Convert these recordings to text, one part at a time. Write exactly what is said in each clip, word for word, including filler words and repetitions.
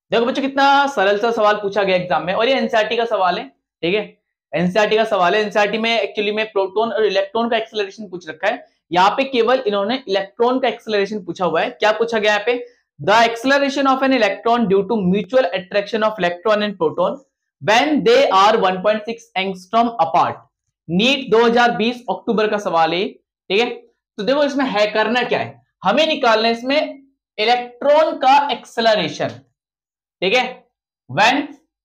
देखो बच्चों कितना सरल सा सवाल पूछा गया एग्जाम में, और ये एनसीईआरटी का सवाल है, ठीक है। एनसीईआरटी का सवाल है। एनसीईआरटी में एक्चुअली में प्रोटॉन और इलेक्ट्रॉन का एक्सेलरेशन पूछ रखा है। यहाँ पे केवल इन्होंने इलेक्ट्रॉन का एक्सेलरेशन पूछा हुआ है। क्या पूछा गया यहाँ पे? The acceleration of an electron due to mutual attraction of electron and proton when they are one point six angstrom apart. NEET दो हज़ार बीस अक्टूबर का सवाल है, ठीक है। तो देखो इसमें है करना क्या है, हमें निकालना है इसमें इलेक्ट्रॉन का एक्सेलरेशन, ठीक है। व्हेन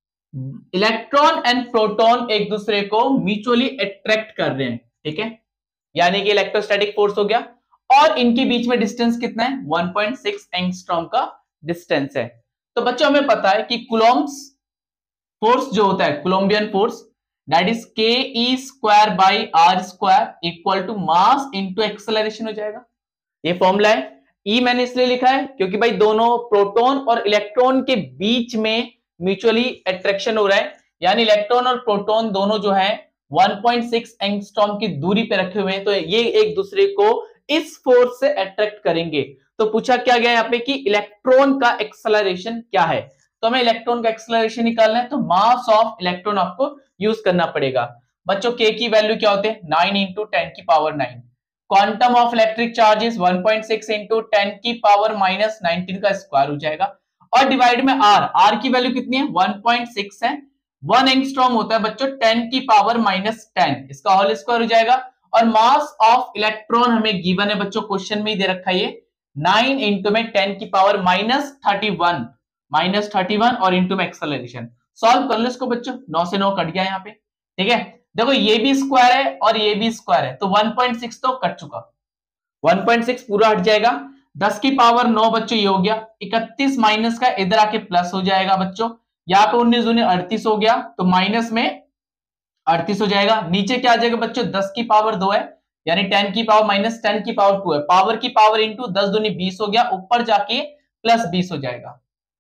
इलेक्ट्रॉन एंड प्रोटॉन एक दूसरे को म्यूचुअली अट्रैक्ट कर रहे हैं, ठीक है, यानी कि इलेक्ट्रोस्टैटिक फोर्स हो गया, और इनके बीच में डिस्टेंस कितना है? वन पॉइंट सिक्स एंगस्ट्रॉम का डिस्टेंस है। तो बच्चों हमें पता है कि कूलम्ब्स फोर्स जो होता है, Colombian force, that is K E square by are square equal to mass into acceleration हो जाएगा। ये फॉर्मूला है। ई मैंने इसलिए लिखा है क्योंकि भाई दोनों प्रोटॉन और इलेक्ट्रॉन के बीच में म्यूचुअली अट्रैक्शन हो रहा है, यानी इलेक्ट्रॉन और प्रोटॉन दोनों जो है वन पॉइंट सिक्स एंगस्ट्रॉम की दूरी पे रखे हुए हैं, तो ये एक दूसरे को इस फोर्स से अट्रैक्ट करेंगे। तो पूछा क्या गया यहाँ पे कि इलेक्ट्रॉन का एक्सेलरेशन क्या है, तो हमें इलेक्ट्रॉन का एक्सेलरेशन निकालना है, तो मास ऑफ इलेक्ट्रॉन आपको यूज करना पड़ेगा। बच्चों के की वैल्यू क्या होते हैं? नाइन इंटू टेन की power nine. Quantum of electric charges one point six into ten की पावर माइनस नाइनटीन का स्क्वायर हो जाएगा, और डिवाइड में आर। आर की वैल्यू कितनी है? वन पॉइंट सिक्स है। वन एंगस्ट्रॉम होता है बच्चों टेन की पावर माइनस टेन, इसका होल स्क्वायर हो जाएगा। और मास ऑफ इलेक्ट्रॉन हमें गिवन है बच्चों, क्वेश्चन में ही दे रखा है ये, नाइन इंटू में टेन की power minus thirty one, minus thirty one, और इंटू में एक्सेलरेशन। सॉल्व कर लो इसको बच्चों, नौ से नौ कट गया यहाँ पे, ठीक है। देखो ये भी स्क्वायर है और ये भी स्क्वायर है, तो वन पॉइंट सिक्स तो कट चुका, वन पॉइंट सिक्स पूरा हट जाएगा। दस की पावर नौ बच्चों ये हो गया, इकतीस माइनस का इधर आके प्लस हो जाएगा बच्चों, यहाँ पे उन्नीस दूनी अड़तीस हो गया, तो माइनस में अड़तीस हो जाएगा। नीचे क्या आ जाएगा बच्चों? दस की पावर दो है, यानी टेन की पावर माइनस टेन की पावर टू है, पावर की पावर इंटू दस दूनी बीस हो गया, ऊपर जाके प्लस बीस हो जाएगा।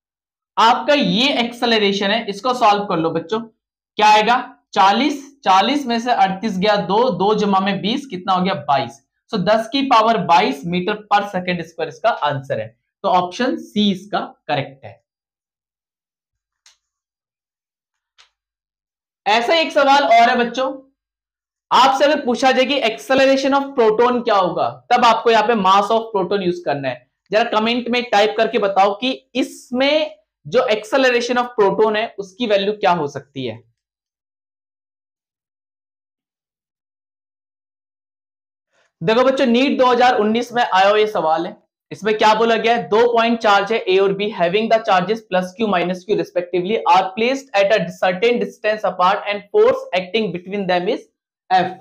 आपका ये एक्सेलरेशन है, इसको सॉल्व कर लो बच्चों। क्या आएगा? चालीस, चालीस में से अड़तीस गया दो, दो जमा में बीस, कितना हो गया? बाईस। सो दस की पावर बाईस मीटर पर सेकेंड स्क्वायर इसका आंसर है। तो ऑप्शन सी इसका करेक्ट है। ऐसा एक सवाल और है बच्चों, आपसे अगर पूछा जाए कि एक्सेलरेशन ऑफ प्रोटॉन क्या होगा, तब आपको यहां पे मास ऑफ प्रोटॉन यूज करना है। जरा कमेंट में टाइप करके बताओ कि इसमें जो एक्सेलरेशन ऑफ प्रोटॉन है उसकी वैल्यू क्या हो सकती है। देखो बच्चों नीट दो हज़ार उन्नीस में आया हुआ ये सवाल है। इसमें क्या बोला गया है? दो पॉइंट चार्ज है ए और B, having the charges plus Q minus Q respectively are placed at a certain distance apart and force acting between them is F.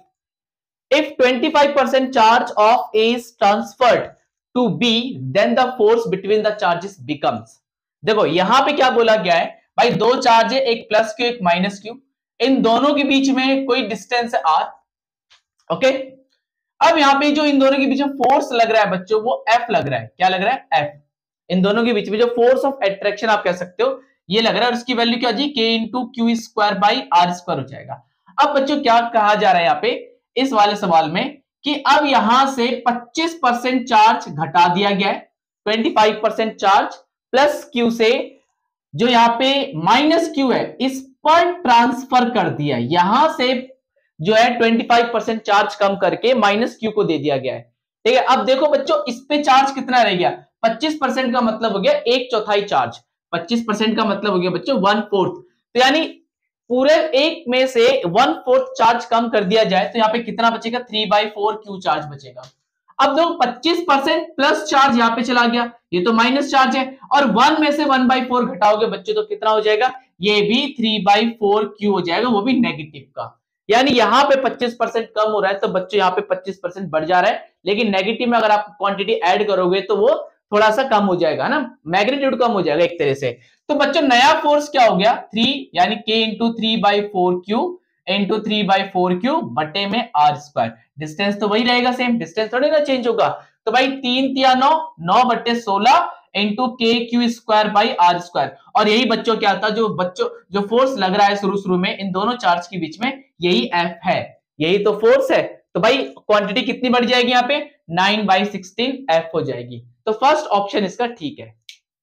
If twenty-five percent charge of A is transferred to B, then the force between the charges becomes। देखो यहां पे क्या बोला गया है भाई, दो charge है, एक प्लस क्यू एक माइनस क्यू, इन दोनों के बीच में कोई डिस्टेंस है आर, ओके। अब यहां पे जो इन दोनों के बीच में फोर्स लग रहा है बच्चों, वो एफ लग रहा है। क्या लग रहा है? एफ। इन दोनों के बीच में जो फोर्स ऑफ अट्रैक्शन आप कह सकते हो, ये लग रहा है, और उसकी वैल्यू क्या जी? K into Q square by are square हो जाएगा। अब बच्चों क्या कहा जा रहा है यहाँ पे इस वाले सवाल में कि अब यहां से पच्चीस परसेंट चार्ज घटा दिया गया है, पच्चीस परसेंट चार्ज प्लस क्यू से जो यहां पे माइनस क्यू है इस पर ट्रांसफर कर दिया। यहां से जो है पच्चीस परसेंट चार्ज कम करके माइनस क्यू को दे दिया गया है, ठीक है। अब देखो बच्चों इस पे चार्ज कितना रह गया? पच्चीस परसेंट का मतलब हो गया एक चौथाई चार्ज, पच्चीस परसेंट का मतलब हो गया बच्चों वन फोर्थ। तो यानी पूरे एक में से वन फोर्थ चार्ज कम कर दिया जाए तो यहाँ पे कितना बचेगा? Three by four Q charge बचेगा। अब देखो पच्चीस परसेंट प्लस चार्ज यहाँ पे चला गया, ये तो माइनस चार्ज है, और वन में से वन बाई फोर घटाओगे बच्चों तो कितना हो जाएगा? ये भी थ्री बाई फोर क्यू हो जाएगा, वो भी नेगेटिव का। यानी यहाँ पे पच्चीस परसेंट कम हो रहा है तो बच्चों यहाँ पे पच्चीस परसेंट बढ़ जा रहा है, लेकिन नेगेटिव में अगर आप क्वांटिटी ऐड करोगे तो वो थोड़ा सा कम हो जाएगा ना, मैग्नीट्यूड कम हो जाएगा एक तरह से। तो बच्चों नया फोर्स क्या हो गया? थ्री, यानी K into three by four Q into three by four Q बटे में आर स्क्वायर। डिस्टेंस तो वही रहेगा, सेम डिस्टेंस थोड़ी ना चेंज होगा। तो भाई तीन तिया नौ, नौ बटे सोलह into K Q square by are square. और यही बच्चों क्या था, जो बच्चों जो फोर्स लग रहा है शुरू शुरू में इन दोनों चार्ज के बीच में, यही एफ है, यही तो फोर्स है। तो भाई क्वांटिटी कितनी बढ़ जाएगी यहाँ पे? नाइन बाई सिक्सटीन एफ हो जाएगी। तो फर्स्ट ऑप्शन इसका ठीक है।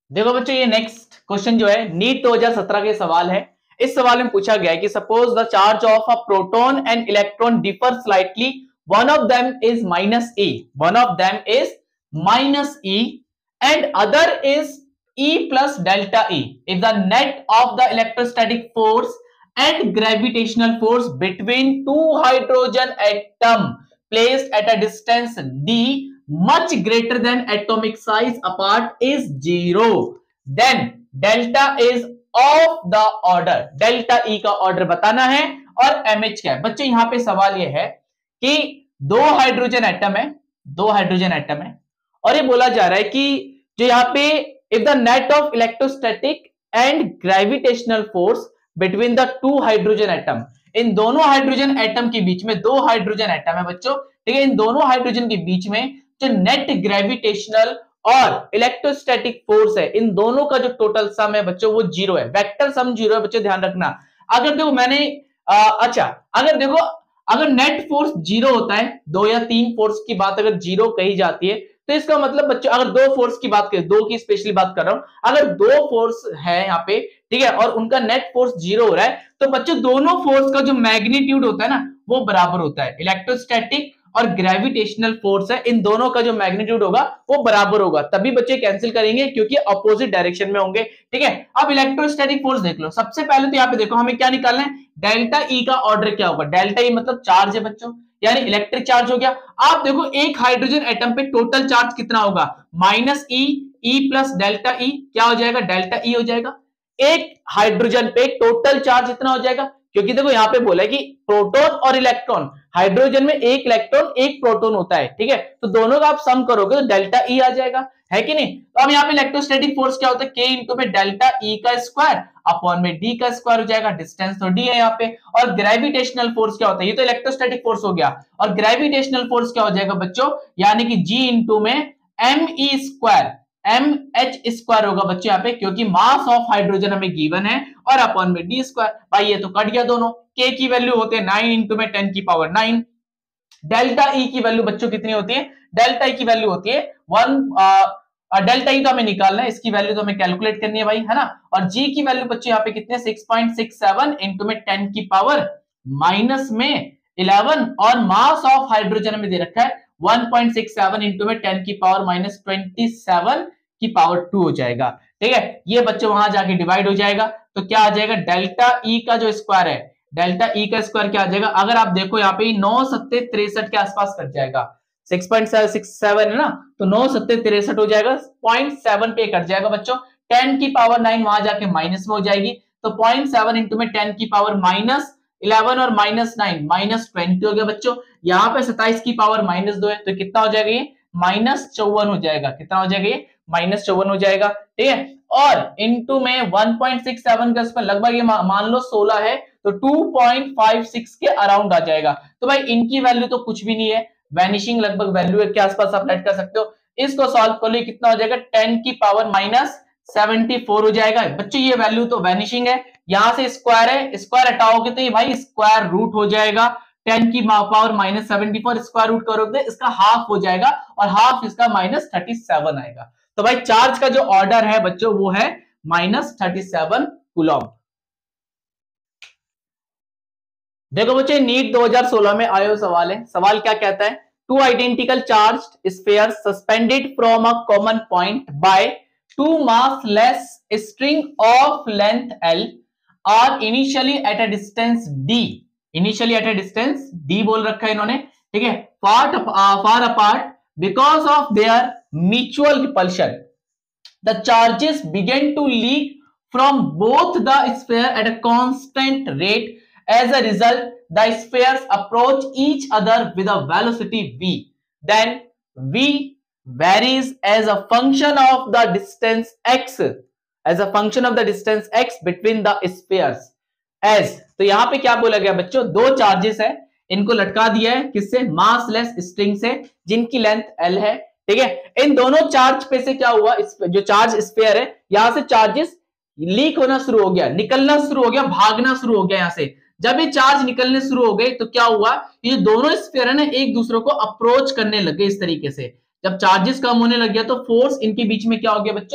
देखो बच्चों, ये नेक्स्ट क्वेश्चन जो है नीट दो हज़ार सत्रह के सवाल है। इस सवाल में पूछा गया है कि suppose the charge of a proton and electron differ slightly, one of them is minus E, one of them is minus E and other is E plus delta E. If the net of the electrostatic force and gravitational force between two hydrogen atom placed at a distance d much greater than atomic size apart is zero, then delta is of the order, delta E का order बताना है और mh क्या है। बच्चों यहां पे सवाल यह है कि दो हाइड्रोजन एटम है, दो हाइड्रोजन एटम है और ये बोला जा रहा है कि जो यहाँ पे if the net of electrostatic and gravitational force between the two hydrogen atom, इन दोनों हाइड्रोजन एटम के बीच में, दो हाइड्रोजन एटम है बच्चों, ठीक है, इन दोनों हाइड्रोजन के बीच में जो नेट ग्रेविटेशनल और इलेक्ट्रोस्टैटिक फोर्स है, इन दोनों का जो टोटल सम है बच्चों वो जीरो है, वेक्टर सम जीरो है बच्चों, ध्यान रखना। अगर देखो मैंने आ, अच्छा अगर देखो अगर नेट फोर्स जीरो होता है, दो या तीन फोर्स की बात अगर जीरो कही जाती है तो इसका मतलब बच्चों अगर दो फोर्स की बात करें, दो की स्पेशली बात कर रहा हूं, अगर दो फोर्स है यहाँ पे, ठीक है, और उनका नेट फोर्स जीरो हो रहा है तो बच्चों दोनों फोर्स का जो मैग्नीट्यूड होता है ना वो बराबर होता है। इलेक्ट्रोस्टैटिक और ग्रेविटेशनल फोर्स है, इन दोनों का जो मैग्नीट्यूड होगा वो बराबर होगा, तभी बच्चे कैंसिल करेंगे क्योंकि अपोजिट डायरेक्शन में होंगे, ठीक है। अब इलेक्ट्रोस्टैटिक फोर्स देख लो, सबसे पहले तो यहाँ पे देखो हमें क्या निकालना है, डेल्टा ई का ऑर्डर क्या होगा, डेल्टा ई मतलब चार्ज है बच्चों, यानी इलेक्ट्रिक चार्ज हो गया। आप देखो एक हाइड्रोजन एटम पे टोटल चार्ज कितना होगा, minus E, E plus delta E, क्या हो जाएगा, डेल्टा ई हो जाएगा। एक हाइड्रोजन पे टोटल चार्ज इतना हो जाएगा, क्योंकि देखो यहाँ पे बोला है कि प्रोटॉन और इलेक्ट्रॉन, हाइड्रोजन में एक इलेक्ट्रॉन एक प्रोटॉन होता है, ठीक है, तो दोनों का आप सम करोगे तो डेल्टा ई आ जाएगा, है कि नहीं। तो अब यहाँ पे इलेक्ट्रोस्टैटिक फोर्स क्या होता है, के इंटू में डेल्टा ई का स्क्वायर अपॉन में डी का स्क्वायर हो जाएगा, डिस्टेंस तो डी है यहाँ पे। और ग्रेविटेशनल फोर्स क्या होता है, ये तो इलेक्ट्रोस्टैटिक फोर्स हो गया, और ग्रेविटेशनल फोर्स क्या हो जाएगा बच्चों, यानी कि जी इंटू में M E square, M H square होगा बच्चों यहाँ पे, क्योंकि मास ऑफ हाइड्रोजन हमें गिवन है, और अपॉन में डी स्क्वायर। भाई ये तो कट गया दोनों, के की वैल्यू होते हैं नाइन इंटू में टेन की पावर नाइन, डेल्टा ई की वैल्यू बच्चों कितनी होती है, डेल्टा ई की वैल्यू होती है वन, डेल्टा ई तो हमें निकालना है, इसकी वैल्यू तो हमें कैलकुलेट करनी है भाई, है ना। और जी की वैल्यू बच्चों यहाँ पे कितने, six point six seven into में टेन की पावर माइनस में इलेवन, और मास ऑफ हाइड्रोजन हमें दे रखा है one point six seven into में टेन की पावर माइनस ट्वेंटी सेवन की पावर टू हो जाएगा, ठीक है। ये बच्चों वहां जाके डिवाइड हो जाएगा, तो क्या आ जाएगा, डेल्टा ई का जो स्क्वायर है, डेल्टा ई का स्क्वायर क्या आ जाएगा, अगर आप देखो यहाँ पे नौ सत्ते तिरसठ के आसपास कट जाएगा, सिक्स पॉइंट सिक्स सेवन है ना, तो नौ सत्ते तिरसठ हो जाएगा, पॉइंट सेवन पे कट जाएगा बच्चों, टेन की पावर नाइन वहां जाके माइनस में हो जाएगी, तो पॉइंट सेवन इंटू में टेन की पावर माइनस इलेवन और माइनस नाइन माइनस ट्वेंटी हो गया बच्चों। यहाँ पे सत्ताईस की पावर माइनस दो है, तो कितना हो जाएगा ये, माइनस चौवन हो जाएगा, कितना हो जाएगा ये, माइनस चौवन हो जाएगा, ठीक है। और इनटू में वन पॉइंट सिक्स सेवन का इसमें लगभग ये मान लो सोलह है, तो टू पॉइंट फाइव सिक्स के अराउंड आ जाएगा। तो भाई इनकी वैल्यू तो कुछ भी नहीं है, वैनिशिंग लगभग वैल्यू के आसपास आप लेट कर सकते हो। इसको सॉल्व कर लो, कितना हो जाएगा, टेन की पावर माइनस सेवेंटी फोर हो जाएगा बच्चों, ये वैल्यू तो वैनिशिंग है। यहां से स्क्वायर है, स्क्वायर हटाओगे तो ये भाई स्क्वायर रूट हो जाएगा, टेन की power minus seventy four square root करोगे इसका हाफ हो जाएगा, और हाफ इसका माइनस थर्टी सेवन आएगा। तो भाई चार्ज का जो ऑर्डर है बच्चों वो है माइनस थर्टी सेवन कूलम। देखो बच्चे नीट दो हज़ार सोलह में आया सवाल है, सवाल क्या कहता है, two identical charged spheres suspended from a common point by two massless string of length L are initially at a distance D, initially at a distance D बोल रखा है इन्होंने, ठीक है, far far apart because of their mutual repulsion the charges begin to leak from both the sphere at a constant rate. As a result, the spheres approach each other with a velocity v. Then v varies as a function of the distance x, as a function of the distance x between the spheres. As तो यहां पे क्या बोला गया बच्चों, दो charges है, इनको लटका दिया है किससे, मास लेस स्ट्रिंग से, जिनकी लेंथ l है, ठीक है। इन दोनों चार्ज पे से क्या हुआ, इस जो चार्ज स्फीयर है यहां से चार्जेस लीक होना शुरू हो गया, निकलना शुरू हो गया, भागना शुरू हो गया यहां से। जब ये चार्ज निकलने शुरू हो गए तो क्या हुआ, ये दोनों स्फीयर है ना एक दूसरे को अप्रोच करने लगे इस तरीके से। जब चार्जेस कम होने लग गया तो फोर्स इनके बीच में क्या हो गया बच्चों,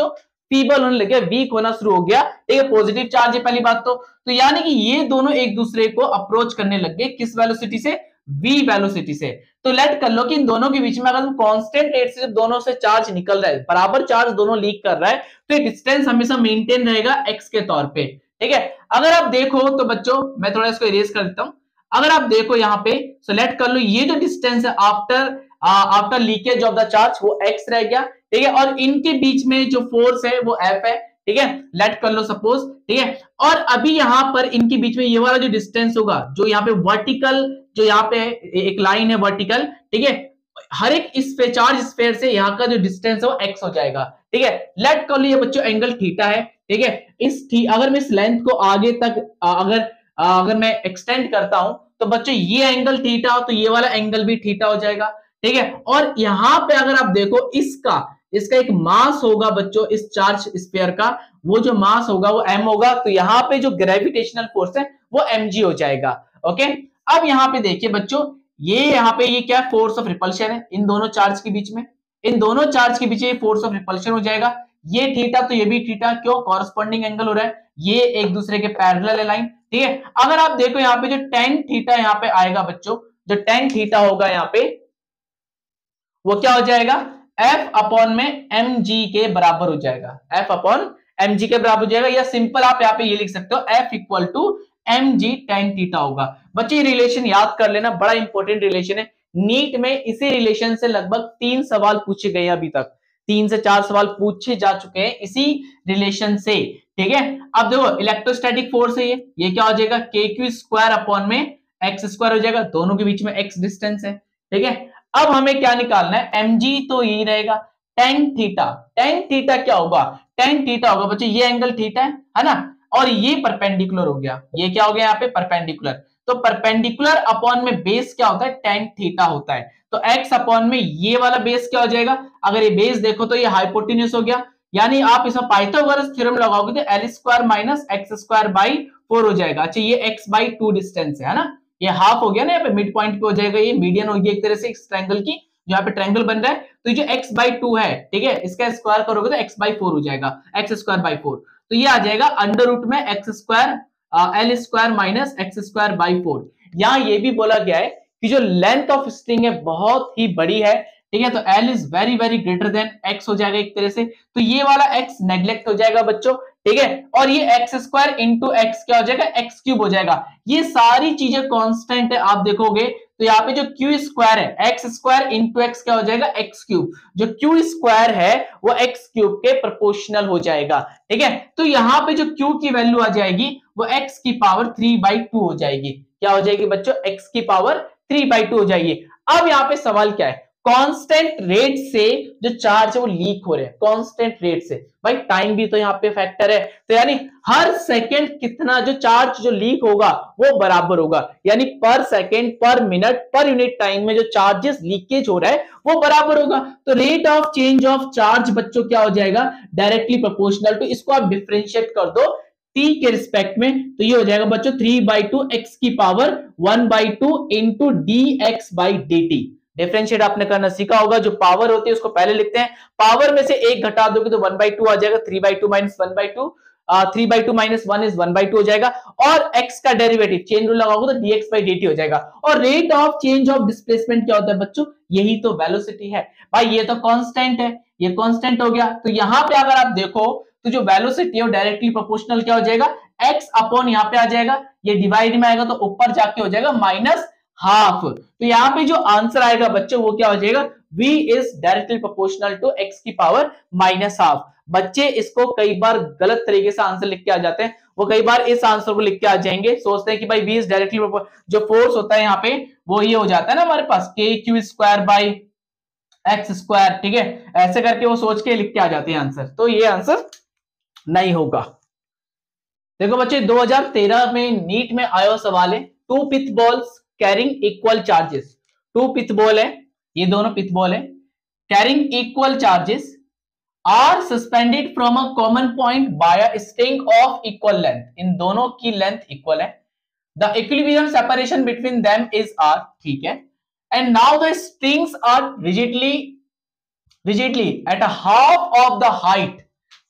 फीबल होने लगे, वीक होना शुरू हो गया, ठीक है, पॉजिटिव चार्ज है पहली बात तो तो यानी कि ये दोनों एक दूसरे को अप्रोच करने लग गए, किस वेलोसिटी से, v वेलोसिटी से। तो लेट कर लो कि इन दोनों के बीच में अगर कांस्टेंट रेट से दोनों से चार्ज निकल रहा है, बराबर चार्ज दोनों लीक कर रहा है, तो ये डिस्टेंस हमेशा मेंटेन रहेगा x के तौर पे, ठीक है। अगर आप देखो तो बच्चों, मैं थोड़ा इसको इरेज कर देता हूं, अगर आप देखो यहाँ पे सेलेक्ट कर लो, ये जो डिस्टेंस है after after leakage of the charge वो x रह गया, ठीक है, और इनके बीच में जो फोर्स है वो F है, ठीक है, लेट कर लो सपोज, ठीक है। और अभी यहां पर इनके बीच में ये वाला जो डिस्टेंस होगा, जो यहाँ पे वर्टिकल, जो यहाँ पे एक लाइन है वर्टिकल, ठीक है, हर एक इस पे चार्ज स्फीयर से यहाँ का जो डिस्टेंस है वो x हो जाएगा, ठीक है। लेट कर लो ये बच्चों एंगल थीटा है, ठीक है। इस थी अगर मैं इस लेंथ को आगे तक अगर अगर मैं एक्सटेंड करता हूं तो बच्चों ये एंगल थीटा तो ये वाला एंगल भी थीटा हो जाएगा, ठीक है। और यहां पे अगर आप देखो इसका इसका एक मास होगा बच्चों, इस चार्ज स्फीयर का वो जो मास होगा वो m होगा, तो यहाँ पे जो ग्रेविटेशनल फोर्स है वो mg हो जाएगा, ओके। अब यहाँ पे देखिए बच्चों, ये यहाँ पे ये क्या फोर्स ऑफ रिपल्शन है इन दोनों चार्ज के बीच में, इन दोनों चार्ज के बीच ये फोर्स ऑफ रिपल्शन हो जाएगा, ये थीटा तो ये भी थीटा, क्यों, कॉरस्पॉन्डिंग एंगल हो रहा है, ये एक दूसरे के पैरेलल है लाइन, ठीक है। अगर आप देखो यहाँ पे जो टेन थीटा यहाँ पे आएगा बच्चों, जो टेन थीटा होगा यहाँ पे वो क्या हो जाएगा, F अपॉन में mg के बराबर हो जाएगा, F अपॉन mg के बराबर हो जाएगा, या सिंपल आप यहाँ पे ये लिख सकते हो F equal to mg tan theta होगा। बच्चे ये रिलेशन याद कर लेना, बड़ा इंपॉर्टेंट रिलेशन है, नीट में इसी रिलेशन से लगभग तीन सवाल पूछे गए अभी तक, तीन से चार सवाल पूछे जा चुके हैं इसी रिलेशन से, ठीक है। अब देखो इलेक्ट्रोस्टैटिक फोर्स है ये ये क्या हो जाएगा, के क्यू स्क्वायर अपॉन में एक्स स्क्वायर हो जाएगा, दोनों के बीच में एक्स डिस्टेंस है, ठीक है। अब हमें क्या निकालना है, mg तो यही रहेगा, tan थीटा, tan थीटा क्या होगा, tan थीटा होगा बच्चों ये एंगल थीटा है, है ना, और ये परपेंडिकुलर हो गया, ये क्या हो गया यहाँ पे परपेंडिकुलर, तो परपेंडिकुलर अपॉन में बेस क्या होता है, tan थीटा होता है, तो x अपॉन में ये वाला बेस क्या हो जाएगा, अगर ये बेस देखो तो ये हाइपोटेन्यूज हो गया, यानी आप इसमें पाइथागोरस थ्योरम लगाओगे तो L square minus X square by four हो जाएगा। अच्छा ये x बाई टू डिस्टेंस है ना, ये हाफ हो गया ना, यहाँ पे मिड पॉइंट पे हो जाएगा, ये मीडियन होगी एक तरह से इस ट्रायंगल की, जो यहाँ पे ट्रायंगल बन रहा है, तो ये जो x बाई टू है, ठीक है, इसका स्क्वायर करोगे तो x बाई फोर हो जाएगा, एक्स स्क्वायर बाई फोर, तो ये आ जाएगा अंडर रूट में X square L square minus X square by four. यहाँ ये भी बोला गया है कि जो लेंथ ऑफ स्ट्रिंग है बहुत ही बड़ी है, ठीक है, तो L is very very greater than x हो जाएगा एक तरह से, तो ये वाला x नेग्लेक्ट हो जाएगा बच्चों, ठीक है, और ये एक्स स्क्वायर इंटू एक्स क्या हो जाएगा, एक्स क्यूब हो जाएगा, ये सारी चीजें कांस्टेंट है, आप देखोगे तो यहाँ पे जो क्यू स्क्वायर है एक्स स्क्वायर इंटू एक्स क्या हो जाएगा, एक्स क्यूब, जो क्यू स्क्वायर है वो एक्स क्यूब के प्रोपोर्शनल हो जाएगा, ठीक है। तो यहाँ पे जो क्यू की वैल्यू आ जाएगी वो एक्स की पावर थ्री बाई टू हो जाएगी, क्या हो जाएगी बच्चों, एक्स की पावर थ्री बाई टू हो जाएगी। अब यहाँ पे सवाल क्या है, कांस्टेंट रेट से जो चार्ज है वो लीक हो रहे हैं, कांस्टेंट रेट से, भाई टाइम भी तो यहाँ पे फैक्टर है, तो यानी हर सेकंड कितना जो चार्ज जो लीक होगा वो बराबर होगा, यानी पर सेकंड पर मिनट पर यूनिट टाइम में जो चार्जेस लीकेज हो रहा है वो बराबर होगा, तो rate of change of charge बच्चों क्या हो जाएगा, डायरेक्टली प्रोपोर्शनल टू, इसको आप डिफरेंशिएट कर दो t के रिस्पेक्ट में, तो ये हो जाएगा बच्चों थ्री बाई टू एक्स की power one by two into D X by D T. Differentiate आपने करना सीखा होगा, जो पावर होती है उसको पहले लिखते हैं, पावर में से एक घटा दोगे तो वन बाई टू आ जाएगा, three by two minus one by two, three by two minus one is one by two हो जाएगा, और x का डेरिवेटिव चेन रूल लगाओगे तो dx बाई dt हो जाएगा, और rate of change of displacement क्या होता है बच्चों, यही तो वेलोसिटी है भाई, ये तो कांस्टेंट है, ये कांस्टेंट हो गया, तो यहाँ पे अगर आप देखो तो जो वेलोसिटी है वो डायरेक्टली प्रोपोर्शनल क्या हो जाएगा, x अपॉन यहाँ पे आ जाएगा, ये डिवाइड में आएगा तो ऊपर जाके हो जाएगा माइनस हाफ, तो यहाँ पे जो आंसर आएगा बच्चों वो क्या हो जाएगा, v is directly proportional to x की पावर माइनस हाफ। बच्चे इसको कई बार गलत तरीके से आंसर लिख के आ जाते हैं, वो कई बार इस आंसर को लिख के आ जाएंगे, सोचते हैं कि भाई v इज डायरेक्टली, जो फोर्स होता है यहाँ पे वो ये हो जाता है ना हमारे पास K Q square by X square, ठीक है, ऐसे करके वो सोच के लिख के आ जाते हैं आंसर, तो ये आंसर नहीं होगा। देखो बच्चे दो हज़ार तेरह में नीट में आया सवाल है, two pith balls carrying equal charges, two pith ball है, ये दोनों पिथ बॉल है, carrying equal charges are suspended from a common point by a string of equal length, इन दोनों की लेंथ इक्वल है, the equilibrium separation between them is R, ठीक है, and now the strings are rigidly rigidly at a half of the height,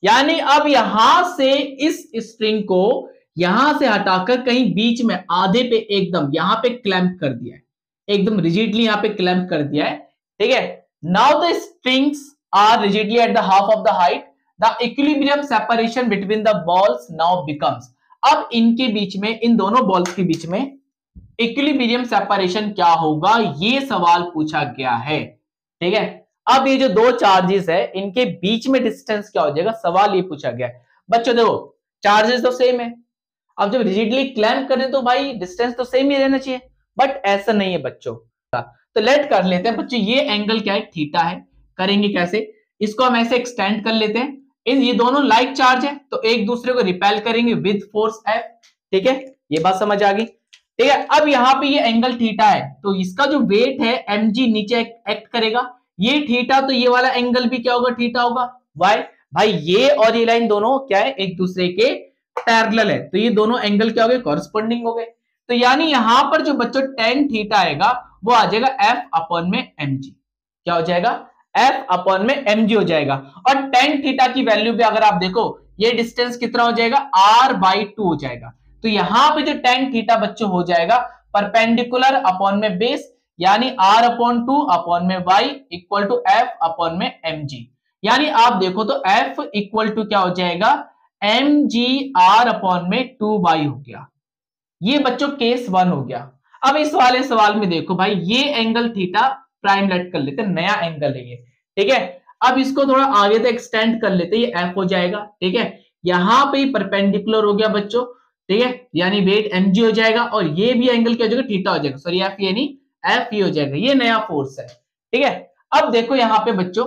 यानी अब यहां से इस स्ट्रिंग को यहां से हटाकर कहीं बीच में आधे पे एकदम यहां पे क्लैंप कर दिया है, एकदम रिजिडली यहां पे क्लैंप कर दिया है, ठीक है। Now the strings are rigidly at the half of the height, the equilibrium separation between the balls now becomes, अब इनके बीच में, इन दोनों बॉल्स के बीच में इक्विलिब्रियम सेपरेशन क्या होगा, ये सवाल पूछा गया है, ठीक है। अब ये जो दो चार्जेस है इनके बीच में डिस्टेंस क्या हो जाएगा, सवाल ये पूछा गया है। बच्चों देखो चार्जेस तो सेम है, अब जब रिजिडली क्लैंप करें तो भाई डिस्टेंस तो सेम ही रहना चाहिए, बट ऐसा नहीं है बच्चों। तो लेट कर लेते हैं बच्चों, ये एंगल क्या है, थीटा है। करेंगे कैसे, इसको हम ऐसे एक्सटेंड कर लेते हैं, इन ये दोनों लाइक चार्ज है तो एक दूसरे को रिपेल करेंगे विद फोर्स एफ, ठीक है, ये बात समझ आ गई, ठीक है। अब यहाँ पे ये एंगल थीटा है तो इसका जो वेट है mg नीचे एक्ट करेगा, ये थीटा तो ये वाला एंगल भी क्या होगा, थीटा होगा। वाई भाई ये और ये लाइन दोनों क्या है, एक दूसरे के पैरेलल है, तो ये दोनों एंगल क्या हो गए, कॉरस्पॉन्डिंग हो गए। तो यानी यहां पर जो बच्चों टेन थीटा आएगा वो आ जाएगा एफ अपॉन में mg, क्या हो जाएगा, एफ अपॉन में mg हो जाएगा। और टेन थीटा की वैल्यू पे अगर आप देखो ये डिस्टेंस कितना हो जाएगा, r बाई टू हो जाएगा। तो यहां पे जो टेन थीटा बच्चों हो जाएगा परपेंडिकुलर अपॉन में बेस, यानी r अपॉन टू अपॉन में y equal to F upon में mg। यानी आप देखो तो f इक्वल टू क्या हो जाएगा, mg r अपॉन में टू y हो गया। ये बच्चों केस वन हो गया। अब इस वाले सवाल में देखो भाई ये एंगल थीटा प्राइम लेट कर लेते हैं, नया एंगल है ये, ठीक है। अब इसको थोड़ा आगे तक एक्सटेंड कर लेते हैं, ये एफ हो जाएगा, ठीक है। यहां पे परपेंडिकुलर हो गया बच्चों, ठीक है, यानी वेट mg हो जाएगा और ये भी एंगल क्या हो जाएगा, थीटा हो जाएगा, सॉरी एफ यानी एफ ही हो जाएगा, ये नया फोर्स है, ठीक है। अब देखो यहां पे बच्चों,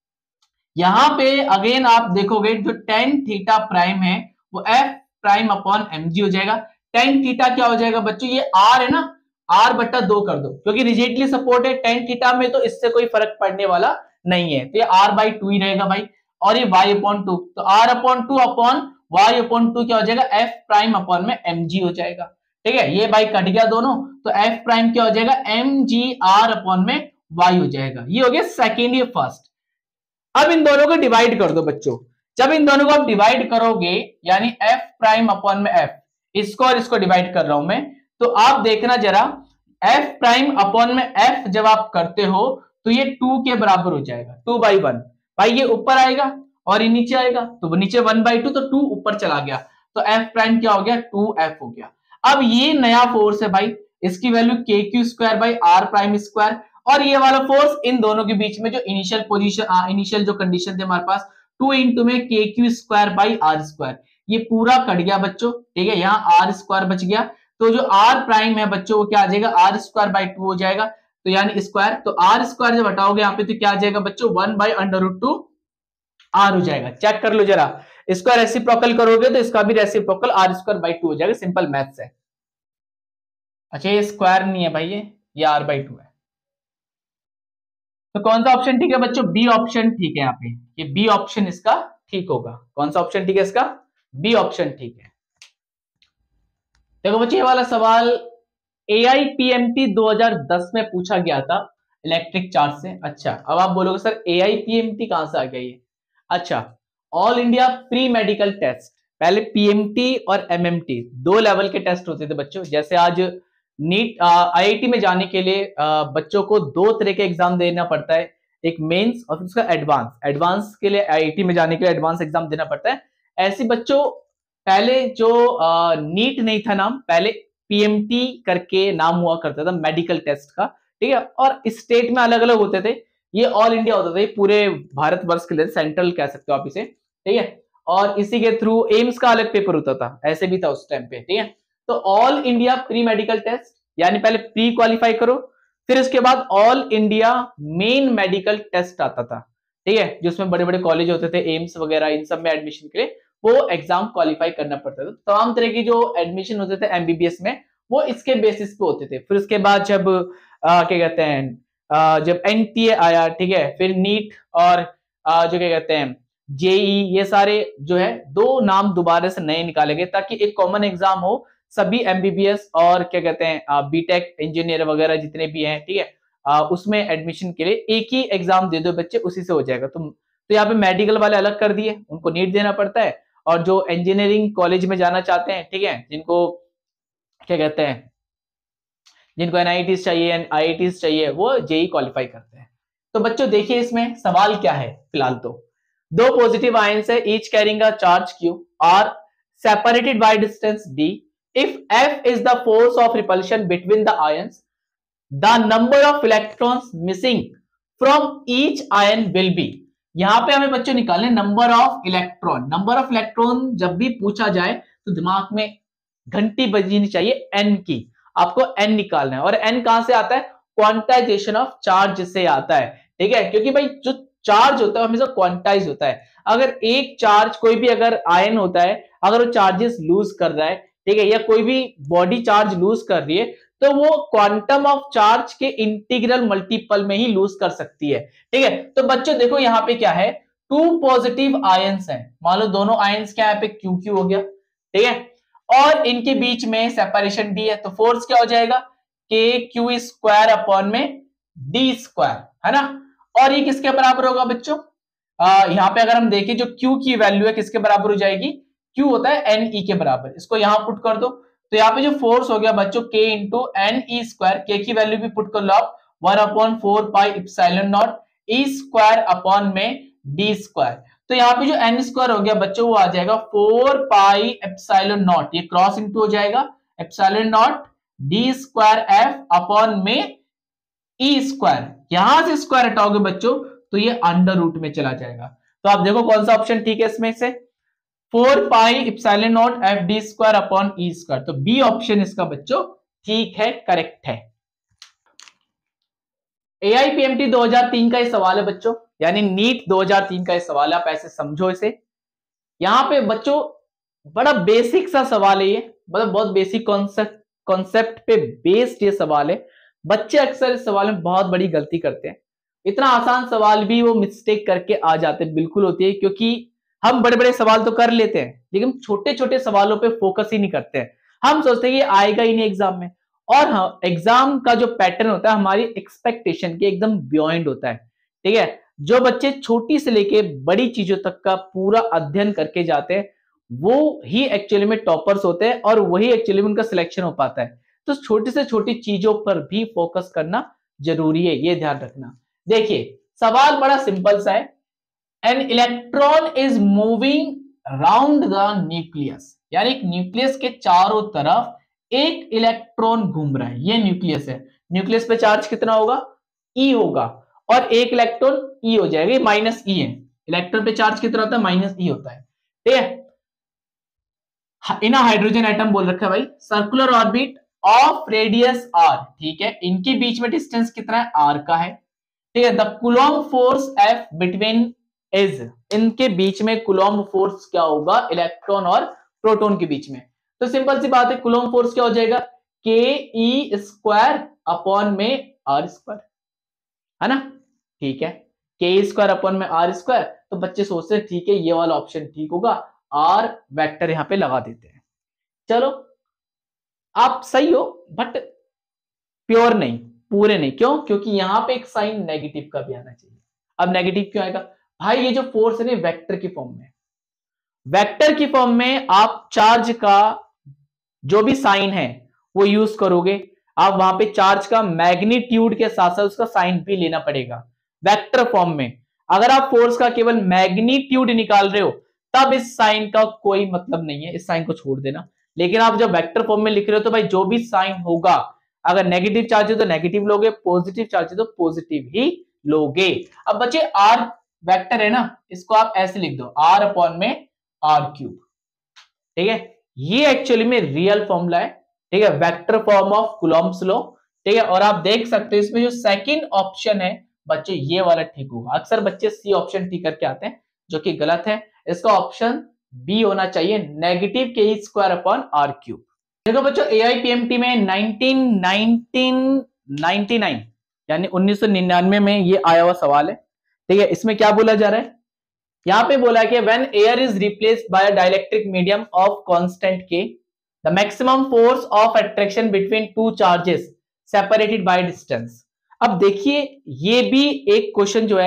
यहां पे अगेन आप देखोगे जो टेन थीटा प्राइम है वो एफ प्राइम अपॉन mg हो जाएगा। टेन थीटा क्या हो जाएगा बच्चों, ये r है ना, r बट्टा दो कर दो क्योंकि रिजिडली सपोर्ट है टेन थीटा में, तो इससे कोई फर्क पड़ने वाला नहीं है, तो ये r बाई टू ही रहेगा भाई। और ये y अपॉन टू, तो r upon two upon y upon two क्या हो जाएगा, f प्राइम अपॉन में mg हो जाएगा, ठीक है। ये भाई कट गया दोनों, तो f प्राइम क्या हो जाएगा, mg r अपॉन में y हो जाएगा। ये हो गया सेकेंड, ये फर्स्ट। अब इन दोनों को डिवाइड कर दो बच्चों, जब इन दोनों को आप डिवाइड करोगे यानी f प्राइम अपॉन में f, इसको और इसको डिवाइड कर रहा हूं मैं, तो आप देखना जरा f प्राइम अपॉन में f जब आप करते हो तो ये टू के बराबर हो जाएगा, टू बाई वन। भाई ये ऊपर आएगा और ये नीचे आएगा, तो नीचे वन बाई टू, तो टू ऊपर चला गया, तो f प्राइम क्या हो गया, टू एफ हो गया। अब ये नया फोर्स है भाई, इसकी value K Q square by R prime square, और ये वाला फोर्स इन दोनों के बीच में जो इनिशियल पोजीशन, इनिशियल जो कंडीशन थे हमारे पास, टू इंटू में K Q square by are square, ये पूरा कट गया बच्चों, ठीक है, यहाँ आर स्क्वायर बच गया, तो जो आर प्राइम है बच्चों वो क्या आ जाएगा, आर स्क्वायर बाई टू हो जाएगा, तो यानी स्क्वायर, तो आर स्क्वायर जब हटाओगे यहाँ पे तो क्या आ जाएगा बच्चों, one by under root two R हो जाएगा। चेक कर लो जरा, इसका रेसिप्रोकल करोगे तो इसका भी reciprocal R square by two हो जाएगा, सिंपल मैथ्स है। अच्छा ये स्क्वायर नहीं है भाई, ये ये आर बाई टू है, तो कौन सा ऑप्शन ठीक है बच्चों, बी ऑप्शन ठीक है, यहाँ पे ये बी ऑप्शन इसका ठीक होगा। कौन सा ऑप्शन ठीक है इसका, बी ऑप्शन ठीक है। देखो बच्चों ये वाला सवाल A I P M T दो हज़ार दस में पूछा गया था इलेक्ट्रिक चार्ज से। अच्छा अब आप बोलोगे sir A I P M T कहां से आ गया ये, अच्छा all India pre medical test, पहले पी एम टी और एम एम टी दो लेवल के टेस्ट होते थे बच्चों। जैसे आज नीट आई आई टी में जाने के लिए आ, बच्चों को दो तरह के एग्जाम देना पड़ता है, एक मेंस और उसका एडवांस। एडवांस के लिए आई आई टी में जाने के लिए एडवांस एग्जाम देना पड़ता है। ऐसे बच्चों पहले जो नीट नहीं था नाम, पहले पी एम टी करके नाम हुआ करता था मेडिकल टेस्ट का, ठीक है, और स्टेट में अलग अलग होते थे, ये ऑल इंडिया होता था, ये पूरे भारतवर्ष के लिए सेंट्रल कह सकते हो आप इसे, ठीक है। और इसी के थ्रू एम्स का अलग पेपर होता था, ऐसे भी था उस टाइम पे, ठीक है। तो all India pre medical test यानी पहले प्री क्वालिफाई करो, फिर उसके बाद all India main medical test आता था, ठीक है, जिसमें बड़े बड़े कॉलेज होते थे, एम्स वगैरह, इन सब में एडमिशन के लिए वो एग्जाम क्वालिफाई करना पड़ता था। तमाम तरह की जो एडमिशन होते थे एम बी बी एस में वो इसके बेसिस पे होते थे। फिर उसके बाद जब आ, क्या कहते हैं आ, जब एन टी ए आया, ठीक है, फिर नीट और आ, जो क्या कहते हैं जे ई, ये सारे जो है दो नाम दोबारा से नए निकाले गए ताकि एक कॉमन एग्जाम हो, सभी एम बी बी एस और क्या कहते हैं बी टेक इंजीनियर वगैरह जितने भी हैं, ठीक है, उसमें एडमिशन के लिए एक ही एग्जाम दे दो बच्चे, उसी से हो जाएगा। तुम तो यहाँ पे मेडिकल वाले अलग कर दिए, उनको नीट देना पड़ता है, और जो इंजीनियरिंग कॉलेज में जाना चाहते हैं, ठीक है, जिनको क्या कहते हैं, जिनको एनआईटीज चाहिए, आईआईटीज चाहिए, वो जेई क्वालिफाई करते हैं। तो बच्चों देखिए इसमें सवाल क्या है, फिलहाल तो दो पॉजिटिव आयंस है, each carrying a charge Q, are separated by distance D, if F is the force of repulsion between the ions, the number of electrons missing from each ion will be. यहां पे हमें बच्चों निकालने number of electron. Number of electron जब भी पूछा जाए तो दिमाग में घंटी बजनी चाहिए एन की, आपको एन निकालना है, और एन कहां से आता है, क्वांटाइजेशन ऑफ चार्ज से आता है, ठीक है, क्योंकि भाई जो चार्ज होता है हमेशा क्वांटाइज होता है। अगर एक चार्ज कोई भी अगर आयन होता है, अगर वो चार्जेस लूज कर रहा है, ठीक है, या कोई भी बॉडी चार्ज लूज कर रही है, तो वो क्वांटम ऑफ चार्ज के इंटीग्रल मल्टीपल में ही लूज कर सकती है, ठीक है। तो बच्चों देखो यहां पे क्या है, टू पॉजिटिव आयंस हैं, मान लो दोनों आयंस क्या है, यहाँ पे क्यू क्यू हो गया, ठीक है, और इनके बीच में सेपरेशन डी है, तो फोर्स क्या हो जाएगा, के क्यू स्क्वायर अपॉन में डी स्क्वायर, है ना। और ये किसके बराबर होगा बच्चों, आ, यहां पे अगर हम देखें जो क्यू की वैल्यू है किसके बराबर हो जाएगी, क्यू होता है एन ई के बराबर, इसको यहां पुट कर दो, तो यहाँ पे जो फोर्स हो गया बच्चों के इंटू एन ई स्क्वायर, के की वैल्यू भी पुट कर लो आप, one upon four pi epsilon naught e square upon में डी स्क्वायर। तो यहाँ पे जो एन स्क्वायर हो गया बच्चों वो आ जाएगा फोर पाई एप्सिलॉन नॉट, ये क्रॉस इंटू हो जाएगा epsilon naught d square F upon में ई स्क्वायर, यहां से स्क्वायर हटाओगे बच्चों तो ये अंडर रूट में चला जाएगा। तो आप देखो कौन सा ऑप्शन ठीक है इसमें से, four pi epsilon naught F d square upon e square, तो बी ऑप्शन इसका बच्चों ठीक है, करेक्ट है। A I P M T दो हज़ार तीन का ये सवाल है बच्चों, यानी नीट दो हज़ार तीन का ये सवाल है, आप ऐसे समझो इसे। यहां पे बच्चों बड़ा बेसिक सा सवाल है ये, मतलब बहुत बेसिक कॉन्सेप्ट कॉन्सेप्ट पे बेस्ड ये सवाल है। बच्चे अक्सर इस सवाल में बहुत बड़ी गलती करते हैं, इतना आसान सवाल भी वो मिस्टेक करके आ जाते हैं, बिल्कुल होती है, क्योंकि हम बड़े बड़े सवाल तो कर लेते हैं लेकिन छोटे छोटे सवालों पे फोकस ही नहीं करते हैं। हम सोचते हैं कि आएगा ही नहीं एग्जाम में, और हाँ एग्जाम का जो पैटर्न होता है हमारी एक्सपेक्टेशन के एकदम बियॉन्ड होता है, ठीक है। जो बच्चे छोटी से लेके बड़ी चीजों तक का पूरा अध्ययन करके जाते हैं वो ही एक्चुअली में टॉपर्स होते हैं, और वही एक्चुअली में उनका सिलेक्शन हो पाता है। तो छोटी से छोटी चीजों पर भी फोकस करना जरूरी है, ये ध्यान रखना। देखिए सवाल बड़ा सिंपल सा है, an electron is moving round the nucleus, यानी एक न्यूक्लियस के चारों तरफ एक इलेक्ट्रॉन घूम रहा है, ये न्यूक्लियस है, न्यूक्लियस पे चार्ज कितना होगा, ई होगा, और एक इलेक्ट्रॉन ई हो जाएगा, माइनस ई है, इलेक्ट्रॉन पे चार्ज कितना होता है, माइनस ई होता है, ठीक है। इन हाइड्रोजन एटम बोल रखा है भाई, circular orbit of radius R, ठीक है, इनके बीच में डिस्टेंस कितना है, आर का है, ठीक है। The Coulomb force F between is, इनके बीच में कूलॉम फोर्स क्या होगा, इलेक्ट्रॉन और प्रोटॉन के बीच में। तो सिंपल सी बात है, कूलॉम फोर्स क्या हो जाएगा, के ई स्क्वायर अपॉन में आर स्क्वायर, है ना, ठीक है, के ई स्क्वायर अपॉन में आर स्क्वायर। तो बच्चे सोचते हैं ठीक है ये वाला ऑप्शन ठीक होगा, आर वेक्टर यहां पे लगा देते हैं। चलो आप सही हो बट प्योर नहीं, पूरे नहीं, क्यों, क्योंकि यहां पे एक साइन नेगेटिव का भी आना चाहिए। अब नेगेटिव क्यों आएगा भाई, ये जो फोर्स है ना वेक्टर की फॉर्म में, वेक्टर की फॉर्म में आप चार्ज का जो भी साइन है वो यूज करोगे, आप वहां पे चार्ज का मैग्नीट्यूड के साथ साथ उसका साइन भी लेना पड़ेगा वेक्टर फॉर्म में। अगर आप फोर्स का केवल मैग्नीट्यूड निकाल रहे हो तब इस साइन का कोई मतलब नहीं है, इस साइन को छोड़ देना। लेकिन आप जब वेक्टर फॉर्म में लिख रहे हो तो भाई जो भी साइन होगा, अगर नेगेटिव चार्ज है तो नेगेटिव लोगे, पॉजिटिव चार्ज है तो पॉजिटिव ही लोगे। अब बच्चे आर वेक्टर है ना, इसको आप ऐसे लिख दो, आर अपॉन में आर क्यूब, ठीक है, ये एक्चुअली में रियल फॉर्मूला है, ठीक है, vector form of Coulomb's law, ठीक है। और आप देख सकते हो इसमें जो सेकंड ऑप्शन है बच्चे ये वाला ठीक होगा। अक्सर बच्चे सी ऑप्शन ठीक करके आते हैं जो कि गलत है, इसका ऑप्शन बी होना चाहिए, नेगेटिव के स्क्वायर अपॉन आर क्यूब। देखो बच्चों एआईपीएमटी में नाइनटीन नाइनटी नाइन यानी उन्नीस सौ निन्यानवे में ये आया हुआ सवाल है, ठीक है। इसमें क्या बोला जा रहा है, यहां पे बोला है कि when air is replaced by a dielectric medium of constant K, the maximum force of attraction between two charges separated by distance. अब देखिए ये भी एक क्वेश्चन जो है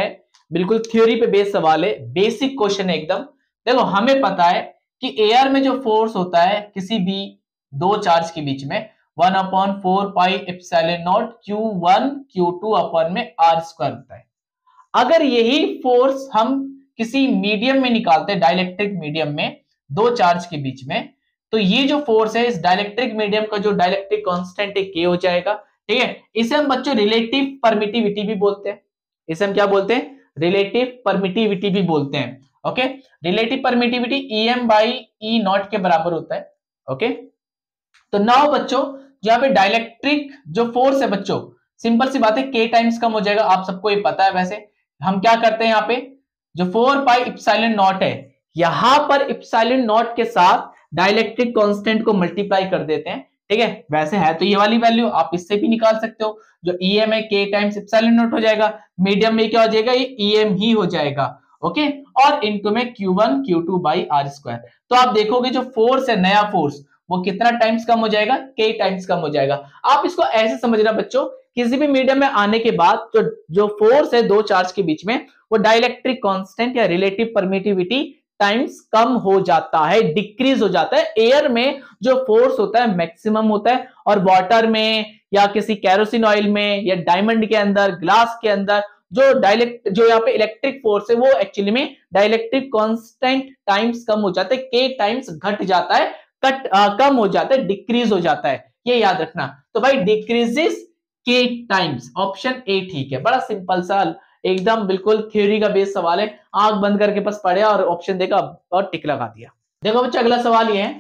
बिल्कुल थ्योरी पे बेस्ड सवाल है, बेसिक क्वेश्चन है एकदम। देखो हमें पता है कि एयर में जो फोर्स होता है किसी भी दो चार्ज के बीच में, one upon four pi epsilon naught q one q two upon में आर स्क्वायर होता है। अगर यही फोर्स हम किसी मीडियम में निकालते हैं, डाइलेक्ट्रिक मीडियम में दो चार्ज के बीच में, तो ये जो फोर्स है इस डाइलेक्ट्रिक मीडियम का जो डाइलेक्ट्रिक कांस्टेंट है के हो जाएगा। ठीक है, इसे हम बच्चों रिलेटिव परमिटिविटी भी बोलते हैं। इसे हम क्या बोलते हैं? रिलेटिव परमिटिविटी भी बोलते हैं। Okay, relative permittivity e m by e naught के बराबर होता है। ओके, तो नाउ बच्चों यहाँ पे डाइलेक्ट्रिक जो फोर्स है बच्चों, सिंपल सी बात है, के टाइम्स कम हो जाएगा, आप सबको ये पता है। वैसे हम क्या करते हैं यहाँ पे, जो फोर पाई इप्सिलॉन नॉट है, यहां पर इप्सिलॉन नॉट के साथ डाइलेक्ट्रिक कांस्टेंट को मल्टीप्लाई कर देते हैं। ठीक है, वैसे है तो ये वाली वैल्यू, आप इससे भी निकाल सकते हो। जो ई एम है के टाइम्स इप्सिलॉन नॉट हो जाएगा, मीडियम में क्या हो जाएगा, ये ई एम ही हो जाएगा। ओके, और इनटू में q one q two by are square. तो आप देखोगे जो फोर्स है, नया फोर्स, वो कितना टाइम्स कम हो जाएगा, के टाइम्स कम हो जाएगा। आप इसको ऐसे समझना बच्चों, किसी भी मीडियम में आने के बाद जो जो फोर्स है दो चार्ज के बीच में, वो डाइलेक्ट्रिक कांस्टेंट या रिलेटिव परमिटिविटी टाइम्स कम हो जाता है, डिक्रीज हो जाता है। एयर में जो फोर्स होता है मैक्सिमम होता है, और वाटर में या किसी कैरोसिन ऑयल में या डायमंड के अंदर, ग्लास के अंदर जो डाइलेक्ट जो यहाँ पे इलेक्ट्रिक फोर्स है, वो एक्चुअली में डाइलेक्ट्रिक कांस्टेंट टाइम्स कम हो जाता है, के टाइम्स घट जाता है, कट आ, कम हो जाता है, डिक्रीज हो जाता है, ये याद रखना। तो भाई डिक्रीजेस के टाइम्स, ऑप्शन ए ठीक है। बड़ा सिंपल सा, एकदम बिल्कुल थ्योरी का बेस सवाल है, आंख बंद करके बस पढ़े और ऑप्शन देखा और टिक लगा दिया। देखो बच्चा अगला सवाल ये है,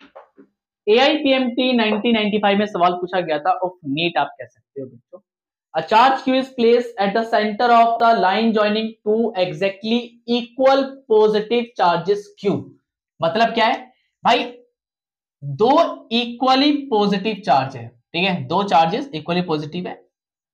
A I P M T nineteen ninety five में सवाल पूछा गया था, ऑफ नीट आप कह सकते हो बच्चों। A charge Q is placed at the center of the line joining two exactly equal positive charges Q। मतलब क्या है भाई, दो इक्वली पॉजिटिव चार्ज है। ठीक है, दो चार्जेस इक्वली पॉजिटिव है,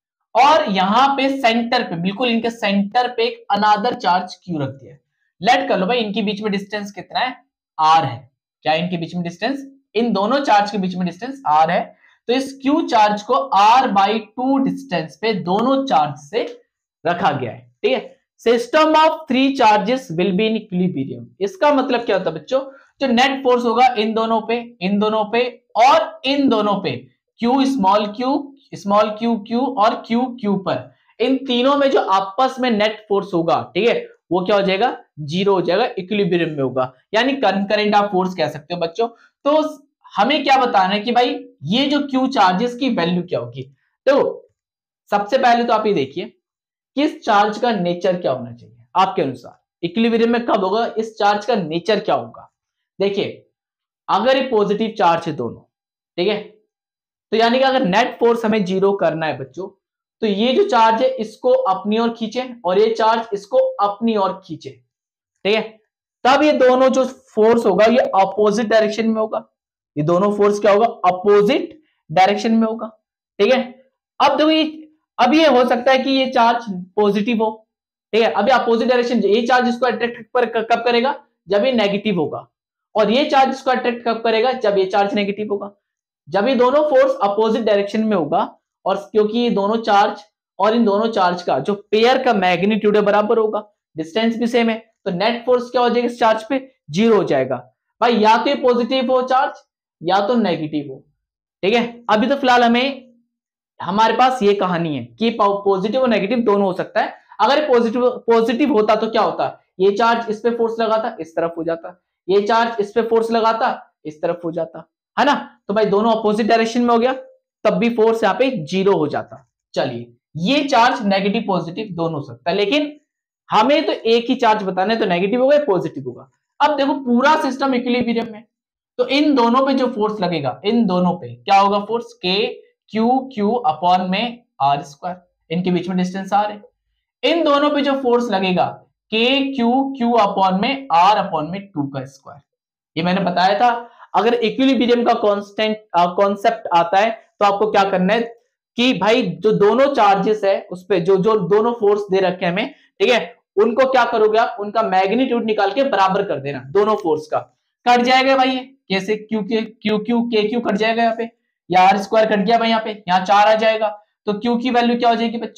और यहां पे सेंटर पे, बिल्कुल इनके सेंटर पे एक अनादर चार्ज Q रख दिया है। लेट कर लो भाई, इनके बीच में डिस्टेंस कितना है, R है। क्या इनके बीच में डिस्टेंस, इन दोनों चार्ज के बीच में डिस्टेंस R है। तो इस Q चार्ज को R बाई टू डिस्टेंस पे दोनों चार्ज से रखा गया है। ठीक है, system of three charges will be in equilibrium. इसका मतलब क्या होता है बच्चों, जो नेट फोर्स होगा इन दोनों पे, इन दोनों पे और इन दोनों पे, Q small q small q q और q q पर, इन तीनों में जो आपस में नेट फोर्स होगा, ठीक है, वो क्या हो जाएगा, जीरो हो जाएगा, इक्विलिब्रियम में होगा, यानी कंकरेंट आप फोर्स कह सकते हो बच्चों। तो हमें क्या बताना है कि भाई ये जो Q चार्जेस की वैल्यू क्या होगी। तो सबसे पहले तो आप ये देखिए कि इस चार्ज का नेचर क्या होना चाहिए आपके अनुसार, इक्विलिब्रियम में कब होगा, इस चार्ज का नेचर क्या होगा। देखिए अगर ये पॉजिटिव चार्ज है दोनों, ठीक है, तो यानी कि अगर नेट फोर्स हमें जीरो करना है बच्चों, तो ये जो चार्ज है इसको अपनी ओर खींचे और ये चार्ज इसको अपनी ओर खींचे। ठीक है, तब ये दोनों जो फोर्स होगा ये अपोजिट डायरेक्शन में होगा। ये दोनों फोर्स क्या होगा, अपोजिट डायरेक्शन में होगा। ठीक है, अब देखो ये, अब ये हो सकता है कि ये चार्ज पॉजिटिव हो। ठीक है, अभी अपोजिट डायरेक्शन, ये चार्ज इसको अट्रैक्ट पर कब करेगा, जब ये नेगेटिव होगा, और ये चार्ज इसको अट्रैक्ट कब करेगा, जब ये चार्ज नेगेटिव होगा। जब ये दोनों फोर्स अपोजिट डायरेक्शन में होगा, और क्योंकि ये दोनों चार्ज और इन दोनों चार्ज का जो पेयर का मैग्नीट्यूड है बराबर होगा, डिस्टेंस भी सेम है, तो नेट फोर्स क्या हो जाएगा इस चार्ज पे, जीरो हो जाएगा। भाई या तो ये पॉजिटिव हो चार्ज या तो नेगेटिव हो। ठीक है, अभी तो फिलहाल हमें, हमारे पास ये कहानी है कि पॉजिटिव और नेगेटिव दोनों हो सकता है। अगर पॉजिटिव पॉजिटिव होता तो क्या होता, ये चार्ज इस पे फोर्स लगाता, इस तरफ हो जाता, ये चार्ज इस पे फोर्स लगाता, इस तरफ हो जाता, है ना। तो भाई दोनों अपोजिट डायरेक्शन में हो गया, तब भी फोर्स यहाँ पे जीरो हो जाता। चलिए, ये चार्ज नेगेटिव पॉजिटिव दोनों हो सकता है, लेकिन हमें तो एक ही चार्ज बताना है, तो नेगेटिव होगा या पॉजिटिव होगा। अब देखो पूरा सिस्टम इक्विलिब्रियम में, तो इन दोनों पे जो फोर्स लगेगा, इन दोनों पे क्या होगा force, k q q upon में आर स्क्वायर, इनके बीच में डिस्टेंस आर है। इन दोनों पे जो फोर्स लगेगा, के क्यू क्यू अपॉन में आर अपॉन में टू का स्क्वायर। ये मैंने बताया था, अगर इक्विलिब्रियम का कांस्टेंट कॉन्सेप्ट आता है तो आपको क्या करना है कि भाई जो दोनों चार्जेस है उस पे जो जो दोनों फोर्स दे रखे हैं हमें, ठीक है, उनको क्या करोगे आप, उनका मैग्नीट्यूड निकाल के बराबर कर देना दोनों फोर्स का। कट जाएगा भाई ये, कैसे, क्यू के क्यू क्यू के क्यू कट जाएगा यहाँ पे, या आर स्क्वायर कट गया भाई यहाँ पे, यहाँ चार आ जाएगा, तो क्यू की वैल्यू क्या हो जाएगी बच्चों,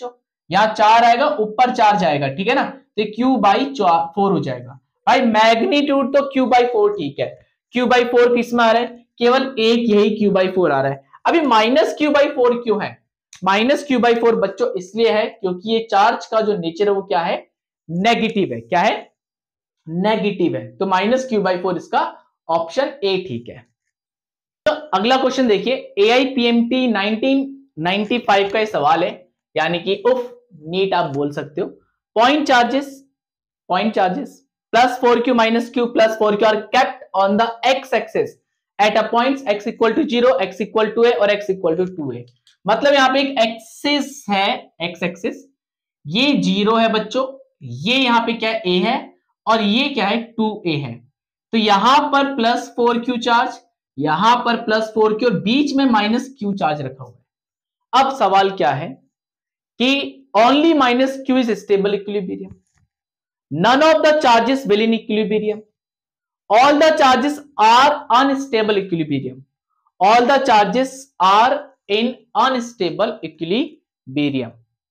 यहाँ चार आएगा, ऊपर चार जाएगा, ठीक है ना, तो क्यू बाई फोर हो जाएगा। भाई मैग्नीट्यूड तो क्यू बाई फोर ठीक है, क्यू बाई फोर किस में आ रहा है, केवल एक यही क्यू बाई फोर आ रहा है। अभी माइनस क्यू बाई फोर क्यों है, माइनस क्यू बाई फोर बच्चों इसलिए है क्योंकि ये चार्ज का जो नेचर है वो क्या है, नेगेटिव है, क्या है, नेगेटिव है, तो माइनस क्यू बाई फोर इसका ऑप्शन ए ठीक है। तो अगला क्वेश्चन देखिए, A I P M T nineteen ninety five का ये सवाल है, यानी कि उफ नीट आप बोल सकते हो। Point charges point charges plus four q minus q plus four q are kept on the x axis at a point x equal to zero, x equal to a और x equal to two a. मतलब यहाँ पे एक axis है, x axis, ये zero है बच्चों, ये यहाँ पे क्या है, ए है, और ये क्या है, टू ए है। तो यहां पर प्लस फोर क्यू चार्ज, यहां पर प्लस फोर क्यू, और बीच में माइनस क्यू चार्ज रखा हुआ है। अब सवाल क्या है कि only minus q is stable equilibrium, none of the charges will in equilibrium, all the charges are unstable equilibrium, all the charges are in unstable equilibrium.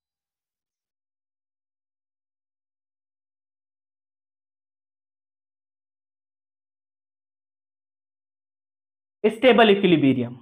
Stable equilibrium,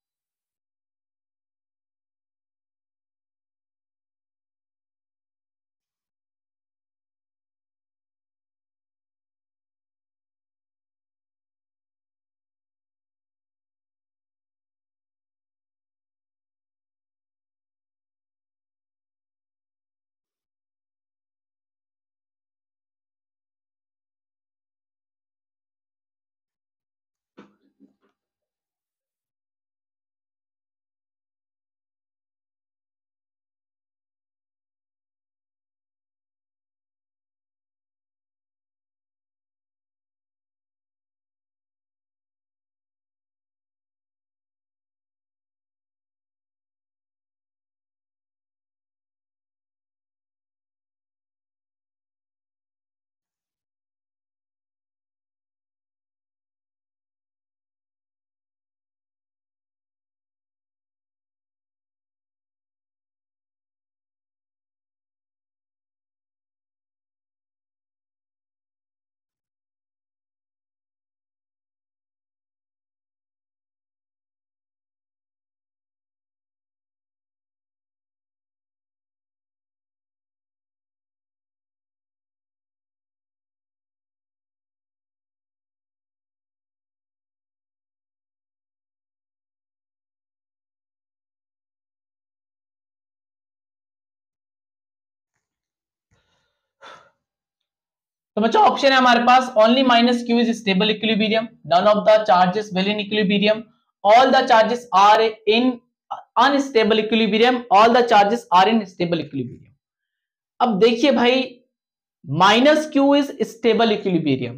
तो बच्चों ऑप्शन है हमारे पास only minus q is stable equilibrium, none of the charges will in equilibrium, all the charges are in unstable equilibrium, all the charges are in stable equilibrium. अब देखिए भाई, minus q is stable equilibrium,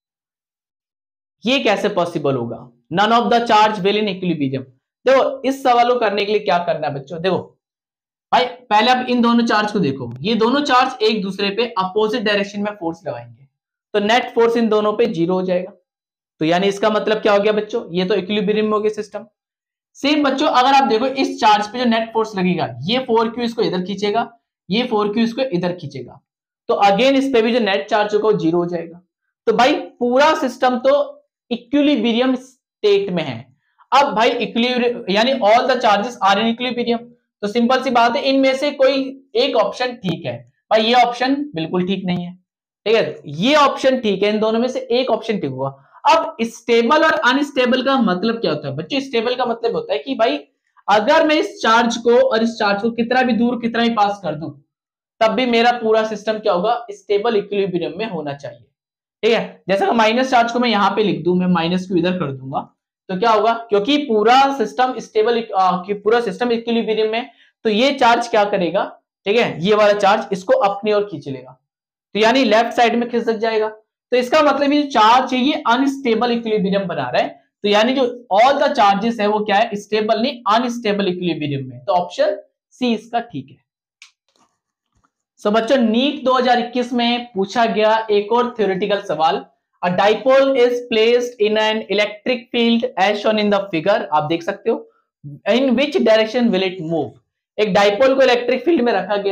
ये कैसे possible होगा, none of the charge will in equilibrium. देखो इस सवाल को करने के लिए क्या करना है बच्चों, देखो भाई पहले आप इन दोनों चार्ज को देखो, ये दोनों चार्ज एक दूसरे पे अपोजिट डायरेक्शन में फोर्स लगाएंगे, तो नेट फोर्स इन दोनों पे जीरो हो जाएगा। तो यानी इसका मतलब क्या हो गया बच्चों, ये तो इक्विलिब्रियम हो गया सिस्टम। सेम बच्चों अगर आप देखो इस चार्ज पे जो नेट फोर्स लगेगा, ये फोर क्यू इसको इधर खींचेगा, ये फोर क्यू इसको इधर खींचेगा, तो अगेन इस पे भी जो नेट चार्ज होगा वो जीरो हो जाएगा। तो भाई पूरा सिस्टम तो इक्विलिब्रियम स्टेट में है। अब भाई इक्विलिब्रियम यानी all the charges are in equilibrium, तो सिंपल सी बात है इनमें से कोई एक ऑप्शन ठीक है। भाई ये ऑप्शन बिल्कुल ठीक नहीं है, ठीक है, ये ऑप्शन ठीक है, इन दोनों में से एक ऑप्शन ठीक होगा। अब स्टेबल और अनस्टेबल का मतलब क्या होता है बच्चों, स्टेबल का मतलब होता है कि भाई अगर मैं इस चार्ज को और इस चार्ज को कितना भी दूर कितना भी पास कर दूं, तब भी मेरा पूरा सिस्टम क्या होगा, स्टेबल इक्विलिब्रियम में होना चाहिए, ठीक है। जैसा माइनस चार्ज को मैं यहां पे लिख दूं, मैं माइनस को इधर कर दूंगा, तो क्या होगा, क्योंकि पूरा सिस्टम स्टेबल, पूरा सिस्टम इक्विलिब्रियम में, तो ये चार्ज क्या करेगा, ठीक है, ये वाला चार्ज इसको अपनी ओर खींच लेगा, तो यानी लेफ्ट साइड में खिसक जाएगा। तो इसका मतलब ये चार्ज है ये अनस्टेबल इक्विलिब्रियम बना रहा है, तो यानी जो ऑल द चार्जेस है वो क्या है, स्टेबल नहीं अनस्टेबल इक्विलिब्रियम में, तो ऑप्शन सी इसका ठीक है। सो so, बच्चों नीट दो हज़ार इक्कीस में पूछा गया एक और थ्योरेटिकल सवाल, a dipole is placed in an electric field as shown in the figure, आप देख सकते हो, in which direction will it move. एक डाइपोल को इलेक्ट्रिक फील्ड में रखा गया है,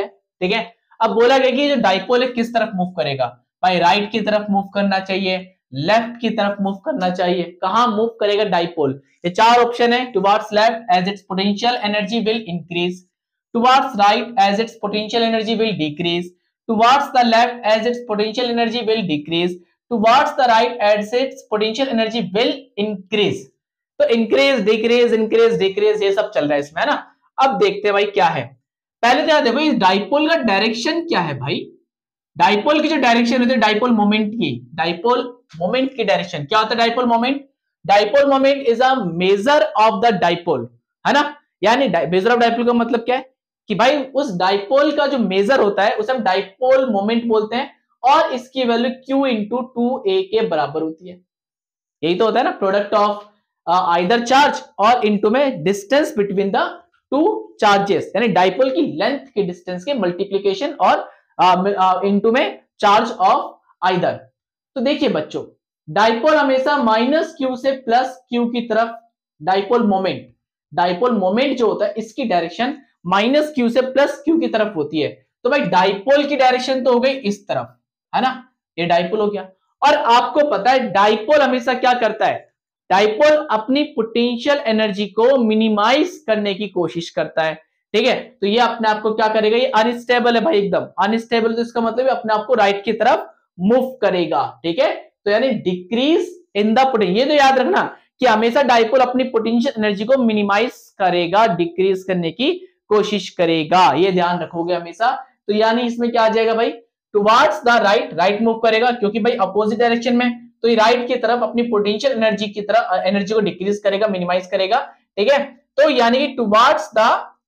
ठीक है। अब बोला गया कि जो डाइपोल है किस तरफ मूव करेगा, भाई राइट की तरफ मूव करना चाहिए, लेफ्ट की तरफ मूव करना चाहिए, कहां मूव करेगा डाइपोल, ये चार ऑप्शन है। Towards left as its potential energy will increase, towards right as its potential energy will decrease, towards the left as its potential energy will decrease, towards the right as its potential energy will increase. तो increase decrease increase decrease ये सब चल रहा है इसमें, है ना। अब देखते हैं भाई क्या है। पहले तो देखो इस डाइपोल का डायरेक्शन क्या है भाई, डाइपोल की जो डायरेक्शन होती है डाइपोल मोमेंट की, डाइपोल मोमेंट की डायरेक्शन क्या होता है, dipole moment, dipole moment is a measure of the dipole, है ना। यानी मेजर ऑफ डाइपोल का मतलब क्या है कि भाई उस डाइपोल का जो मेजर होता है उसे हम डाइपोल मोमेंट बोलते हैं, और इसकी वैल्यू q इंटू टू ए के बराबर होती है। यही तो होता है no, product of either charge और इनटू में distance between the two charges, यानी डाइपोल की लेंथ के डिस्टेंस के मल्टीप्लीकेशन और इनटू में चार्ज ऑफ आइदर। तो देखिए बच्चों, डाइपोल हमेशा माइनस क्यू से प्लस क्यू की तरफ, डाइपोल मोमेंट, डाइपोल मोमेंट जो होता है इसकी डायरेक्शन माइनस क्यू से प्लस क्यू की तरफ होती है। तो भाई डाइपोल की डायरेक्शन तो हो गई इस तरफ, है ना, ये डाइपोल हो गया। और आपको पता है डाइपोल हमेशा क्या करता है, डाइपोल अपनी पोटेंशियल एनर्जी को मिनिमाइज करने की कोशिश करता है, ठीक है। तो ये अपने आप को क्या करेगा, ये अनस्टेबल है भाई, एकदम अनस्टेबल, तो इसका मतलब अपने आप को राइट की तरफ मूव करेगा, ठीक है। तो यानी डिक्रीज इन द पोटेंशियल, ये तो याद रखना कि हमेशा डाइपोल अपनी पोटेंशियल एनर्जी को मिनिमाइज करेगा, डिक्रीज करने की कोशिश करेगा, ये ध्यान रखोगे हमेशा। तो यानी इसमें क्या आ जाएगा भाई, towards the right, right move करेगा क्योंकि भाई अपोजिट डायरेक्शन में, तो ये राइट की तरफ अपनी पोटेंशियल एनर्जी की तरफ एनर्जी को डिक्रीज करेगा, मिनिमाइज करेगा, ठीक है। तो यानी कि towards the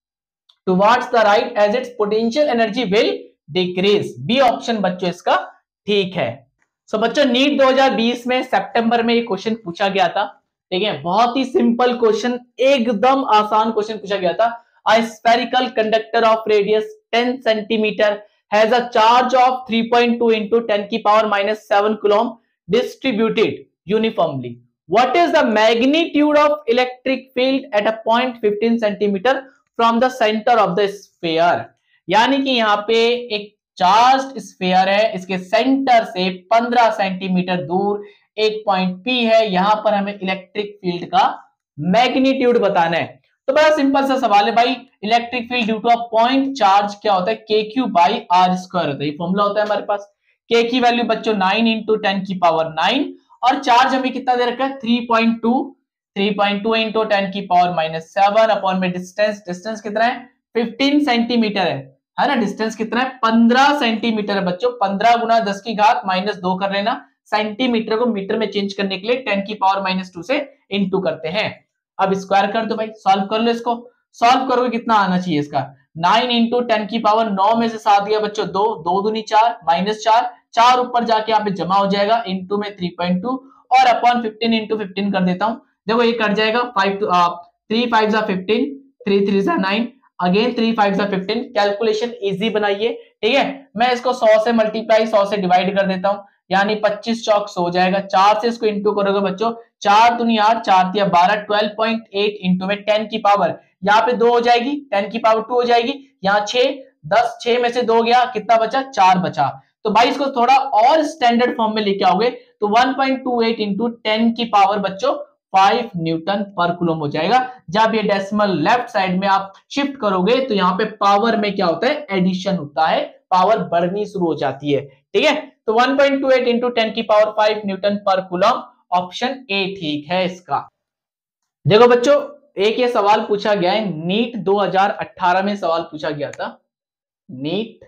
towards the right as its potential energy will decrease, B option बच्चों इसका ठीक है। सो बच्चों नीट दो हज़ार बीस में सितंबर में ये क्वेश्चन पूछा गया था, ठीक है, बहुत ही सिंपल क्वेश्चन, एकदम आसान क्वेश्चन पूछा गया था। A spherical conductor of radius ten centimeter has a charge of three point two into ten की power minus seven coulomb distributed uniformly. What is the magnitude of electric field at a point fifteen centimeter from the center of the sphere? यानी कि यहाँ पे एक charge sphere है, इसके centre से पंद्रह सेंटीमीटर दूर एक पॉइंट P है, यहां पर हमें इलेक्ट्रिक फील्ड का मैग्नीट्यूड बताना है। तो बड़ा सिंपल सा सवाल है भाई, electric field due to a point charge क्या होता है, के क्यू बाई आर स्क्वायर होता है, ये फॉर्मूला होता है हमारे पास। के की वैल्यू बच्चों नाइन इंटू टेन की पावर नाइन, और चार्ज हमें कितना दे रखा है three point two, three point two into ten की पावर माइनस सेवन अपॉन में डिस्टेंस, डिस्टेंस कितना है फिफ्टीन सेंटीमीटर है, है ना, डिस्टेंस कितना है पंद्रह सेंटीमीटर है बच्चों, पंद्रह गुना दस की घात माइनस दो कर लेना, सेंटीमीटर को मीटर में चेंज करने के लिए टेन की पावर माइनस टू से इंटू करते हैं। अब स्क्वायर कर दो भाई, सॉल्व कर लो इसको, सॉल्व करोगे कितना आना चाहिए इसका, नाइन इंटू टेन की पावर नौ में से सात दिया बच्चों दो, दो दूनी चार माइनस चार, चार ऊपर जाके यहाँ पे जमा हो जाएगा इंटू में थ्री पॉइंट टू, और अपॉन फिफ्टीन इंटू फिफ्टीन कर देता हूं, देखो ये कट जाएगा, फाइव टू थ्री फाइव जा फिफ्टीन, थ्री थ्री जा नाइन, अगेन थ्री फाइव जा फिफ्टीन, कैलकुलेशन इजी बनाइए, ठीक है। मैं इसको सौ से मल्टीप्लाई सौ से डिवाइड कर देता हूं, यानी पच्चीस चौक सौ हो जाएगा, चार से इसको इंटू करोगे बच्चों, चार दुनी आठ, चार तिया बारह, ट्वेल्व पॉइंट एट इंटू में टेन की पावर, यहाँ पे दो हो जाएगी, टेन की पावर टू हो जाएगी, यहाँ छह, दस, छह में से दो गया, कितना बचा, चार बचा। तो भाई इसको थोड़ा और स्टैंडर्ड फॉर्म में लेके आओगे तो one point two eight into ten की पावर बच्चों फाइव न्यूटन पर कूलम हो जाएगा। जब ये डेसिमल लेफ्ट साइड में आप शिफ्ट करोगे तो यहाँ पे पावर में क्या होता है, एडिशन होता है, पावर बढ़नी शुरू हो जाती है, ठीक है। तो one point two eight into ten की power five newton per coulomb, option A ठीक है इसका। देखो बच्चों एक ये सवाल पूछा गया है, नीट दो हज़ार अठारह में सवाल पूछा गया था, नीट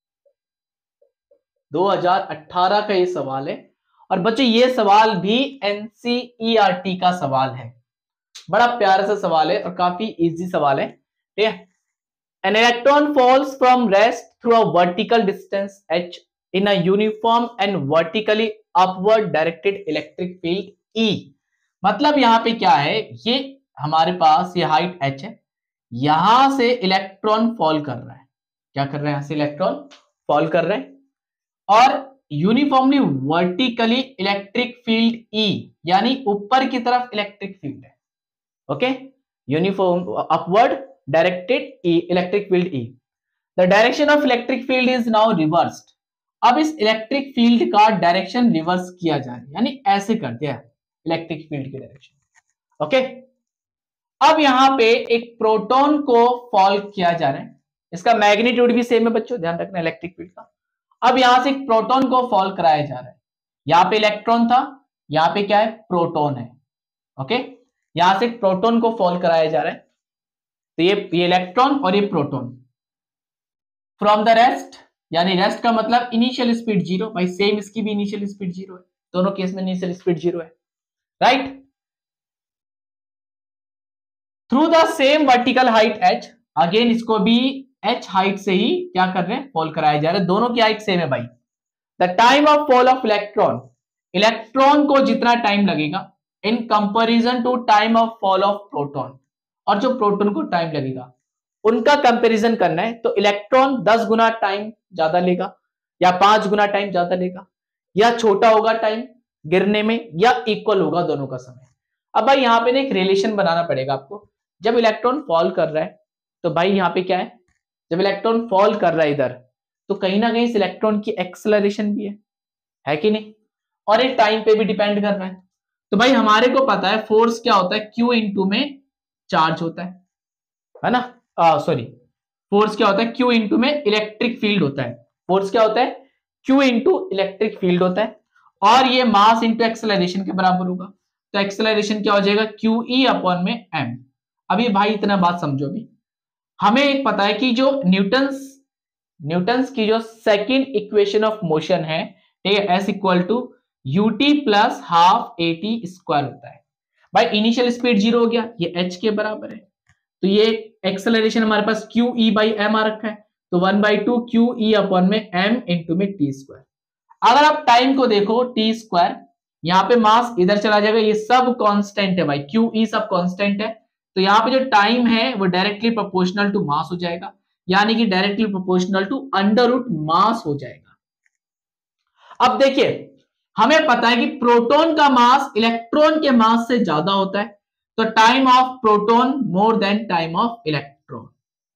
दो हज़ार अठारह का ये सवाल है, और बच्चों ये सवाल भी एनसीईआरटी का सवाल है, बड़ा प्यारा सा सवाल है और काफी इजी सवाल है, ठीक है। An electron falls from rest through a vertical distance h in a uniform and vertically upward directed electric field E। मतलब यहां पे क्या है, ये हमारे पास ये हाइट h है, यहां से इलेक्ट्रॉन फॉल कर रहा है, क्या कर रहे हैं, यहां से इलेक्ट्रॉन फॉल कर रहे हैं, और uniformly vertically electric field E, यानी ऊपर की तरफ इलेक्ट्रिक फील्ड है, okay, uniform upward directed E electric field E. The direction of electric field is now reversed. अब इस इलेक्ट्रिक फील्ड का डायरेक्शन रिवर्स किया जा रहा है, यानी ऐसे कर दिया इलेक्ट्रिक फील्ड की डायरेक्शन। ओके, अब यहां पे एक प्रोटॉन को फॉल किया जा रहा है, इसका मैग्नीट्यूड भी सेम है बच्चों, ध्यान रखना इलेक्ट्रिक फील्ड का। अब यहां से एक प्रोटॉन को फॉल कराया जा रहा है, यहां पे इलेक्ट्रॉन था, यहां पे क्या है, प्रोटॉन है। ओके, यहां से एक प्रोटॉन को फॉल कराया जा रहा है, तो ये ये इलेक्ट्रॉन और ये प्रोटॉन। फ्रॉम द रेस्ट, यानी रेस्ट का मतलब इनिशियल स्पीड जीरो, भाई सेम इसकी भी इनिशियल स्पीड जीरो है, दोनों केस में इनिशियल स्पीड जीरो है, right. Through the same vertical height h, again इसको भी h हाइट से ही क्या कर रहे हैं, फॉल कराया जा रहा है, दोनों की हाइट सेम है भाई। The time of fall of electron, electron को जितना टाइम लगेगा in comparison to time of fall of proton, और जो प्रोटॉन को टाइम लगेगा उनका कंपैरिजन करना है, तो इलेक्ट्रॉन दस गुना टाइम ज्यादा लेगा, या पांच गुना टाइम ज्यादा लेगा, या छोटा होगा टाइम गिरने में, या इक्वल होगा दोनों का समय। अब भाई यहां पे एक रिलेशन बनाना पड़ेगा आपको, जब इलेक्ट्रॉन फॉल कर रहा है तो भाई यहां पे क्या है, जब इलेक्ट्रॉन फॉल कर रहा है इधर, तो कहीं ना कहीं इस इलेक्ट्रॉन की एक्सेलरेशन भी है, है कि नहीं, और ये टाइम पे भी डिपेंड कर रहा है। तो भाई हमारे को पता है फोर्स क्या होता है, Q इंटू में चार्ज होता है है ना, सॉरी फोर्स क्या होता है, Q इंटू में इलेक्ट्रिक फील्ड होता है, फोर्स क्या होता है, Q इंटू इलेक्ट्रिक फील्ड होता है, और ये मास इंटू एक्सेलरेशन के बराबर होगा, तो एक्सेलरेशन क्या हो जाएगा, क्यू ई अपॉन में एम। अभी भाई इतना बात समझो, अभी हमें एक पता है कि जो न्यूटन्स न्यूटन्स की जो सेकंड इक्वेशन ऑफ मोशन है, ठीक है, s equal to u t plus half a t square होता है। भाई इनिशियल स्पीड जीरो हो गया, ये एच के बराबर है, तो ये एक्सेलरेशन हमारे पास क्यू ई बाई एम आ रखा है, तो one by two Q e upon में एम इंटू में टी स्क्वायर। अगर आप टाइम को देखो टी स्क्वायर, यहाँ पे मास इधर चला जाएगा, ये सब कांस्टेंट है भाई, क्यू ई सब कांस्टेंट है, तो यहाँ पे जो टाइम है वो डायरेक्टली प्रोपोर्शनल टू मास हो जाएगा, यानी कि directly proportional to under root mass हो जाएगा। अब देखिए हमें पता है कि प्रोटॉन का मास इलेक्ट्रॉन के मास से ज्यादा होता है, तो time of proton more than time of electron,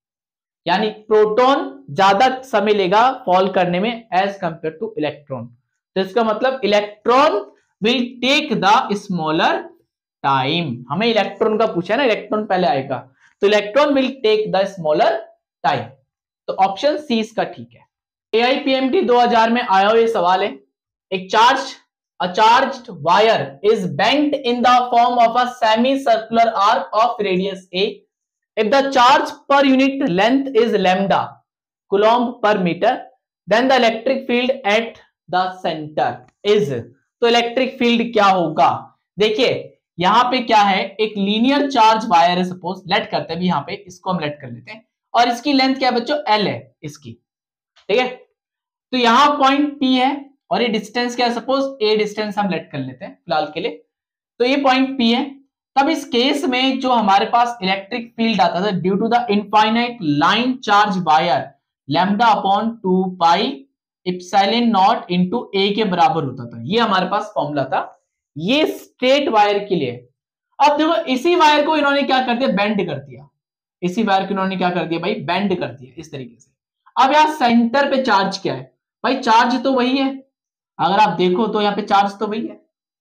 यानी प्रोटॉन ज्यादा समय लेगा फॉल करने में एज कंपेयर टू इलेक्ट्रॉन। तो इसका मतलब electron will take the smaller time, हमें इलेक्ट्रॉन का पूछा है ना, इलेक्ट्रॉन पहले आएगा, तो electron will take the smaller time, तो ऑप्शन सी इसका ठीक है। A I P M T दो हज़ार में आया हुआ ये सवाल है, एक charge a charged wire is bent in the form of a semi-circular arc of radius a. If the charge per unit length is lambda coulomb per meter, then the electric field at the center is, तो electric field क्या होगा, देखिए यहां पे क्या है, एक linear charge wire है, सपोज लेट करते हैं यहां पे, इसको हम लेट कर लेते हैं, और इसकी लेंथ क्या है बच्चों, एल है इसकी, ठीक है, तो यहां पॉइंट पी है, और ये डिस्टेंस क्या है, सपोज ए डिस्टेंस हम लेट कर लेते हैं फिलहाल के लिए, तो ये पॉइंट पी है। तब इस केस में जो हमारे पास इलेक्ट्रिक फील्ड आता था due to the infinite line charge wire, lambda upon two pi epsilon naught into a के बराबर होता था, ये हमारे पास फॉर्मूला था, ये स्ट्रेट वायर के लिए। अब देखो इसी वायर को इन्होंने क्या कर दिया, बेंड कर दिया, इसी वायर को इन्होंने क्या कर दिया भाई, बेंड कर दिया इस तरीके से। अब यहां सेंटर पे चार्ज क्या है भाई, चार्ज तो वही है, अगर आप देखो तो यहाँ पे चार्ज तो वही है।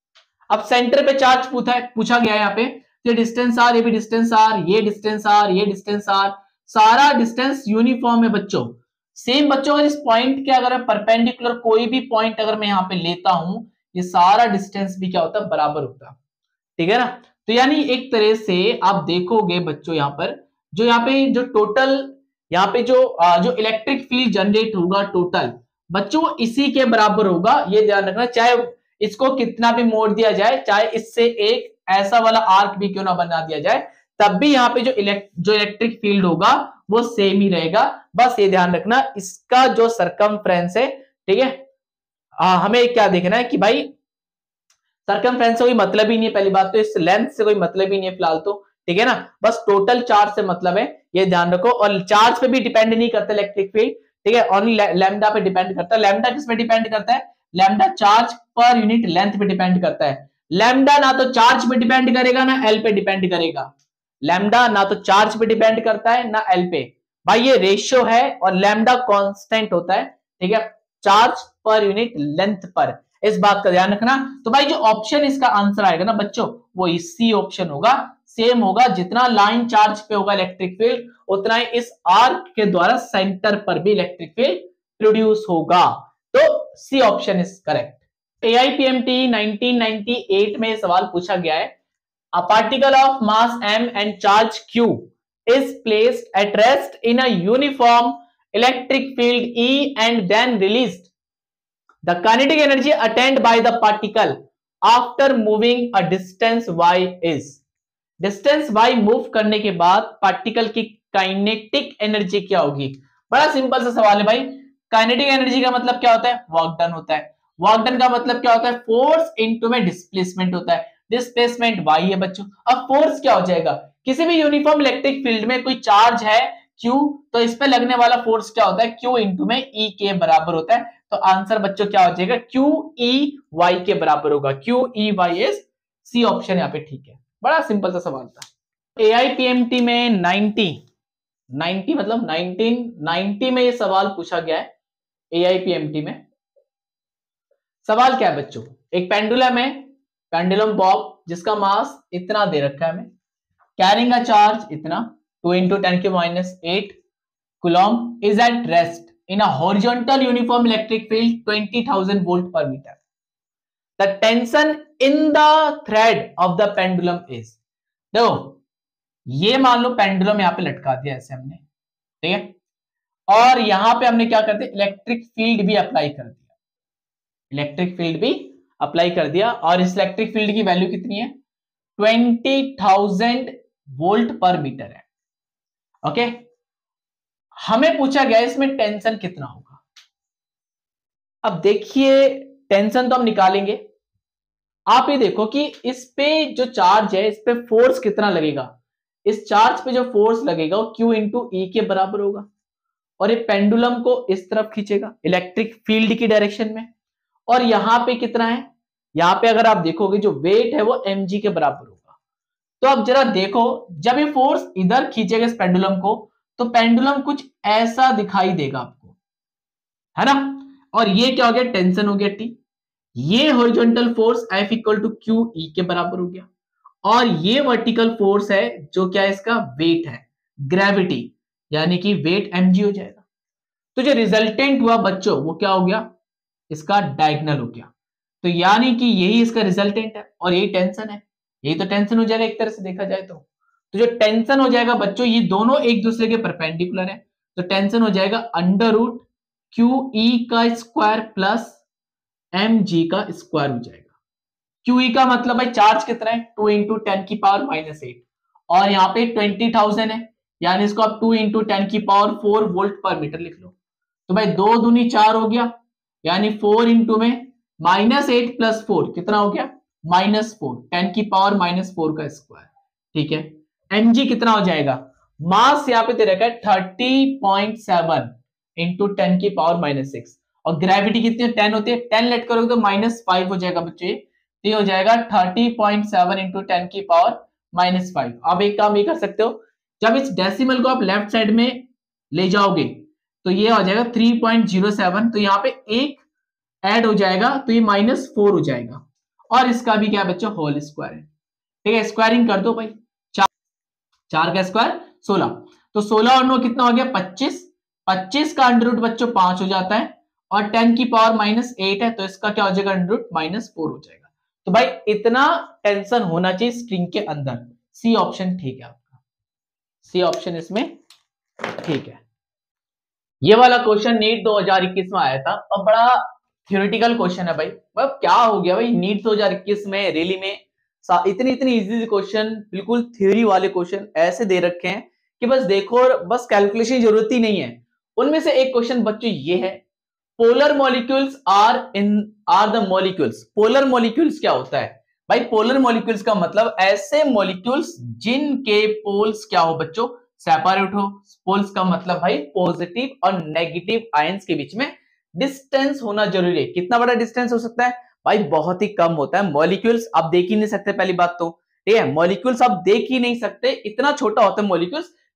अब सेंटर पे चार्ज पूछा है, पूछा गया है यहाँ पे, ये डिस्टेंस आर, ये भी डिस्टेंस आर, ये डिस्टेंस आर, ये डिस्टेंस आर, सारा डिस्टेंस यूनिफॉर्म है बच्चों, सेम बच्चों। अगर इस पॉइंट के अगर परपेंडिकुलर कोई भी पॉइंट अगर मैं यहाँ पे लेता हूं, ये सारा डिस्टेंस भी क्या होता है, बराबर होता है, ठीक है ना। तो यानी एक तरह से आप देखोगे बच्चों यहाँ पर, जो यहाँ पे जो टोटल यहाँ पे जो जो इलेक्ट्रिक फील्ड जनरेट होगा टोटल बच्चों इसी के बराबर होगा, ये ध्यान रखना, चाहे इसको कितना भी मोड़ दिया जाए, चाहे इससे एक ऐसा वाला आर्क भी क्यों ना बना दिया जाए, तब भी यहाँ पे जो इलेक्ट जो इलेक्ट्रिक फील्ड होगा वो सेम ही रहेगा। बस ये ध्यान रखना, इसका जो सरकमफ्रेंस है, ठीक है, आ, हमें क्या देखना है कि भाई सरकमफ्रेंस से कोई मतलब ही नहीं है, पहली बात तो इस लेंथ से कोई मतलब ही नहीं है फिलहाल तो, ठीक है ना, बस टोटल चार्ज से मतलब है, ये ध्यान रखो। और चार्ज पे भी डिपेंड नहीं करता इलेक्ट्रिक फील्ड, ठीक है, ओनली लैम्डा पे डिपेंड करता है। लैम्डा किस पे डिपेंड करता है, lambda charge per unit length पे डिपेंड करता है। लैम्डा ना तो चार्ज पे डिपेंड करेगा ना एल पे डिपेंड करेगा, लैम्डा ना तो चार्ज पे डिपेंड करता है ना एल पे, भाई ये रेशियो है और लैम्डा कांस्टेंट होता है, ठीक है, चार्ज पर यूनिट लेंथ पर, इस बात का ध्यान रखना। तो भाई जो ऑप्शन इसका आंसर आएगा ना बच्चों, वो सी ऑप्शन होगा। सेम होगा, जितना लाइन चार्ज पे होगा इलेक्ट्रिक फील्ड, उतना ही इस आर्क के द्वारा सेंटर पर भी इलेक्ट्रिक फील्ड प्रोड्यूस होगा। तो C option is correct. A I P M T nineteen ninety eight में सवाल पूछा गया है, a particle of mass m and charge q is placed at rest in a uniform electric field E and then released. The kinetic energy attained by the particle after moving a distance y is. Distance y move करने के बाद particle की kinetic energy क्या होगी? बड़ा simple सा सवाल है भाई। काइनेटिक एनर्जी का मतलब क्या होता है? वर्क डन होता है। वर्क डन का मतलब क्या होता है? फोर्स इनटू में डिस्प्लेसमेंट होता है। डिस्प्लेसमेंट y है बच्चों। अब फोर्स क्या हो जाएगा? किसी भी यूनिफॉर्म इलेक्ट्रिक फील्ड में कोई चार्ज है Q, तो इस पे लगने वाला फोर्स क्या होता है? Q इंटू में E के बराबर होता है। तो आंसर बच्चों क्या हो जाएगा? Q E Y के बराबर होगा। Q E Y is C option यहाँ पे ठीक है। बड़ा सिंपल सा सवाल था। ए आई पी एम टी में नाइंटी नाइंटी मतलब नाइनटीन नाइंटी में ये सवाल पूछा गया है। A I P M T में सवाल क्या है बच्चों? एक पेंडुलम है, पेंडुलम बॉब, जिसका मास इतना दे रखा है हमें, कैरिंग अ चार्ज इतना, टू इंटू टेन के minus eight coulomb, is at rest in a horizontal uniform electric field twenty thousand volt per metre. The tension in the thread of the pendulum is. देखो ये मान लो pendulum यहां पे लटका दिया ऐसे हमने, ठीक है, और यहां पे हमने क्या कर दिया? इलेक्ट्रिक फील्ड भी अप्लाई कर दिया। इलेक्ट्रिक फील्ड भी अप्लाई कर दिया और इस इलेक्ट्रिक फील्ड की वैल्यू कितनी है? Twenty thousand volt per metre है। ओके, हमें पूछा गया इसमें टेंशन कितना होगा। अब देखिए टेंशन तो हम निकालेंगे। आप ये देखो कि इस पे जो चार्ज है, इस पे फोर्स कितना लगेगा? इस चार्ज पे जो फोर्स लगेगा वो Q इंटू ई के बराबर होगा, और ये पेंडुलम को इस तरफ खींचेगा इलेक्ट्रिक फील्ड की डायरेक्शन में। और यहां पे कितना है? यहां पे अगर आप देखोगे जो वेट है वो mg के बराबर होगा। तो अब जरा देखो, जब ये फोर्स इधर खींचेगा इस पेंडुलम को, तो पेंडुलम कुछ ऐसा दिखाई देगा आपको, है ना? और ये क्या हो गया? टेंशन हो गया T। ये horizontal force F equal to Q E के बराबर हो गया, और ये वर्टिकल फोर्स है जो क्या है? इसका वेट है, ग्रेविटी, यानी कि वेट mg हो जाएगा। तो जो रिजल्टेंट हुआ बच्चों वो क्या हो गया? इसका डायगोनल हो गया। तो यानी कि यही इसका रिजल्टेंट है और यही टेंशन है। यही तो टेंशन हो जाएगा एक तरह से देखा जाए तो। तो जो टेंशन हो जाएगा बच्चों, ये दोनों एक दूसरे के परपेंडिकुलर है, तो टेंशन हो जाएगा अंडर रूट क्यू ई का स्क्वायर प्लस एम जी का स्क्वायर हो जाएगा। क्यू ई का मतलब भाई चार्ज कितना है? टू इंटू टेन की पावर माइनस एट, और यहाँ पे ट्वेंटी थाउजेंड है, यानी इसको आप टू इंटू टेन की power four volt per metre लिख लो। तो भाई दो दूनी चार हो गया, यानी फोर इंटू में माइनस एट प्लस फोर कितना हो गया? माइनस फोर, टेन की पावर माइनस फोर का स्क्वायर, ठीक है। एमजी कितना हो जाएगा? मास यहाँ पे दे रखा है thirty point seven into ten की पावर माइनस सिक्स, और ग्रेविटी कितनी है? टेन होती है। टेन लेट करोगे तो माइनस फाइव हो जाएगा बच्चे, ये हो जाएगा thirty point seven into ten की पावर माइनस फाइव। अब एक काम ये कर सकते हो, जब इस डेसिमल को आप लेफ्ट साइड में ले जाओगे तो ये हो जाएगा थ्री पॉइंट जीरो सेवन, तो यहाँ पे एक ऐड हो जाएगा तो ये माइनस फोर हो जाएगा, और इसका भी क्या बच्चों? होल स्क्वायर है, ठीक है। स्क्वायरिंग कर दो भाई, चार चार का स्क्वायर सोलह, तो सोलह और नौ कितना हो गया? पच्चीस। पच्चीस का अंडर रूट बच्चों पांच हो जाता है, और टेन की पावर माइनस एट है, तो इसका क्या हो जाएगा? अंडर रूट माइनस फोर हो जाएगा। तो भाई इतना टेंशन होना चाहिए स्ट्रिंग के अंदर। सी ऑप्शन ठीक है आपका, सी ऑप्शन इसमें ठीक है। ये वाला क्वेश्चन नीट दो हज़ार इक्कीस में आया था, और बड़ा थ्योरेटिकल क्वेश्चन है भाई। मतलब क्या हो गया भाई, नीट दो हज़ार इक्कीस में रैली में इतनी इतनी इजी क्वेश्चन, बिल्कुल थ्योरी वाले क्वेश्चन ऐसे दे रखे हैं कि बस देखो और बस कैलकुलेशन की जरूरत ही नहीं है। उनमें से एक क्वेश्चन बच्चों ये है, polar molecules are in are the molecules. Polar molecules क्या होता है भाई? पोलर मॉलिक्यूल्स का मतलब ऐसे मॉलिक्यूल्स जिनके पोल्स क्या हो बच्चों? सेपरेट हो। पोल्स का मतलब भाई पॉजिटिव और नेगेटिव आयंस के बीच में डिस्टेंस होना जरूरी है। कितना बड़ा डिस्टेंस हो सकता है भाई? बहुत ही कम होता है। मॉलिक्यूल्स आप देख ही नहीं सकते, पहली बात तो, ठीक है। मॉलिक्यूल्स आप देख ही नहीं सकते, इतना छोटा होता है मॉलिक्यूल्स,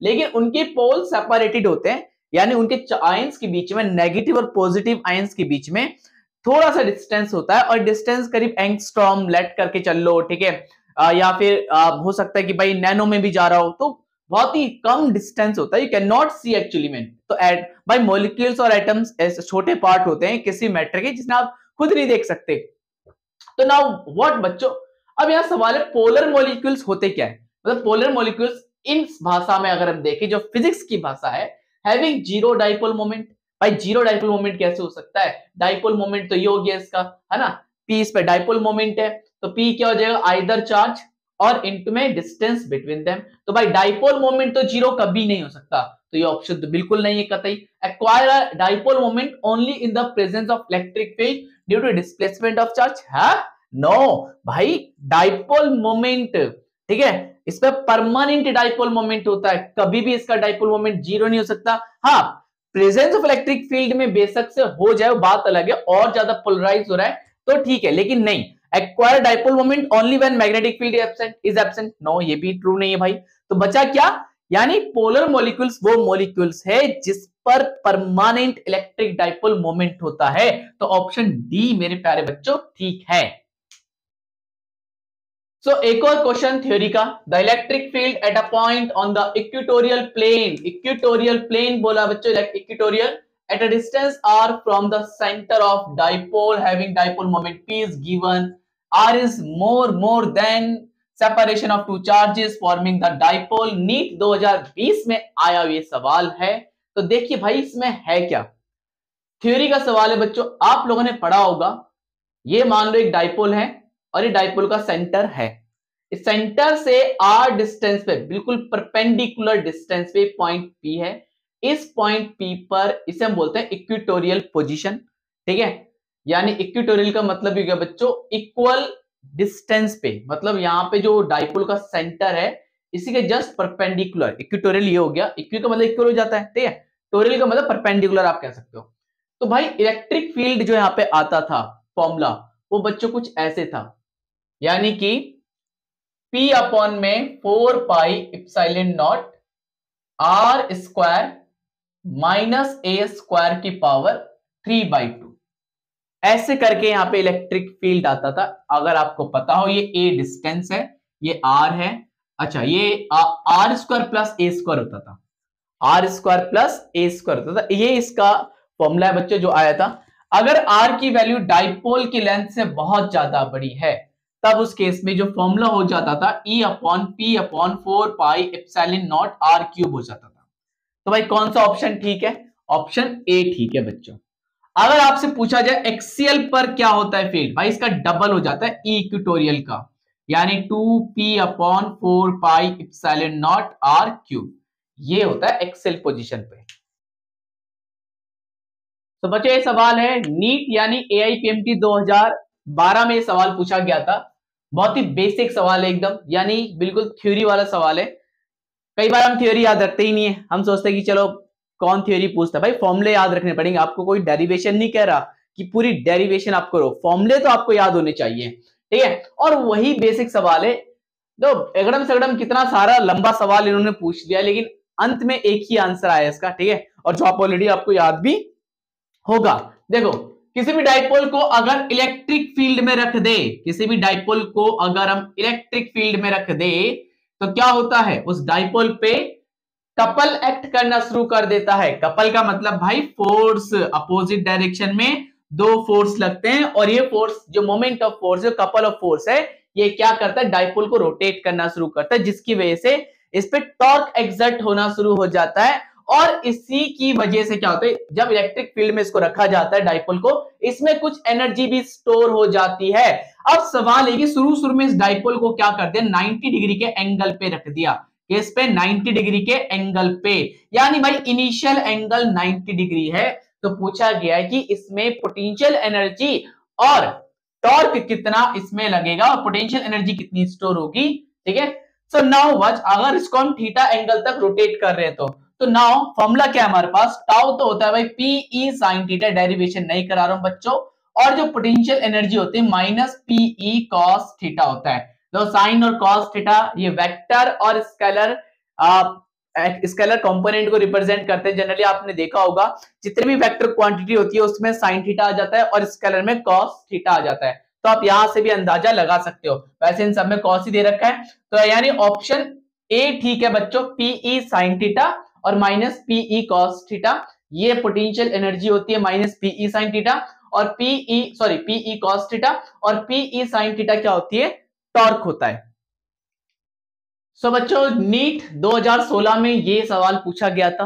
लेकिन उनके पोल सेपरेटेड होते हैं, यानी उनके आयंस के बीच में, नेगेटिव और पॉजिटिव आयंस के बीच में थोड़ा सा डिस्टेंस होता है, और डिस्टेंस करीब एंगस्ट्रॉम लेट करके चल लो, ठीक है, या फिर आ, हो सकता है कि भाई नैनो में भी जा रहा हो, तो बहुत ही कम डिस्टेंस होता है, you can not see actually में। तो एट भाई मॉलिक्यूल्स और एटम्स ऐसे छोटे पार्ट होते हैं किसी मैटर के जिसमें आप खुद नहीं देख सकते। तो नाउ व्हाट बच्चों, अब यहां सवाल है पोलर मॉलिक्यूल्स होते क्या है, मतलब पोलर मॉलिक्यूल्स इन भाषा में अगर हम देखें जो फिजिक्स की भाषा है, हैविंग जीरो डाइपोल मोमेंट। भाई जीरो डाइपोल मोमेंट कैसे हो सकता है, डाइपोल मोमेंट तो ये हो गया इसका, है ना, पी इस पे डाइपोल मोमेंट है, तो पी क्या हो जाएगा, आइदर चार्ज और इनटू में डिस्टेंस बिटवीन देम। तो भाई डाइपोल मोमेंट तो जीरो कभी नहीं हो सकता, तो ये ऑप्शन तो बिल्कुल नहीं है कतई। Acquire dipole moment only in the presence of electric field due to displacement of charge, है नो भाई, डाइपोल मोमेंट, ठीक है, इस पे परमानेंट डाइपोल मोमेंट होता है, कभी भी इसका डाइपोल मोमेंट जीरो नहीं हो सकता। हाँ, प्रेजेंस ऑफ इलेक्ट्रिक फील्ड में बेशक से हो जाए, बात अलग है, और ज्यादा पोलराइज हो रहा है तो ठीक है, लेकिन नहीं, acquire dipole moment only when magnetic field absent is absent, no ये भी ट्रू नहीं है भाई। तो बचा क्या, यानी पोलर मॉलिक्यूल्स वो मॉलिक्यूल्स है जिस पर परमानेंट इलेक्ट्रिक डाइपोल मोमेंट होता है, तो ऑप्शन डी मेरे प्यारे बच्चों ठीक है। सो so, एक और क्वेश्चन थ्योरी का, the electric field at a point on the equatorial plane, equatorial plane बोला बच्चों, equatorial at a distance r from the center of dipole having dipole moment p is given, r is more more than separation of two charges forming the dipole। NEET दो हज़ार बीस में आया ये सवाल है, तो देखिए भाई इसमें है क्या, थ्योरी का सवाल है बच्चों, आप लोगों ने पढ़ा होगा, ये मान लो एक डाइपोल है और ये डाइपोल का सेंटर है, इस सेंटर से r डिस्टेंस पे, बिल्कुल परपेंडिकुलर डिस्टेंस पे पॉइंट P है, इस पॉइंट P पर इसे हम बोलते हैं इक्वेटोरियल पोजीशन, ठीक है, यानी इक्वेटोरियल का मतलब ये क्या बच्चों, इक्वल डिस्टेंस पे, मतलब यहाँ पे जो डाइपोल का सेंटर है इसी के जस्ट परपेंडिकुलर, इक्वेटोरियल ये हो गया, इक्वी का मतलब इक्वल हो जाता है, ठीक है, टोरियल का मतलब परपेंडिकुलर आप कह सकते हो। तो भाई इलेक्ट्रिक फील्ड जो यहाँ पे आता था फॉर्मूला, वो बच्चों कुछ ऐसे था, यानी कि P अपॉन में four pi epsilon naught r square minus a square की पावर थ्री बाई टू, ऐसे करके यहाँ पे इलेक्ट्रिक फील्ड आता था। अगर आपको पता हो, ये a डिस्टेंस है, ये r है, अच्छा ये r square plus a square होता था, r square plus a square होता था, ये इसका फॉर्मूला है बच्चों जो आया था। अगर r की वैल्यू डाइपोल की लेंथ से बहुत ज्यादा बड़ी है, तब उस केस में जो फॉर्मूला हो जाता था E upon p upon four pi epsilon naught r cube हो जाता था। तो भाई कौन सा ऑप्शन ठीक है, ऑप्शन ए ठीक है बच्चों। अगर आपसे पूछा जाए एक्सियल पर क्या होता है फील्ड, भाई इसका डबल हो जाता है इक्वेटोरियल का, यानी two p upon four pi epsilon naught r cube, ये होता है एक्सियल पोजीशन पे। तो बच्चों ये सवाल है नीट यानी एआईपीएमटी दो हज़ार बारह में ये सवाल पूछा गया था, बहुत ही बेसिक सवाल है एकदम, यानी बिल्कुल थ्योरी वाला सवाल है। कई बार हम थ्योरी याद रखते ही नहीं है, हम सोचते हैं कि चलो कौन थ्योरी पूछता है, भाई फॉर्मूले याद रखने पड़ेंगे आपको, कोई डेरिवेशन नहीं कह रहा कि पूरी डेरिवेशन आप करो, फॉर्मूले तो आपको याद होने चाहिए, ठीक है, और वही बेसिक सवाल है। तो एकदम से एकदम कितना सारा लंबा सवाल इन्होंने पूछ दिया, लेकिन अंत में एक ही आंसर आया इसका, ठीक है, और जो आप ऑलरेडी आपको याद भी होगा। देखो किसी भी डाइपोल को अगर इलेक्ट्रिक फील्ड में रख दे, किसी भी डाइपोल को अगर हम इलेक्ट्रिक फील्ड में रख दे तो क्या होता है, उस डाइपोल पे कपल एक्ट करना शुरू कर देता है। कपल का मतलब भाई फोर्स, अपोजिट डायरेक्शन में दो फोर्स लगते हैं, और ये फोर्स जो मोमेंट ऑफ फोर्स है, कपल ऑफ फोर्स है, ये क्या करता है, डाइपोल को रोटेट करना शुरू करता है, जिसकी वजह से इस पे टॉर्क एक्सर्ट होना शुरू हो जाता है, और इसी की वजह से क्या होता है, जब इलेक्ट्रिक फील्ड में इसको रखा जाता है डाइपोल को, इसमें कुछ एनर्जी भी स्टोर हो जाती है। अब सवाल है कि शुरू शुरू में इस डाइपोल को क्या कर दिया, नाइंटी डिग्री के एंगल पे रख दिया, इस पे नाइंटी डिग्री के एंगल पे, यानी भाई इनिशियल एंगल नाइंटी डिग्री है। तो पूछा गया है कि इसमें पोटेंशियल एनर्जी और टॉर्क कितना इसमें लगेगा, और पोटेंशियल एनर्जी कितनी स्टोर होगी, ठीक है। सो नाउ व्हाट, अगर इसको हम थीटा एंगल तक रोटेट कर रहे हैं तो तो नाउ फॉर्मूला क्या है हमारे पास, टाउ तो होता है भाई p E sine theta, derivation नहीं करा रहा हूं बच्चों, और जो पोटेंशियल एनर्जी होती है minus p E cos theta होता है। तो साइन और कॉस थीटा ये वेक्टर और स्केलर स्केलर कंपोनेंट को रिप्रेजेंट करते हैं। जनरली आपने देखा होगा जितने भी वेक्टर क्वांटिटी होती है उसमें साइन थीटा आ जाता है और स्केलर में कॉस थीटा आ जाता है। तो आप यहां से भी अंदाजा लगा सकते हो। वैसे इन सब में कॉस ही दे रखा है, तो यानी ऑप्शन ए ठीक है बच्चों, पीई साइन थीटा और माइनस पीई कॉस थीटा। ये पोटेंशियल एनर्जी होती है माइनस पीई साइन थीटा और p E sorry p E cos theta, और पीई साइन थीटा क्या होती है, टॉर्क होता है। सो so, बच्चों नीट दो हज़ार सोलह में ये सवाल पूछा गया था।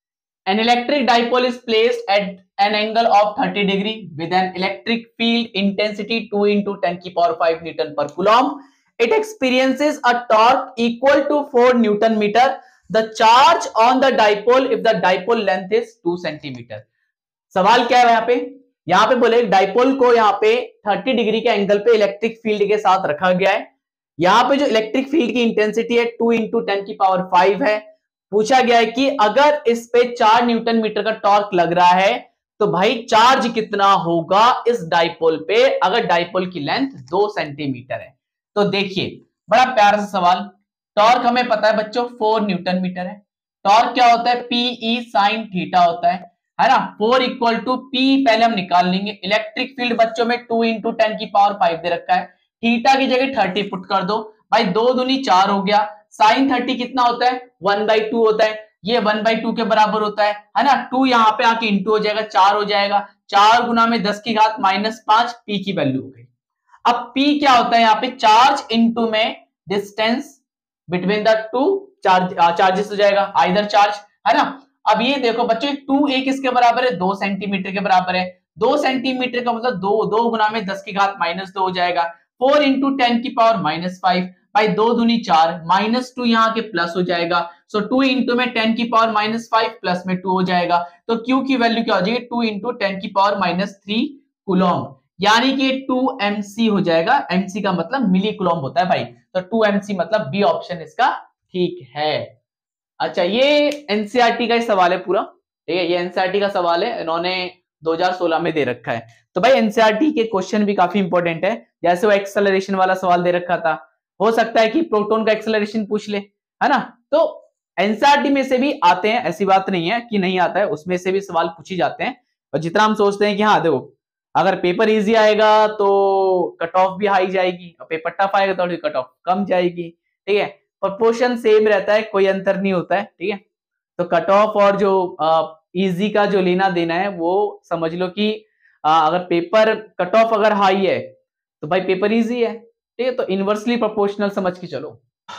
An electric dipole is placed at an angle of thirty degree with an electric field intensity two into ten की power five newton per coulomb. It experiences a torque equal to four newton metre. The charge on the dipole if the dipole length is two centimetre. सवाल क्या है यहाँ पे, यहाँ पे बोले dipole को यहाँ पे थर्टी डिग्री के एंगल पे इलेक्ट्रिक फील्ड के साथ रखा गया है। यहाँ पे जो इलेक्ट्रिक फील्ड की इंटेंसिटी है टू इंटू टेन की पावर फाइव है। पूछा गया है कि अगर इस पे चार न्यूटन मीटर का टॉर्क लग रहा है तो भाई चार्ज कितना होगा इस डाइपोल पे अगर डाइपोल की लेंथ दो सेंटीमीटर है। तो देखिए बड़ा प्यारा सा सवाल। टॉर्क हमें पता है बच्चों फोर न्यूटन मीटर है। टॉर्क क्या होता है, पीई साइन थीटा होता है है ना। फोर इक्वल टू पी पहले हम निकाल लेंगे। इलेक्ट्रिक फील्ड बच्चों में टू इंटू टेन की पावर फाइव दे रखा है। थीटा की जगह थर्टी पुट कर दो भाई, दो दूनी चार हो गया। साइन थर्टी कितना होता है, वन बाई टू होता है। ये वन बाई टू के बराबर होता है है ना। टू यहाँ पे आके इंटू हो जाएगा, चार हो जाएगा। चार गुना में दस की घात माइनस पांच, पी की वैल्यू हो गई। अब पी क्या होता है यहाँ पे, चार्ज इंटू में distance between the two charge charges हो जाएगा, आइदर चार्ज है ना। अब ये देखो बच्चों टू ए किसके बराबर है, दो सेंटीमीटर के बराबर है। दो सेंटीमीटर का मतलब दो दो गुना में दस की घात माइनस दो हो जाएगा। फोर इंटू टेन की पावर माइनस फाइव, भाई दो दूनी चार, माइनस टू यहाँ के प्लस हो जाएगा। सो टू इंटू में टेन की पावर माइनस फाइव प्लस में टू हो जाएगा। तो क्यू की वैल्यू क्या हो जाएगी, टू इंटू टेन की पावर माइनस थ्री कूलॉम, यानी कि टू एमसी हो जाएगा। एमसी का मतलब मिली कूलॉम होता है भाई, तो टू एमसी मतलब बी ऑप्शन इसका ठीक है। अच्छा ये एनसीईआरटी का ही सवाल है पूरा, ठीक है। ये एनसीईआरटी का सवाल है, इन्होंने दो हज़ार सोलह में दे रखा है। तो भाई एनसीईआरटी के क्वेश्चन भी काफी इंपॉर्टेंट है। जैसे वो एक्सेलरेशन वाला सवाल दे रखा था, हो सकता है कि प्रोटॉन का एक्सेलरेशन पूछ ले, है ना। तो एनसीईआरटी में से भी आते हैं, ऐसी बात नहीं है कि नहीं आता है, उसमें से भी सवाल पूछे जाते हैं। और जितना हम सोचते हैं कि हाँ देखो अगर पेपर इजी आएगा तो कट ऑफ भी हाई जाएगी, और पेपर टफ आएगा तो कट ऑफ कम जाएगी, ठीक है। प्रोपोर्शन सेम रहता है, कोई अंतर नहीं होता है, ठीक है। तो कट ऑफ और जो इजी का जो लेना देना है वो समझ लो कि आ, अगर पेपर कट ऑफ अगर हाई है तो भाई पेपर इजी है, ठीक है। तो इनवर्सली प्रोपोर्शनल समझ के चलो।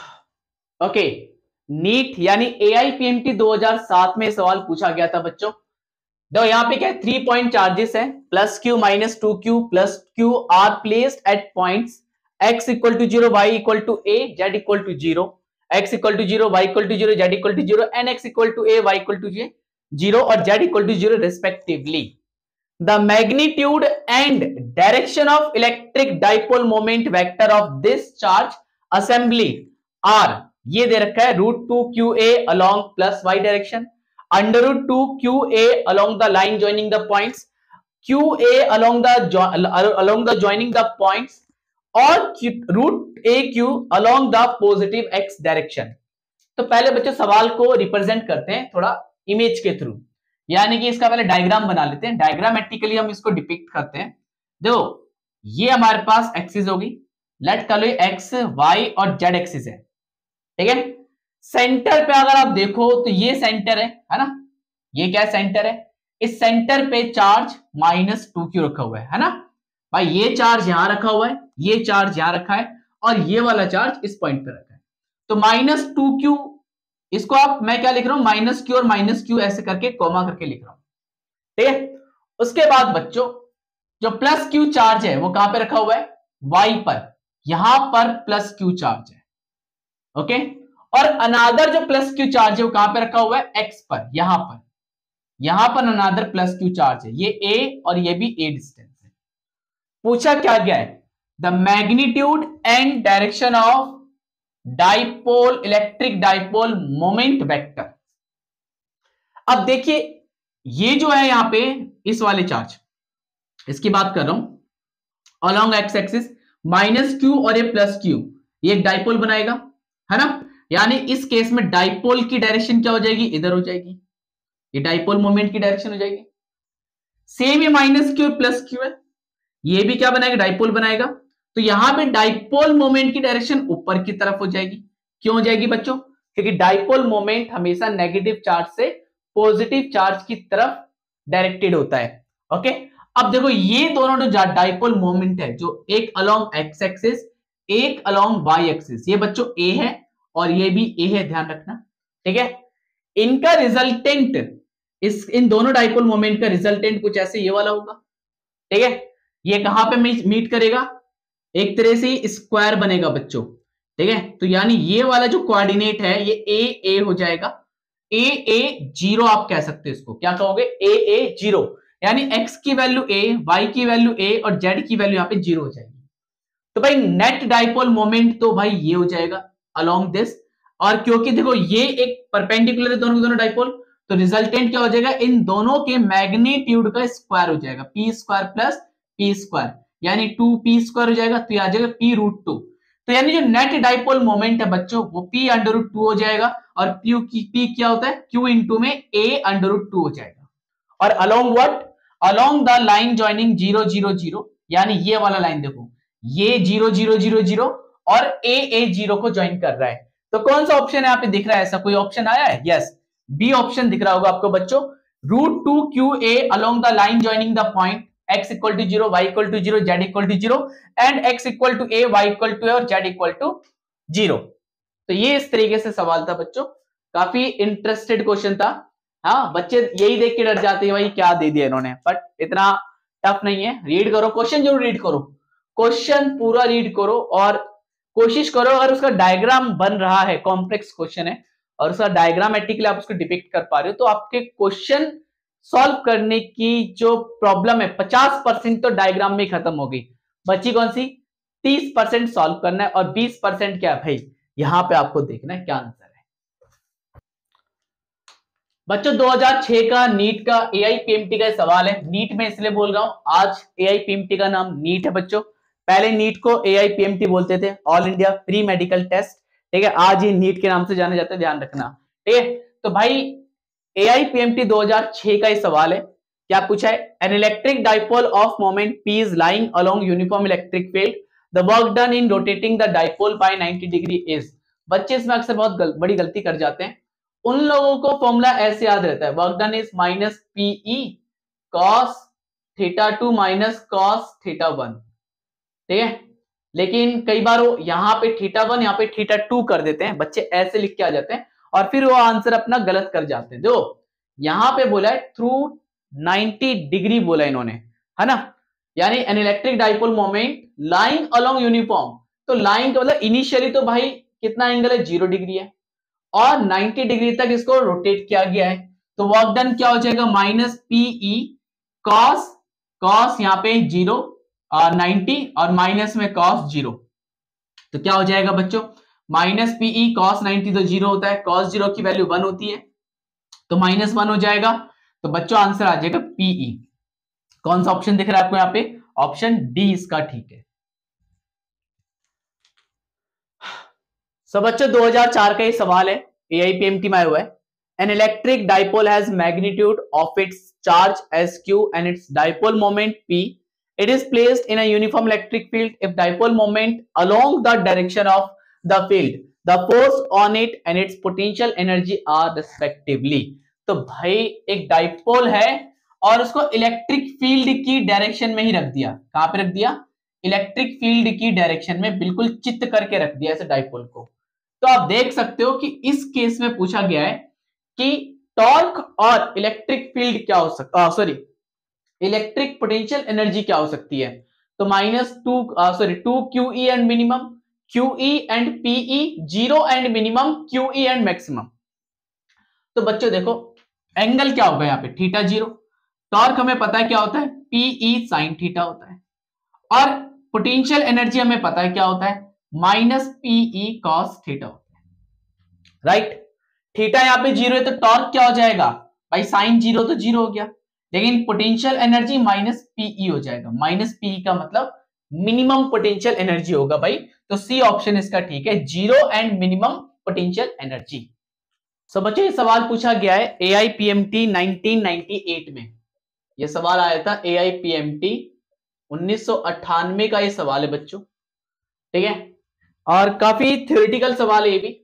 ओके नीट यानी एआईपीएमटी दो हज़ार सात में सवाल पूछा गया था बच्चों। देखो यहाँ पे क्या है, थ्री पॉइंट चार्जेस है, plus Q minus two q plus q are placed at points x equal to zero, y equal to a, z equal to zero. x equal to zero, y equal to zero, z equal to zero, and x equal to a, y equal to zero और z equal to zero respectively. The magnitude and direction of electric dipole moment vector of this charge assembly are, ये दे रखा है root two Q a along plus y direction, under root two Q a along the line joining the points, q a along the along the joining the points, और root a q along the positive x direction. तो पहले बच्चों सवाल को represent करते हैं थोड़ा image के थ्रू, यानी कि इसका पहले डायग्राम बना लेते हैं। डायग्रामेटिकली हम इसको डिपिक्ट करते हैं। देखो ये हमारे पास एक्सिस होगी, लेट कर लो एक्स वाई और जेड एक्सिस है, ठीक है। सेंटर पे अगर आप देखो तो ये सेंटर है है ना, ये क्या सेंटर है, इस सेंटर पे चार्ज माइनस टू क्यू रखा हुआ है है ना भाई। ये चार्ज यहां रखा हुआ है, ये चार्ज यहां रखा है, और ये वाला चार्ज इस पॉइंट पे रखा है। तो माइनस टू क्यू, इसको आप मैं क्या लिख रहा हूं, माइनस क्यू और माइनस क्यू ऐसे करके कॉमा करके लिख रहा हूं, ठीक है। उसके बाद बच्चों जो प्लस क्यू चार्ज है वो कहां पे रखा हुआ है, वाई पर, यहां पर प्लस क्यू चार्ज है, ओके। और अनादर जो प्लस क्यू चार्ज है वो कहां पे रखा हुआ है, एक्स पर, यहां पर, यहां पर अनादर प्लस क्यू चार्ज है, ये ए और ये भी ए डिस्टेंस है। पूछा क्या गया है, the magnitude and direction of dipole electric dipole moment vector. अब देखिए ये जो है यहां पे इस वाले चार्ज, इसकी बात कर रहा हूं, along x axis minus q और ये प्लस क्यू, ये एक डाइपोल बनाएगा है ना। यानी इस केस में डाइपोल की डायरेक्शन क्या हो जाएगी, इधर हो जाएगी, ये डाइपोल मोमेंट की डायरेक्शन हो जाएगी। सेम ये माइनस क्यू प्लस क्यू है, ये भी क्या बनाएगा, डाइपोल बनाएगा। तो यहां पे डाइपोल मोमेंट की डायरेक्शन ऊपर की तरफ हो जाएगी। क्यों हो जाएगी बच्चों, क्योंकि डाइपोल मोमेंट हमेशा नेगेटिव चार्ज से पॉजिटिव चार्ज की तरफ डायरेक्टेड होता है। ओके, अब देखो ये दोनों जो डाइपोल मोमेंट है, जो एक अलोंग एक्स एक्सिस, एक अलोंग वाई एक्सिस, ये बच्चों ए है और ये भी ए है, ध्यान रखना, ठीक है। इनका रिजल्टेंट, इस इन दोनों डाइपोल मोमेंट का रिजल्टेंट कुछ ऐसे ये वाला होगा, ठीक है। ये कहां पे मीट करेगा, एक तरह से स्क्वायर बनेगा बच्चों, ठीक है। तो यानी ये वाला जो कोऑर्डिनेट है ये ए ए हो जाएगा, ए ए जीरो आप कह सकते हो इसको, क्या कहोगे, ए ए जीरो, यानी x की वैल्यू a, y की वैल्यू a और z की वैल्यू यहां पे जीरो हो जाएगी। तो भाई नेट डाइपोल मोमेंट तो भाई ये हो जाएगा अलोंग दिस, और क्योंकि देखो ये एक परपेंडिकुलर है दोनों के दोनों डाइपोल, तो रिजल्टेंट क्या हो जाएगा, इन दोनों के मैग्नीट्यूड का स्क्वायर हो जाएगा, p square plus p square, यानी टू पी स्क्वायर हो जाएगा, तो ये आ जाएगा पी रूट टू। तो यानी जो नेट डाइपोल मोमेंट है बच्चों वो पी अंडर रूट टू हो जाएगा, और पी की पी क्या होता है, क्यू इंटू में ए अंडर रूट टू हो जाएगा। और along what, along the line joining zero zero zero, यानी ये वाला लाइन देखो, ये जीरो जीरो जीरो जीरो और ए ए जीरो को ज्वाइन कर रहा है। तो कौन सा ऑप्शन यहाँ पे दिख रहा है, ऐसा कोई ऑप्शन आया है, यस, बी ऑप्शन दिख रहा होगा आपको बच्चों, root two Q A along the line joining the point x equal to zero, y equal to zero, z equal to zero and x equal to a, y equal to a और z equal to zero. तो ये इस तरीके से सवाल था बच्चों, काफी इंटरेस्टेड क्वेश्चन था। हाँ, बच्चे यही देख के डर जाते हैं भाई क्या दे दिया इन्होंने, बट इतना टफ नहीं है, रीड करो, क्वेश्चन जरूर रीड करो, क्वेश्चन पूरा रीड करो और कोशिश करो अगर उसका डायग्राम बन रहा है, कॉम्प्लेक्स क्वेश्चन है और उसका डायग्रामेटिकली आप उसको डिपिक्ट कर पा रहे हो, तो आपके क्वेश्चन सॉल्व करने की जो प्रॉब्लम है पचास परसेंट तो डायग्राम में खत्म हो गई, बची कौन सी तीस परसेंट सॉल्व करना है, और बीस परसेंट क्या है भाई, यहां पे आपको देखना है क्या आंसर है। बच्चों दो हज़ार छह का नीट का एआईपीएमटी का सवाल है, नीट में इसलिए बोल रहा हूं, आज एआईपीएमटी का नाम नीट है बच्चों, पहले नीट को एआईपीएमटी बोलते थे, all India pre medical test, ठीक है, आज ये नीट के नाम से जाने जाते हैं, ध्यान रखना, ठीक है। तो भाई एआईपीएमटी दो हज़ार छह का ही सवाल है, क्या पूछा है, an electric dipole of moment P is lying along uniform electric field, the work done in rotating the dipole by ninety degree is. बच्चे इसमें अक्सर बहुत गल, बड़ी गलती कर जाते हैं, उन लोगों को फॉर्मूला ऐसे याद रहता है, work done is minus PE cos theta two minus cos theta one, ठीक है, लेकिन कई बार वो यहाँ पे थीटा वन यहाँ पे थीटा टू कर देते हैं, बच्चे ऐसे लिख के आ जाते हैं और फिर वो आंसर अपना गलत कर जाते हैं। देखो यहां पे बोला है थ्रू नाइंटी डिग्री बोला इन्होंने, है ना, यानी an electric dipole moment lying along uniform, तो लाइन का मतलब इनिशियली तो भाई कितना एंगल है, जीरो डिग्री है और नाइंटी डिग्री तक इसको रोटेट किया गया है, तो वर्क डन क्या हो जाएगा, माइनस पीई कॉस, कॉस यहाँ पे जीरो और नाइंटी और माइनस में कॉस जीरो, तो क्या हो जाएगा बच्चों, माइनस पीई कॉस नाइंटी तो जीरो होता है, कॉस जीरो की वैल्यू वन होती है तो माइनस वन हो जाएगा, तो बच्चों आंसर आ जाएगा पीई। कौन सा ऑप्शन दिख रहा है आपको यहाँ पे, ऑप्शन डी इसका ठीक है। सो बच्चों दो हज़ार चार का ये सवाल है, एआईपीएमटी में आया हुआ है, an electric dipole has magnitude of its charge as Q and its dipole moment P, it is placed in a uniform electric field if dipole moment along the direction of the field, the force on it and its potential energy are respectively। तो भाई एक dipole है और उसको electric field की direction में ही रख दिया, कहां पे रख दिया, इलेक्ट्रिक फील्ड की डायरेक्शन में, बिल्कुल चित्त करके रख दिया ऐसे डाइपोल को। तो आप देख सकते हो कि इस केस में पूछा गया है कि टॉर्क और इलेक्ट्रिक फील्ड क्या हो सकता, सॉरी इलेक्ट्रिक पोटेंशियल एनर्जी क्या हो सकती है, तो minus two sorry two Q E and minimum, Q E and P E, zero and minimum, Q E and maximum. तो बच्चों देखो एंगल क्या होगा यहाँ पे, थीटा जीरो, टॉर्क हमें पता है क्या होता है, पीई साइन थीटा होता है, और पोटेंशियल एनर्जी हमें पता है क्या होता है, माइनस पीई कॉस थीटा होता है, राइट। थीटा यहाँ पे जीरो है तो टॉर्क क्या हो जाएगा भाई, साइन जीरो तो जीरो हो गया, लेकिन पोटेंशियल एनर्जी माइनस पीई हो जाएगा, माइनस पीई का मतलब मिनिमम पोटेंशियल एनर्जी होगा भाई, तो सी ऑप्शन इसका ठीक है, zero and minimum potential energy. So बच्चों ये सवाल पूछा गया है A I P M T nineteen ninety eight में। ये सवाल आया था ए आई पी एम टी उन्नीस सौ अट्ठानवे का ये सवाल है बच्चों, ठीक है, और काफी थ्योरेटिकल सवाल है ये भी।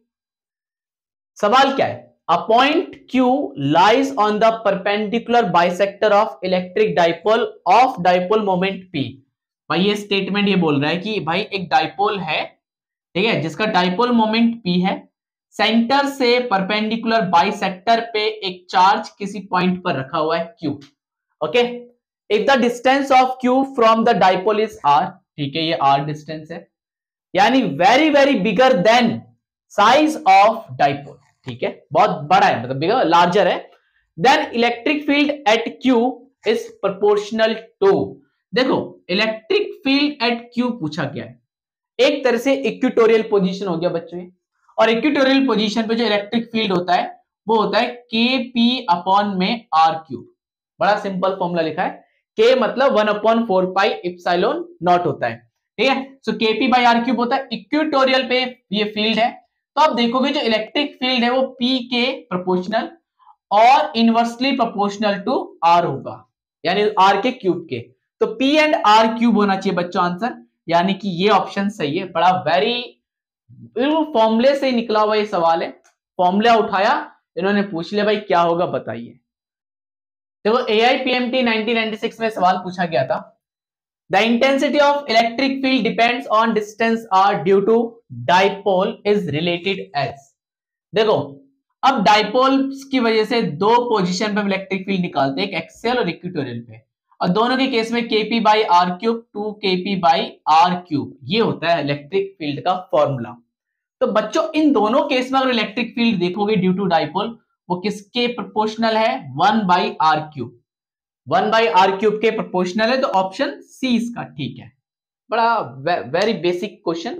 सवाल क्या है, a point Q lies on the perpendicular bisector of electric dipole of dipole moment P। भाई ये स्टेटमेंट ये बोल रहा है कि भाई एक डाइपोल है, ठीक है, जिसका डाइपोल मोमेंट P है, सेंटर से परपेंडिकुलर बाइसेक्टर पे एक चार्ज किसी पॉइंट पर रखा हुआ है Q। Okay, if the distance of Q from the dipole is R, ठीक है, ये R डिस्टेंस है, यानी very very bigger than size of dipole, ठीक है, बहुत बड़ा है, मतलब बिगर लार्जर है, then electric field at Q is proportional to. देखो इलेक्ट्रिक फील्ड एट Q पूछा गया है, एक तरह से इक्वेटोरियल पोजीशन हो गया बच्चों, और इक्वेटोरियल पोजीशन पे जो इलेक्ट्रिक फील्ड होता है वो होता है के पी अपॉन में आर क्यूब। बड़ा सिंपल फॉर्मूला लिखा है, के मतलब one upon four pi epsilon naught होता है, ठीक है, सो के पी बाई आर क्यूब होता है, इक्वेटोरियल पे ये फील्ड है। तो आप देखोगे जो इलेक्ट्रिक फील्ड है वो पी के प्रोपोर्शनल और इनवर्सली प्रोपोर्शनल टू आर होगा, यानी आर के क्यूब के। तो पी एंड आर क्यूब होना चाहिए बच्चों आंसर, यानी कि ये ऑप्शन सही है। बड़ा वेरी फॉर्मूले से निकला हुआ ये सवाल है, फॉर्मूला उठाया इन्होंने, पूछ लिया भाई क्या होगा बताइए। देखो A I P M T nineteen ninety six में सवाल पूछा गया था, the intensity of electric field depends on distance R due to dipole is related as. देखो अब डाइपोल्स की वजह से दो पोजीशन पे इलेक्ट्रिक फील्ड निकालते हैं, एक एक्सियल और इक्वेटोरियल पे, और दोनों के केस में K P by R cube to K P by R cube, ये होता है इलेक्ट्रिक फील्ड का फॉर्मूला। तो बच्चों इन दोनों केस में अगर इलेक्ट्रिक फील्ड देखोगे ड्यू टू डाइपोल, वो किसके प्रोपोर्शनल है, one by R cube, one by R cube के प्रोपोर्शनल है, तो ऑप्शन सी इसका ठीक है। बड़ा वे, very basic question,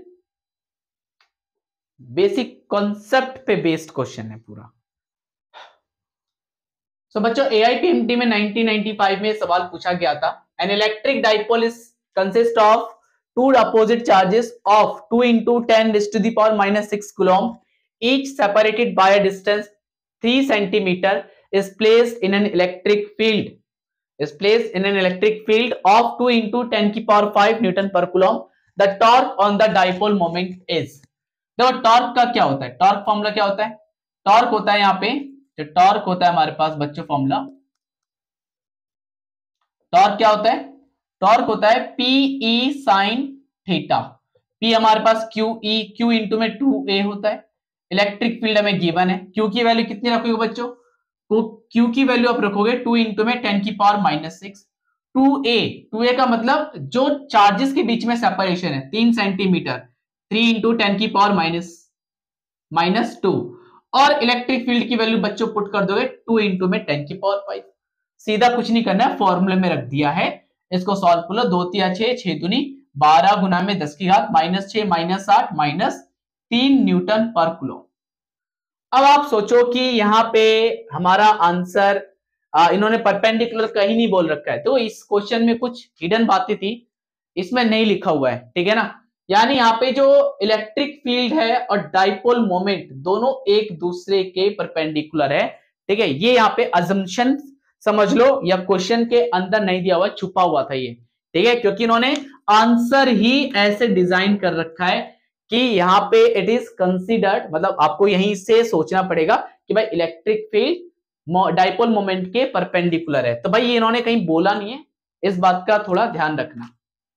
basic concept पे बेस्ड क्वेश्चन है पूरा। सो so, बच्चों A I P M T में नाइनटीन नाइंटी फाइव में सवाल पूछा गया था, an electric dipole is consist of two opposite charges of two into ten raised to the power minus six coulomb, each separated by a distance three centimeter, is placed in an electric field is placed in an electric field of two into ten की power five newton per coulomb. The torque on the dipole moment is। देखो torque का क्या होता है, torque formula क्या होता है, torque होता है यहाँ पे, जो टॉर्क होता है हमारे पास बच्चों फॉर्मूला, टॉर्क क्या होता है, टॉर्क होता है P E sine theta, P हमारे पास क्यू ई, क्यू इंटू में टू ए होता है, इलेक्ट्रिक फील्ड हमें गिवन है, क्यू की वैल्यू कितनी रखोगे बच्चों, तो क्यू की वैल्यू आप रखोगे टू इंटू में टेन की power minus six, two A, two A का मतलब जो चार्जेस के बीच में सेपरेशन है तीन सेंटीमीटर, थ्री इंटू टेन की पावर माइनस माइनस टू, और इलेक्ट्रिक फील्ड की वैल्यू बच्चों पुट कर दोगे टू इंटू में टेन की पावर फाइव। सीधा कुछ नहीं करना है, फॉर्मूले में रख दिया है, इसको सॉल्व कर लो, दो तिया छह, छह दूनी बारह गुना में दस की घात माइनस छह माइनस आठ माइनस तीन न्यूटन पर कूलम। अब आप सोचो कि यहाँ पे हमारा आंसर आ, इन्होंने परपेंडिकुलर कहीं नहीं बोल रखा है, तो इस क्वेश्चन में कुछ हिडन बातें थी, इसमें नहीं लिखा हुआ है, ठीक है ना, यानी यहाँ पे जो इलेक्ट्रिक फील्ड है और डाइपोल मोमेंट दोनों एक दूसरे के परपेंडिकुलर है, ठीक है, ये यहाँ पे अजम्पशन समझ लो, या क्वेश्चन के अंदर नहीं दिया हुआ, छुपा हुआ था ये, ठीक है, क्योंकि इन्होंने आंसर ही ऐसे डिजाइन कर रखा है कि यहाँ पे इट इज कंसीडर्ड, मतलब आपको यहीं से सोचना पड़ेगा कि भाई इलेक्ट्रिक फील्ड डाइपोल मोमेंट के परपेंडिकुलर है, तो भाई ये इन्होंने कहीं बोला नहीं है, इस बात का थोड़ा ध्यान रखना।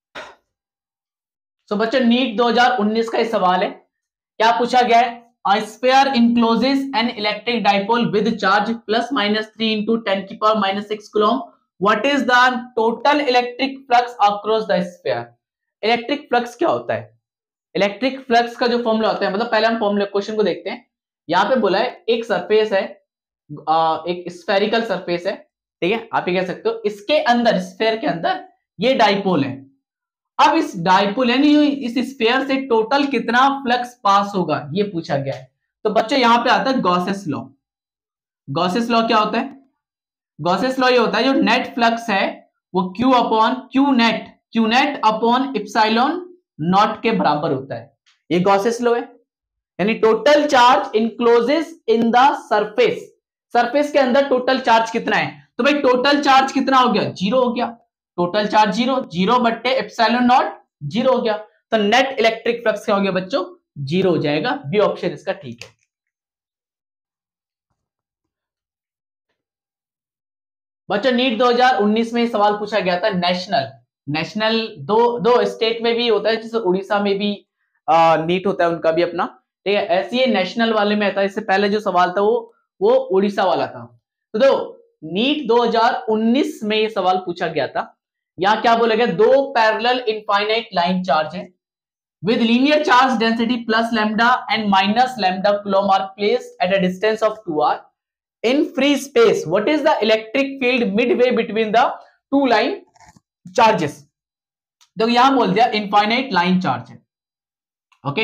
सो so, बच्चों नीट दो हज़ार उन्नीस का ये सवाल है, क्या पूछा गया है, A sphere encloses an electric dipole with charge plus minus three into ten की power minus six coulomb. What is the total electric flux across the sphere? Electric flux क्या होता है, इलेक्ट्रिक फ्लक्स का जो फॉर्मूला होता है, मतलब पहले हम फॉर्मूला क्वेश्चन को देखते हैं। यहाँ पे बोला है एक सरफेस है, आ, एक स्फेरिकल सरफेस है, ठीक है, आप ये कह सकते हो, इसके अंदर स्फेयर के अंदर ये डाइपोल है। अब इस डाइपोल यानी इस स्फीयर से टोटल कितना फ्लक्स पास होगा ये पूछा गया है। तो बच्चों यहां पे आता है गॉसेस लॉ। गॉसेस लॉ क्या होता है, गॉसेस लॉ ये होता है जो नेट फ्लक्स है वो Q upon Q net Q net upon epsilon naught के बराबर होता है, ये गॉसेस लॉ है। यानी total charge encloses in the surface, surface के अंदर टोटल चार्ज कितना है, तो भाई टोटल चार्ज कितना हो गया, जीरो हो गया, टोटल चार्ज जीरो, जीरो बट्टे एप्सिलॉन नॉट जीरो हो गया, तो नेट इलेक्ट्रिक फ्लक्स क्या हो गया बच्चों, जीरो हो जाएगा। बी ऑप्शन इसका ठीक है। बच्चों नीट दो हज़ार उन्नीस में सवाल पूछा गया था, नेशनल नेशनल दो दो स्टेट में भी होता है, जैसे उड़ीसा में भी आ, नीट होता है उनका भी अपना, ठीक है, ऐसे ही नेशनल वाले में आता है। इससे पहले जो सवाल था वो वो उड़ीसा वाला था। तो दो नीट दो हज़ार उन्नीस में ये सवाल पूछा गया था। यहां क्या बोला गया, दो पैरेलल इनफाइनाइट लाइन चार्ज है with linear charge density plus lambda and minus lambda coulomb are placed at a distance of two r in free space. What is the electric field midway between the two line charges? तो यहां बोल दिया infinite line charge है, okay,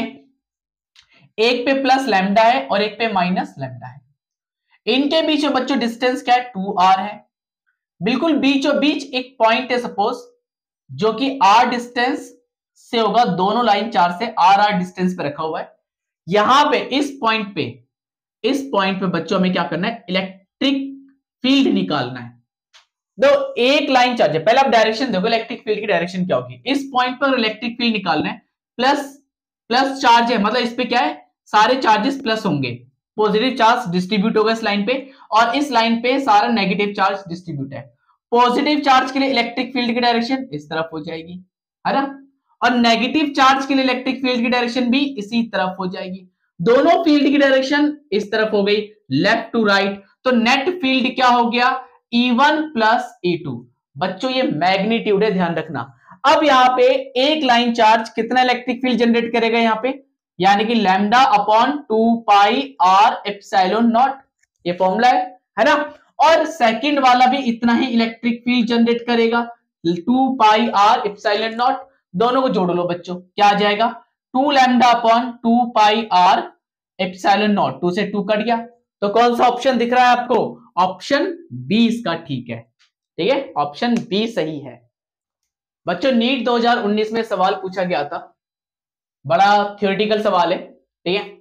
एक पे plus lambda है और एक पे माइनस लैम्डा है, इनके बीच में बच्चों डिस्टेंस क्या है, टू आर है, बिल्कुल बीचों बीच एक पॉइंट है सपोज, जो कि आर डिस्टेंस से होगा, दोनों लाइन चार्ज से आर आर डिस्टेंस पे रखा हुआ है। यहां पे इस पॉइंट पे इस पॉइंट पे बच्चों में क्या करना है, इलेक्ट्रिक फील्ड निकालना है। दो एक लाइन चार्ज है, पहले आप डायरेक्शन देखो इलेक्ट्रिक फील्ड की डायरेक्शन क्या होगी, इस पॉइंट पर इलेक्ट्रिक फील्ड निकालना है, प्लस प्लस चार्ज है, मतलब इस पे क्या है, सारे चार्जेस प्लस होंगे, पॉजिटिव चार्ज डिस्ट्रीब्यूट होगा इस लाइन पे, और इस लाइन पे सारा नेगेटिव चार्ज डिस्ट्रीब्यूट है। पॉजिटिव चार्ज के लिए इलेक्ट्रिक फील्ड की डायरेक्शन इस तरफ हो जाएगी, है ना, और नेगेटिव चार्ज के लिए इलेक्ट्रिक फील्ड की डायरेक्शन भी इसी तरफ हो जाएगी। दोनों फील्ड की डायरेक्शन इस तरफ हो गई, लेफ्ट टू राइट, तो नेट फील्ड क्या हो गया, E one plus E two. बच्चों ये मैग्नीट्यूड है, ध्यान रखना। अब यहां पे एक लाइन चार्ज कितना इलेक्ट्रिक फील्ड जनरेट करेगा यहां पे, यानी कि lambda upon two pi R epsilon naught, ये फॉर्मूला है है ना, और सेकंड वाला भी इतना ही इलेक्ट्रिक फील्ड जनरेट करेगा, two pi R epsilon naught. दोनों को जोड़ लो बच्चों, क्या आ जाएगा, two lambda upon two pi R epsilon naught, two से टू कट गया, तो कौन सा ऑप्शन दिख रहा है आपको, ऑप्शन बी इसका ठीक है, ठीक है, ऑप्शन बी सही है। बच्चों नीट दो हज़ार उन्नीस में सवाल पूछा गया था, बड़ा थ्योरेटिकल सवाल है, ठीक है,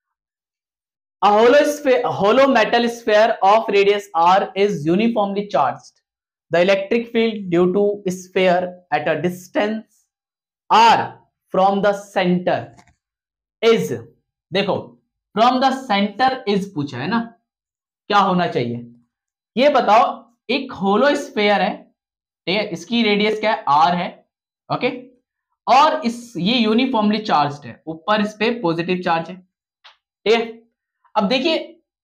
A hollow sphere, hollow metal sphere of radius r is uniformly charged. The electric field due to sphere at a distance r from the center is, देखो from the center is पूछा है ना, क्या होना चाहिए ये बताओ। एक होलो स्फेयर है, ठीक है, इसकी रेडियस क्या है, आर है, ओके, और इस ये यूनिफॉर्मली चार्ज्ड है, ऊपर इस पे पॉजिटिव चार्ज है, ठीक है। अब देखिए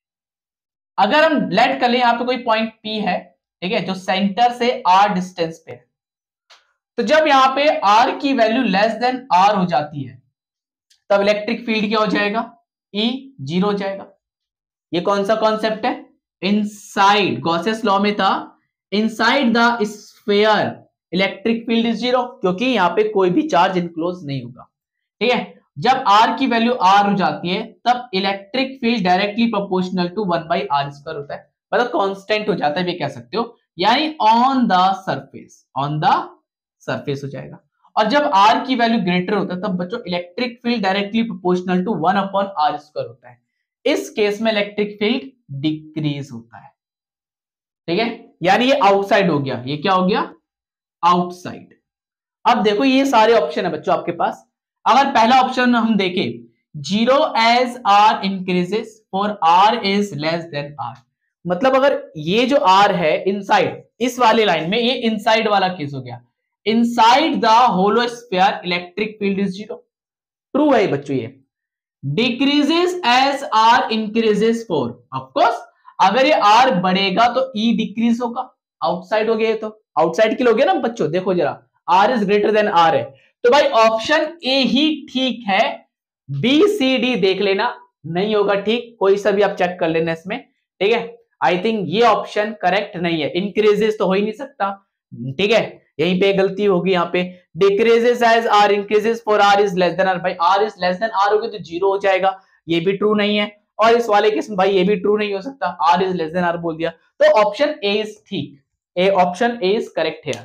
अगर हम लेट कर ले यहां पे कोई पॉइंट पी है, ठीक है, जो सेंटर से आर डिस्टेंस पे है, तो जब यहां पे आर की वैल्यू लेस देन आर हो जाती है तब इलेक्ट्रिक फील्ड क्या हो जाएगा, ई जीरो हो जाएगा। ये कौन सा कॉन्सेप्ट है, इनसाइड गॉसेस लॉ में था, inside the sphere electric field is zero, क्योंकि यहां पे कोई भी चार्ज इनक्लोज नहीं होगा, ठीक है। जब r की वैल्यू r हो जाती है तब electric field directly proportional to one by are square होता है, मतलब कांस्टेंट हो जाता है, भी कह सकते हो, यानी on the surface, on the surface हो जाएगा। और जब r की वैल्यू ग्रेटर होता है तब बच्चों electric field directly proportional to one upon R square होता है, इस केस में इलेक्ट्रिक फील्ड डिक्रीज होता है, ठीक है, यानी ये आउटसाइड हो गया, ये क्या हो गया, आउटसाइड। अब देखो ये सारे ऑप्शन है बच्चों आपके पास, अगर पहला ऑप्शन हम देखें, zero as R increases for R is less than R, मतलब अगर ये जो आर है इनसाइड इस वाली लाइन में, ये इनसाइड वाला केस हो गया, inside the hollow sphere electric field is zero, true है बच्चों ये। Decreases as R increases for, of course अगर ये आर बढ़ेगा तो ई डिक्रीज होगा, आउटसाइड हो गया, तो आउटसाइड के लिए हो गया ना बच्चों, देखो जरा R is greater than R है, तो भाई ऑप्शन ए ही ठीक है, बी सी डी देख लेना नहीं होगा ठीक, कोई सा भी आप चेक कर लेना इसमें, ठीक है। आई थिंक ये ऑप्शन करेक्ट नहीं है, इंक्रीजेस तो हो ही नहीं सकता, ठीक है, यहीं पे गलती होगी, यहाँ पे decreases as R increases for R is less than R, भाई R is less than R होगी तो जीरो हो जाएगा, ये भी ट्रू नहीं है, और इस वाले केस में भाई ये भी ट्रू नहीं हो सकता, R is less than R बोल दिया, तो ऑप्शन ए इज ठीक, A option A is correct here.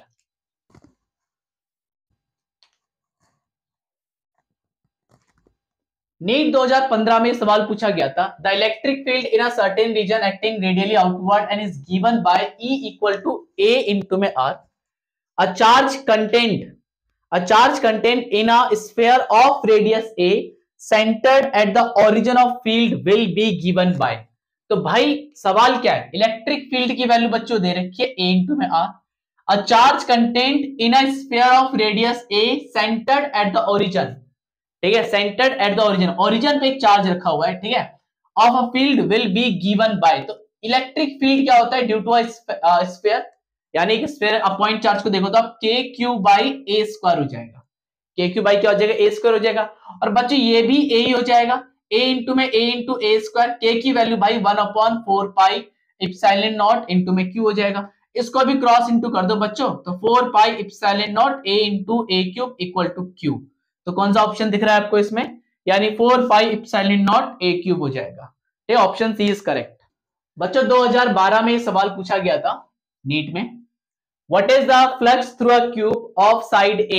NEET दो हज़ार पंद्रह में सवाल पूछा गया था, the electric field in a certain region acting radially outward and is given by E equal to A into में R, a charge content a charge contained in a sphere of radius A centered at the origin of field will be given by। तो भाई सवाल क्या है, electric field की value बच्चों दे रखी है A इंटू में R, a charge contained in a sphere of radius A centered at the origin, ठीक है, centered at the origin, origin पे एक चार्ज रखा हुआ है, ठीक है, of a field will be given by। तो इलेक्ट्रिक फील्ड क्या होता है, ड्यू टू अ स्फीयर, यानी कि स्फीयर अब पॉइंट चार्ज को देखो तो अब के क्यू बाई ए स्क्वायर हो जाएगा, के क्यू बाई क्या हो जाएगा, ए स्क्वायर हो जाएगा। और बच्चों ये भी ए ही हो जाएगा, ए इंटू में ए इंटू ए स्क्वायर, के की वैल्यू भाई one upon four pi epsilon naught into में क्यू हो जाएगा। इसको भी क्रॉस इंटू कर दो बच्चों, तो four pi epsilon naught A into A cube equal to Q. तो कौन सा ऑप्शन दिख रहा है आपको इसमें, यानी four pi epsilon naught A cube हो जाएगा, ठीक है, ऑप्शन सी इज करेक्ट। बच्चों दो हज़ार बारह में सवाल पूछा गया था नीट में, What is the flux through a cube of side A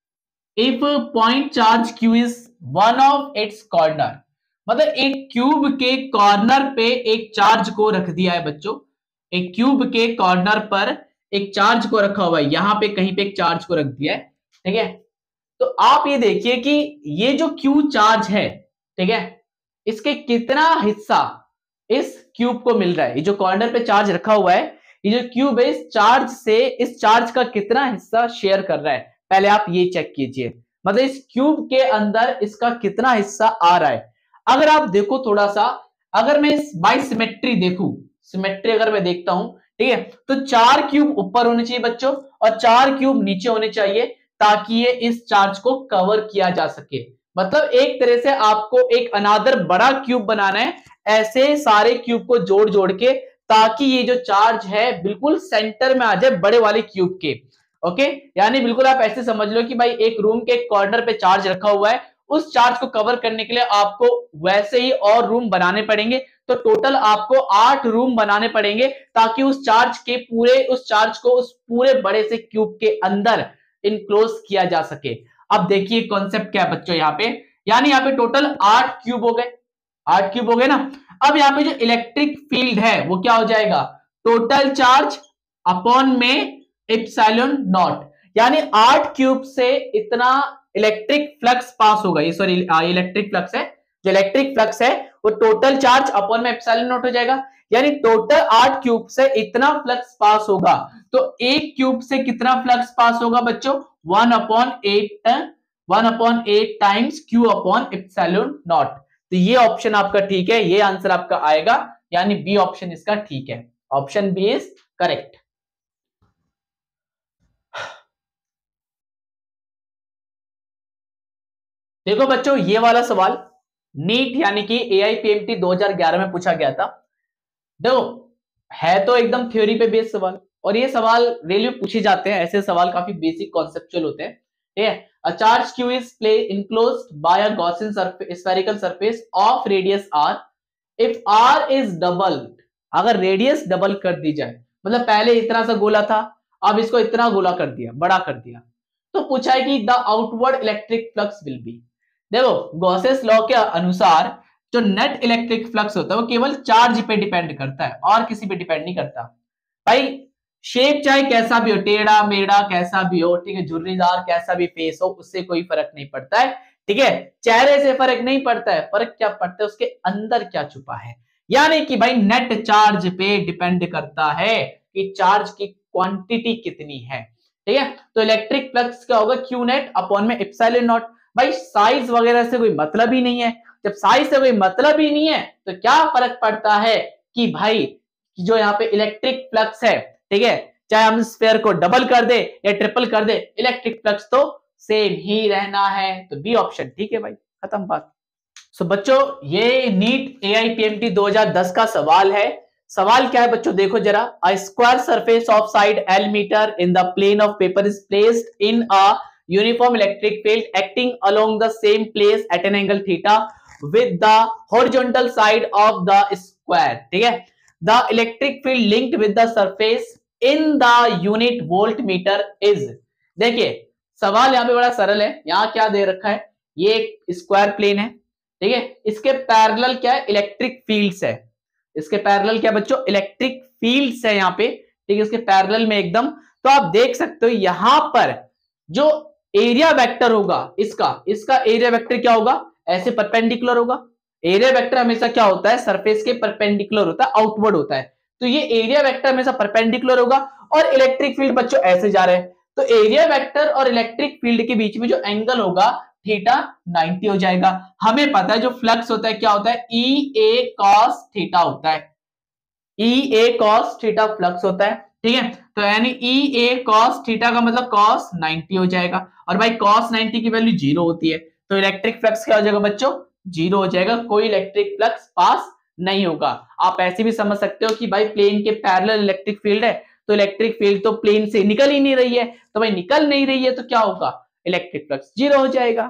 if point charge Q is one of its corner। मतलब एक क्यूब के कॉर्नर पे एक चार्ज को रख दिया है बच्चों, एक क्यूब के कॉर्नर पर एक चार्ज को रखा हुआ है, यहां पे कहीं पे एक चार्ज को रख दिया है, ठीक है। तो आप ये देखिए कि ये जो क्यू चार्ज है, ठीक है, इसके कितना हिस्सा इस क्यूब को मिल रहा है, ये जो कॉर्नर पे चार्ज रखा हुआ है, ये जो क्यूब है इस चार्ज से इस चार्ज का कितना हिस्सा शेयर कर रहा है, पहले आप ये चेक कीजिए, मतलब इस क्यूब के अंदर इसका कितना हिस्सा आ रहा है। अगर आप देखो थोड़ा सा, अगर मैं इस बाई सिमेट्री देखूं, सिमेट्री अगर मैं देखता हूं, ठीक है, तो चार क्यूब ऊपर होने चाहिए बच्चों और चार क्यूब नीचे होने चाहिए, ताकि ये इस चार्ज को कवर किया जा सके। मतलब एक तरह से आपको एक अनादर बड़ा क्यूब बनाना है, ऐसे सारे क्यूब को जोड़ जोड़ के, ताकि ये जो चार्ज है बिल्कुल सेंटर में आ जाए बड़े वाले क्यूब के। ओके, यानी बिल्कुल आप ऐसे समझ लो कि भाई एक रूम के कॉर्नर पे चार्ज रखा हुआ है, उस चार्ज को कवर करने के लिए आपको वैसे ही और रूम बनाने पड़ेंगे, तो टोटल आपको आठ रूम बनाने पड़ेंगे, ताकि उस चार्ज के पूरे उस चार्ज को उस पूरे बड़े से क्यूब के अंदर इनक्लोज किया जा सके। अब देखिए कॉन्सेप्ट क्या है बच्चों यहाँ पे, यानी यहाँ पे टोटल आठ क्यूब हो गए, आठ क्यूब हो गए ना। अब यहाँ पे जो इलेक्ट्रिक फील्ड है वो क्या हो जाएगा, टोटल चार्ज अपॉन में इप्सिलॉन नॉट, यानी आठ क्यूब से इतना इलेक्ट्रिक फ्लक्स पास होगा, ये सॉरी इलेक्ट्रिक फ्लक्स है, जो इलेक्ट्रिक फ्लक्स है वो टोटल चार्ज अपॉन में इप्सिलॉन नॉट हो जाएगा, यानी टोटल आठ क्यूब से इतना फ्लक्स पास होगा। तो एक क्यूब से कितना फ्लक्स पास होगा बच्चों, one upon eight one upon eight times Q upon epsilon naught. तो ये ऑप्शन आपका ठीक है, ये आंसर आपका आएगा, यानी बी ऑप्शन इसका ठीक है, ऑप्शन बी इज करेक्ट। देखो बच्चों ये वाला सवाल नीट यानी कि एआईपीएमटी दो हज़ार ग्यारह में पूछा गया था। देखो है तो एकदम थ्योरी पे बेस्ड सवाल, और ये सवाल रेलवे पूछे जाते हैं, ऐसे सवाल काफी बेसिक कॉन्सेप्चुअल होते हैं, ठीक है। A charge Q is enclosed by a Gaussian surface, spherical surface of radius R. If R is doubled, अगर रेडियस डबल कर दी जाए, मतलब पहले इतना सा गोला था, अब इसको इतना गोला कर दिया, बड़ा कर दिया, तो पूछा है कि the outward electric flux will be. देखो गॉसेस लॉ के अनुसार जो नेट इलेक्ट्रिक फ्लक्स होता है वो केवल चार्ज पे डिपेंड करता है और किसी पे डिपेंड नहीं करता। भाई शेप चाहे कैसा भी हो, टेढ़ा मेढ़ा कैसा भी हो, ठीक है, झुर्रीदार कैसा भी फेस हो, उससे कोई फर्क नहीं पड़ता है, ठीक है, चेहरे से फर्क नहीं पड़ता है, फर्क क्या पड़ता है उसके अंदर क्या छुपा है, यानी कि भाई नेट चार्ज पे डिपेंड करता है कि चार्ज की क्वांटिटी कितनी है, ठीक है। तो इलेक्ट्रिक फ्लक्स क्या होगा, क्यू नेट अपॉन में इप्सिलॉन नॉट। भाई साइज वगैरह से कोई मतलब ही नहीं है, जब साइज से कोई मतलब ही नहीं है तो क्या फर्क पड़ता है कि भाई जो यहाँ पे इलेक्ट्रिक फ्लक्स है, ठीक है, चाहे हम स्फीयर को डबल कर दे या ट्रिपल कर दे, इलेक्ट्रिक फ्लक्स तो सेम ही रहना है। तो बी ऑप्शन ठीक है भाई, खत्म बात। सो so, बच्चों ये नीट एआईपीएमटी दो हज़ार दस का सवाल है। सवाल क्या है बच्चों, देखो जरा, a square surface of side L metre in the plane of paper is placed in a uniform electric field acting along the same place at an angle theta with the horizontal side of the square, ठीक है। The electric field linked with the surface in the unit voltmeter is। देखिए सवाल यहां पे बड़ा सरल है, यहां क्या दे रखा है, ये एक स्क्वायर प्लेन है, ठीक है। इसके पैरेलल क्या है, इलेक्ट्रिक फील्ड्स है, इसके पैरेलल क्या बच्चों, इलेक्ट्रिक फील्ड्स है यहाँ पे, ठीक है, इसके पैरेलल में एकदम। तो आप देख सकते हो यहां पर जो एरिया वेक्टर होगा इसका इसका एरिया वेक्टर क्या होगा, ऐसे परपेंडिकुलर होगा। एरिया वेक्टर हमेशा क्या होता है, सरफेस के परपेंडिकुलर होता है, आउटवर्ड होता है। तो ये एरिया वेक्टर हमेशा परपेंडिकुलर होगा और इलेक्ट्रिक फील्ड बच्चों ऐसे जा रहे हैं, तो एरिया वेक्टर और इलेक्ट्रिक फील्ड के बीच में जो एंगल होगा थीटा नाइंटी हो जाएगा। हमें पता है जो फ्लक्स होता है क्या होता है, ई ए कॉस थीटा होता है, E A cos theta flux होता है, ठीक है। तो यानी ई ए कॉस थीटा का मतलब कॉस नाइंटी हो जाएगा, और भाई कॉस नाइंटी की वैल्यू जीरो होती है, तो इलेक्ट्रिक फ्लक्स क्या हो जाएगा बच्चों, जीरो हो जाएगा, कोई इलेक्ट्रिक फ्लक्स पास नहीं होगा। आप ऐसे भी समझ सकते हो कि भाई प्लेन के पैरेलल इलेक्ट्रिक फील्ड है, तो इलेक्ट्रिक फील्ड तो प्लेन से निकल ही नहीं रही है, तो भाई निकल नहीं रही है तो क्या होगा, इलेक्ट्रिक फ्लक्स जीरो हो जाएगा।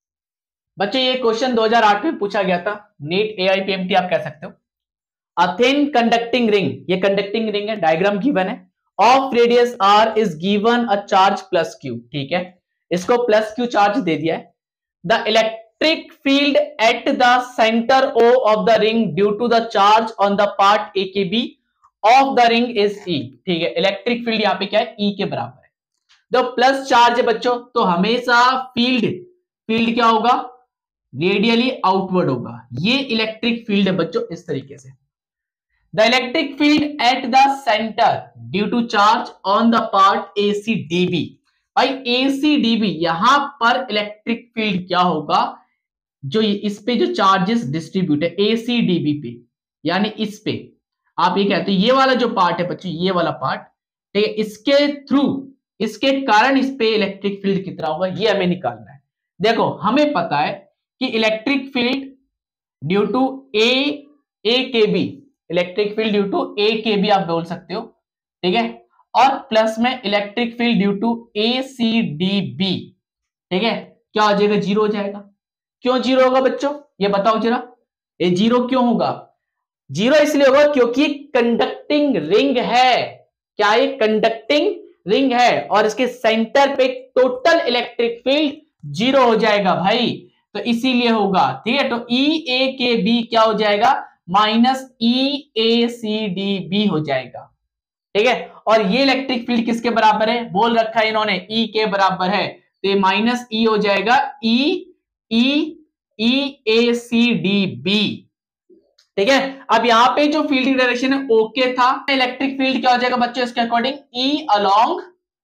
बच्चों ये क्वेश्चन दो हज़ार आठ में पूछा गया था, नीट एआईपीएमटी आप कह सकते हो। अ थिन कंडक्टिंग रिंग, ये कंडक्टिंग रिंग है, डायग्राम गिवन है, of radius R is given a charge plus Q, ठीक है, इसको प्लस क्यू चार्ज दे दिया है। The electric field at the centre O of the ring due to the charge on the part A K B of the ring is E, ठीक है, electric field यहाँ पे क्या है, ई के बराबर है। तो प्लस चार्ज है बच्चों, तो हमेशा फील्ड फील्ड क्या होगा, रेडियली आउटवर्ड होगा, ये इलेक्ट्रिक फील्ड है बच्चों इस तरीके से। The electric field at the centre due to charge on the part A C D B, भाई ए सी डी बी यहां पर इलेक्ट्रिक फील्ड क्या होगा, जो इस पे जो चार्जेस डिस्ट्रीब्यूट है ए सी डी बी पे, यानी इस पे आप ये कहते हो ये वाला जो पार्ट है बच्चों, ये वाला पार्ट, ठीक है, इसके थ्रू इसके कारण इस पे इलेक्ट्रिक फील्ड कितना होगा, ये हमें निकालना है। देखो हमें पता है कि electric field due to a A K B, electric field due to A K B आप बोल सकते हो, ठीक है, और प्लस में electric field due to A C D B, ठीक है, क्या हो जाएगा, जीरो हो जाएगा। क्यों जीरो होगा बच्चों, ये बताओ जरा, ये जीरो क्यों होगा, जीरो इसलिए होगा क्योंकि कंडक्टिंग रिंग है, क्या ये कंडक्टिंग रिंग है, और इसके सेंटर पे टोटल इलेक्ट्रिक फील्ड जीरो हो जाएगा भाई, तो इसीलिए होगा, ठीक है। तो ई ए के बी क्या हो जाएगा, minus E A C D B हो जाएगा, ठीक है। और ये इलेक्ट्रिक फील्ड किसके बराबर है, बोल रखा है इन्होंने ई के बराबर है, तो ये माइनस ई हो जाएगा ई ई ई ए सी डी बी, ठीक है। अब यहाँ पे जो फील्ड डायरेक्शन है ओके था, इलेक्ट्रिक फील्ड क्या हो जाएगा बच्चों, इसके अकॉर्डिंग ई अलोंग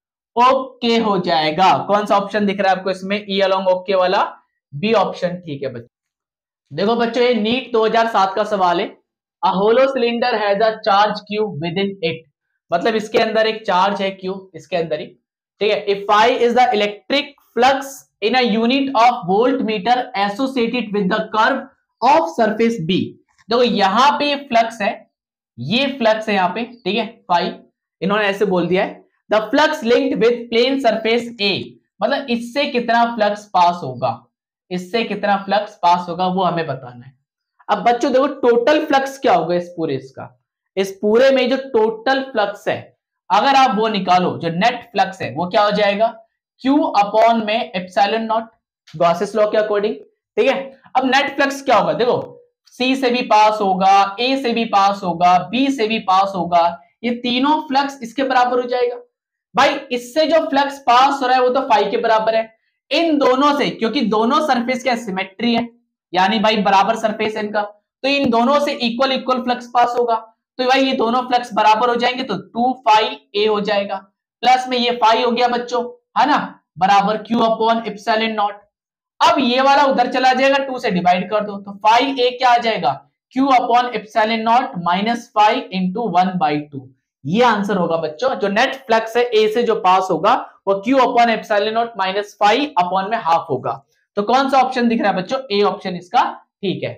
ओके हो जाएगा। कौन सा ऑप्शन दिख रहा है आपको इसमें, ई अलोंग ओके वाला, बी ऑप्शन, ठीक है बच्चों। देखो बच्चों ये नीट दो हज़ार सात का सवाल है, a hollow cylinder has a charge Q within it, मतलब इसके अंदर एक चार्ज है क्यू, इसके अंदर ही, ठीक है। If I is the electric flux in a unit of volt metre associated with the curve of surface B, देखो यहां पे ये फ्लक्स है, ये फ्लक्स है यहाँ पे, ठीक है, फाई इन्होंने ऐसे बोल दिया है, the flux linked with plane surface A, मतलब इससे कितना फ्लक्स पास होगा, इससे कितना फ्लक्स पास होगा वो हमें बताना है। अब बच्चों देखो टोटल फ्लक्स क्या होगा इस पूरे इसका, इस पूरे में जो टोटल फ्लक्स है अगर आप वो निकालो, जो नेट फ्लक्स है वो क्या हो जाएगा, Q अपॉन में एप्सिलॉन नॉट, गॉसेस लॉ के अकॉर्डिंग, ठीक है। अब नेट फ्लक्स क्या होगा, देखो C से भी पास होगा, A से भी पास होगा, B से भी पास होगा, ये तीनों फ्लक्स इसके बराबर हो जाएगा। भाई इससे जो फ्लक्स पास हो रहा है वो तो फाई के बराबर है, इन दोनों से, क्योंकि दोनों सरफेस का सिमेट्री है, यानी भाई बराबर सरफेस है इनका, तो इन दोनों से इक्वल इक्वल फ्लक्स पास होगा, तो भाई ये दोनों फ्लक्स बराबर हो जाएंगे, तो टू फाई ए हो जाएगा, प्लस में ये फाई हो गया बच्चों, है ना, बराबर क्यू अपॉन एप्सिलॉन नॉट। अब ये वाला उधर चला जाएगा, टू से डिवाइड कर दो, तो फाई ए क्या आ जाएगा, Q upon epsilon nought minus five into one by two, ये आंसर होगा बच्चों। जो नेट फ्लक्स है ए से जो पास होगा वो Q upon epsilon nought minus five upon में हाफ होगा, तो कौन सा ऑप्शन दिख रहा है बच्चों, ए ऑप्शन इसका ठीक है।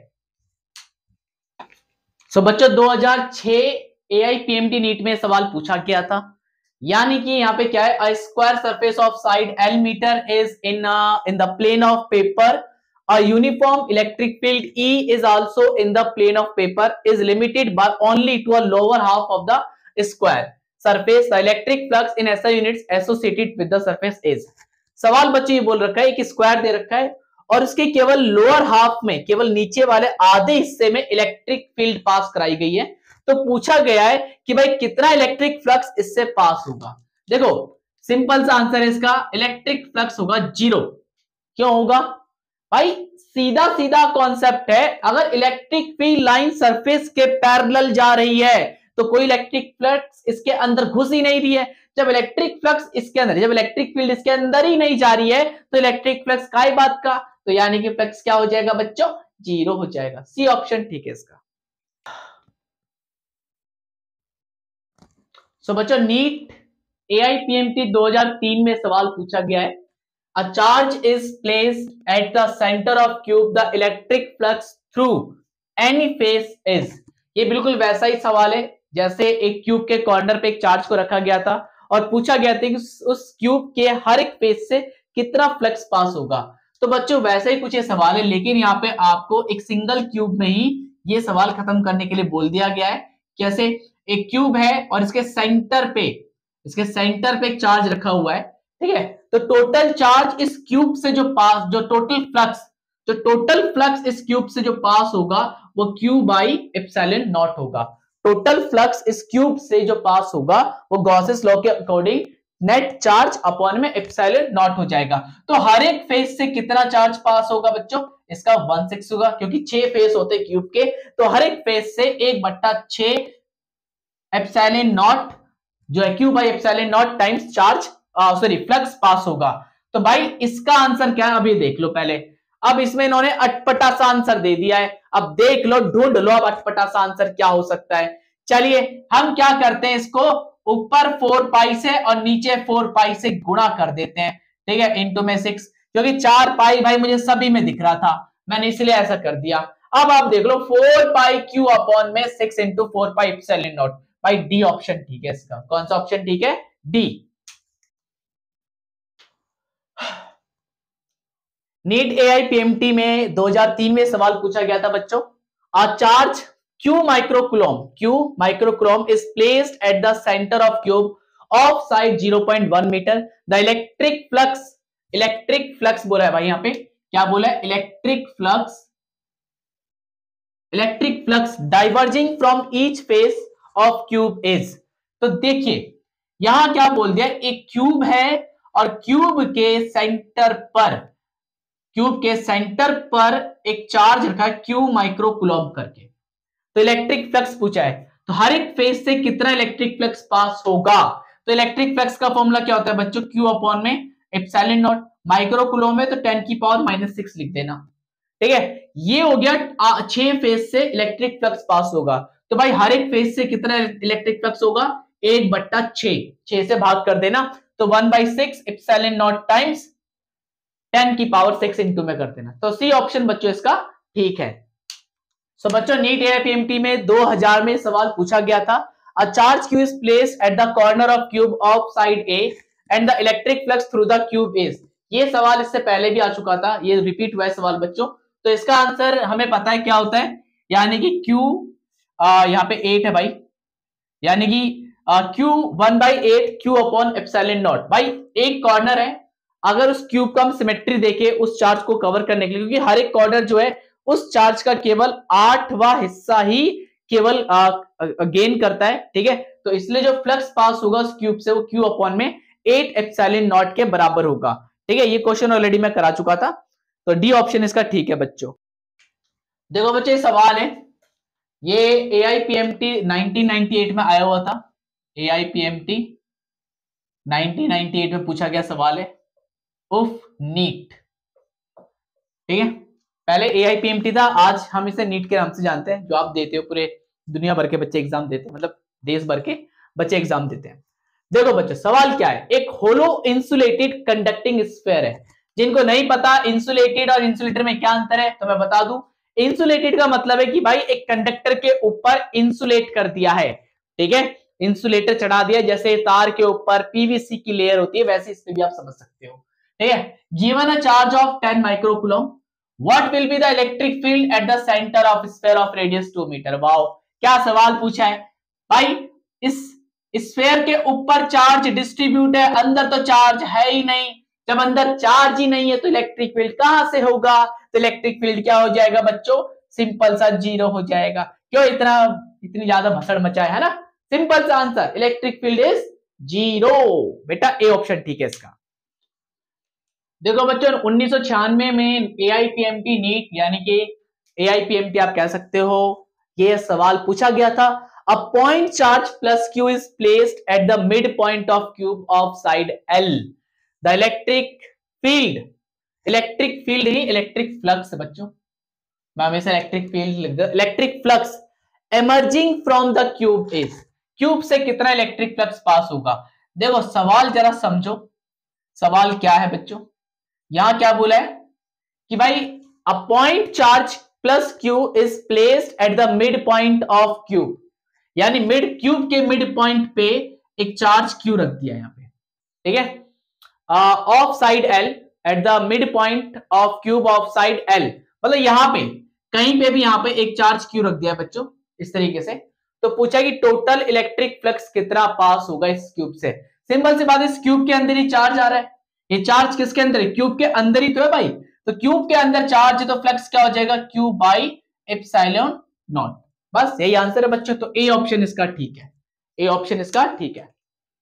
सो so, बच्चों दो हज़ार छह एआईपीएमटी नीट में सवाल पूछा गया था, यानी कि यहाँ पे क्या है, a square surface of side L metre is in in the plane of paper, a uniform electric field E is also in the plane of paper is limited by only to a lower half of the square surface, the electric flux in S I units associated with the surface is। सवाल बच्चे ये बोल रखा है, एक square दे रखा है और उसके केवल लोअर हाफ में, केवल नीचे वाले आधे हिस्से में इलेक्ट्रिक फील्ड पास कराई गई है। तो पूछा गया है कि भाई कितना इलेक्ट्रिक फ्लक्स इससे पास होगा। देखो सिंपल सा आंसर है इसका, इलेक्ट्रिक फ्लक्स होगा जीरो। क्यों होगा भाई, सीधा सीधा कॉन्सेप्ट है, अगर इलेक्ट्रिक फील्ड लाइन सरफेस के पैरेलल जा रही है तो कोई इलेक्ट्रिक फ्लक्स इसके अंदर घुस ही नहीं रही है। जब इलेक्ट्रिक फ्लक्स इसके अंदर, जब इलेक्ट्रिक फील्ड इसके अंदर ही नहीं जा रही है तो इलेक्ट्रिक फ्लक्स काय बात का, तो यानी कि फ्लक्स क्या हो जाएगा बच्चों, जीरो हो जाएगा। सी ऑप्शन ठीक है इसका। सो so, बच्चों NEET A I P M T दो हज़ार तीन में सवाल पूछा गया है, a charge is placed at the centre of cube, the electric flux through any face is. ये बिल्कुल वैसा ही सवाल है जैसे एक क्यूब के कॉर्नर पे एक चार्ज को रखा गया था और पूछा गया था कि उस क्यूब के हर एक फेस से कितना फ्लक्स पास होगा। तो बच्चों वैसे ही कुछ ये सवाल है, लेकिन यहाँ पे आपको एक सिंगल क्यूब में ही ये सवाल खत्म करने के लिए बोल दिया गया है। कैसे, एक क्यूब है और इसके सेंटर पे, इसके सेंटर पे एक चार्ज रखा हुआ है, ठीक है। तो टोटल चार्ज इस क्यूब से जो पास, जो टोटल फ्लक्स, जो टोटल फ्लक्स इस क्यूब से जो पास होगा वो क्यू बाई एप्सिलॉन नॉट होगा। टोटल फ्लक्स इस क्यूब से जो पास होगा वो गॉसेस लॉ के अकॉर्डिंग नेट चार्ज अपॉन में एप्सिलॉन नॉट हो जाएगा। तो हर एक फेस से कितना चार्ज पास होगा बच्चों, इसका वन सिक्स होगा, क्योंकि छह फेस होते हैं क्यूब के, तो हर एक फेस से एक बट्टा छह एप्सिलॉन नॉट जो है Q by epsilon nought times charge sorry flux पास होगा। तो भाई इसका आंसर क्या है अभी देख लो पहले। अब इसमें इन्होंने अटपटा सा आंसर दे दिया है, अब देख लो, ढूंढ लो अब अटपटा सा आंसर क्या हो सकता है। चलिए हम क्या करते हैं, इसको ऊपर फोर पाई से और नीचे फोर पाई से गुणा कर देते हैं, ठीक है, इंटू में सिक्स, क्योंकि चार पाई भाई मुझे सभी में दिख रहा था, मैंने इसलिए ऐसा कर दिया। अब आप देख लो फोर पाई क्यू अपॉन में six into four pi epsilon nought. भाई डी ऑप्शन ठीक है इसका। कौन सा ऑप्शन ठीक है, D. NEET A I P M T में दो हज़ार तीन में सवाल पूछा गया था बच्चों, a charge Q microcoulomb, Q microcoulomb is placed at the center of cube of side zero point one meter. The electric flux, electric flux बोला है भाई, यहाँ पे क्या बोला है, electric flux, electric flux diverging from each face of cube is. तो देखिए यहां क्या बोल दिया, एक क्यूब है और क्यूब के सेंटर पर, क्यूब के सेंटर पर एक चार्ज रखा है Q माइक्रोकूलम करके। तो इलेक्ट्रिक फ्लक्स पूछा है, तो हर एक फेज से कितना इलेक्ट्रिक फ्लक्स पास होगा। तो इलेक्ट्रिक फ्लक्स का फॉर्मूला क्या होता है बच्चों, Q अपॉन में एप्सिलॉन नॉट, माइक्रोकूलम में तो टेन की पावर माइनस सिक्स लिख देना, ठीक है। ये हो गया छह फेज से इलेक्ट्रिक फ्लक्स पास होगा। तो भाई हर एक फेज से कितना इलेक्ट्रिक फ्लक्स होगा, एक बट्टा छह, छह से भाग कर देना, तो one by six epsilon nought times ten की पावर सिक्स इंटू में कर देना। तो सी ऑप्शन बच्चों इसका ठीक है। सो so, बच्चों NEET A I P M T में दो हज़ार में सवाल पूछा गया था, a charge Q is placed at the corner of cube of side A and the electric flux through the cube is. ये सवाल इससे पहले भी आ चुका था, ये रिपीट हुआ है सवाल बच्चों। तो इसका आंसर हमें पता है क्या होता है, यानी कि Q यहाँ पे एट है भाई, यानी कि Q one by eight Q upon epsilon nought. भाई एक कॉर्नर है, अगर उस क्यूब का हम सिमेट्री देखे उस चार्ज को कवर करने के लिए, क्योंकि हर एक कॉर्नर जो है उस चार्ज का केवल आठवां हिस्सा ही केवल गेन करता है, ठीक है। तो इसलिए जो फ्लक्स पास होगा उस क्यूब से वो Q अपॉन में एट एप्सिलॉन नॉट के बराबर होगा, ठीक है। ये क्वेश्चन ऑलरेडी मैं करा चुका था, तो डी ऑप्शन इसका ठीक है बच्चों। देखो बच्चे ये सवाल है, ये A I P M T nineteen ninety eight में आया हुआ था, ए I P M T nineteen ninety eight में पूछा गया सवाल है, उफ नीट, ठीक है। पहले A I P M T था, आज हम इसे नीट के नाम से जानते हैं, जो आप देते हो, पूरे दुनिया भर के बच्चे एग्जाम देते हैं, मतलब देश भर के बच्चे एग्जाम देते हैं। देखो बच्चों सवाल क्या है, एक होलो इंसुलेटेड कंडक्टिंग स्फीयर है। जिनको नहीं पता इंसुलेटेड और इंसुलेटर में क्या अंतर है तो मैं बता दूं, इंसुलेटेड का मतलब है कि भाई एक कंडक्टर के ऊपर इंसुलेट कर दिया है, ठीक है, इंसुलेटर चढ़ा दिया, जैसे तार के ऊपर पी वी सी की लेयर होती है वैसे इसमें भी आप समझ सकते हो, ठीक है। Given a charge of ten microcoulomb, what will be the electric field at the centre of sphere of radius two metre. Wow क्या सवाल पूछा है भाई, इस स्फीयर के ऊपर चार्ज डिस्ट्रीब्यूट है, अंदर तो चार्ज है ही नहीं, जब अंदर चार्ज ही नहीं है तो इलेक्ट्रिक फील्ड कहां से होगा? तो इलेक्ट्रिक फील्ड क्या हो जाएगा बच्चों? सिंपल सा जीरो हो जाएगा। क्यों इतना इतनी ज्यादा भसड़ मचाया है ना? सिंपल सा answer, electric field is zero. बेटा ए ऑप्शन ठीक है इसका। देखो बच्चों उन्नीस सौ छियानवे में A I P M T NEET यानी कि A I P M T आप कह सकते हो, ये सवाल पूछा गया था। A point charge plus Q is placed at the mid point of cube of side L. The electric field, electric field नहीं इलेक्ट्रिक फ्लक्स बच्चों, मैं हमेशा इलेक्ट्रिक फील्ड लिख दो। Electric flux emerging from the cube is, cube से कितना electric flux pass होगा? देखो सवाल जरा समझो, सवाल क्या है बच्चों? यहां क्या बोला है कि भाई a point charge plus Q is placed at the mid point of cube, यानी मिड क्यूब के मिड पॉइंट पे एक चार्ज क्यू रख दिया यहां पे, ठीक है, of side L, at the mid point of cube of side L, मतलब यहां पे कहीं पे भी यहां पे एक चार्ज क्यू रख दिया बच्चों इस तरीके से। तो पूछा कि टोटल इलेक्ट्रिक फ्लक्स कितना पास होगा इस क्यूब से। सिंपल सी बात है, इस क्यूब के अंदर ही चार्ज आ रहा है, ये चार्ज किसके अंदर है? क्यूब के अंदर ही तो है भाई। तो क्यूब के अंदर चार्ज है तो फ्लक्स क्या हो जाएगा? Q by epsilon nought. बस यही आंसर है बच्चों। तो ए ऑप्शन इसका ठीक है, ए ऑप्शन इसका ठीक है।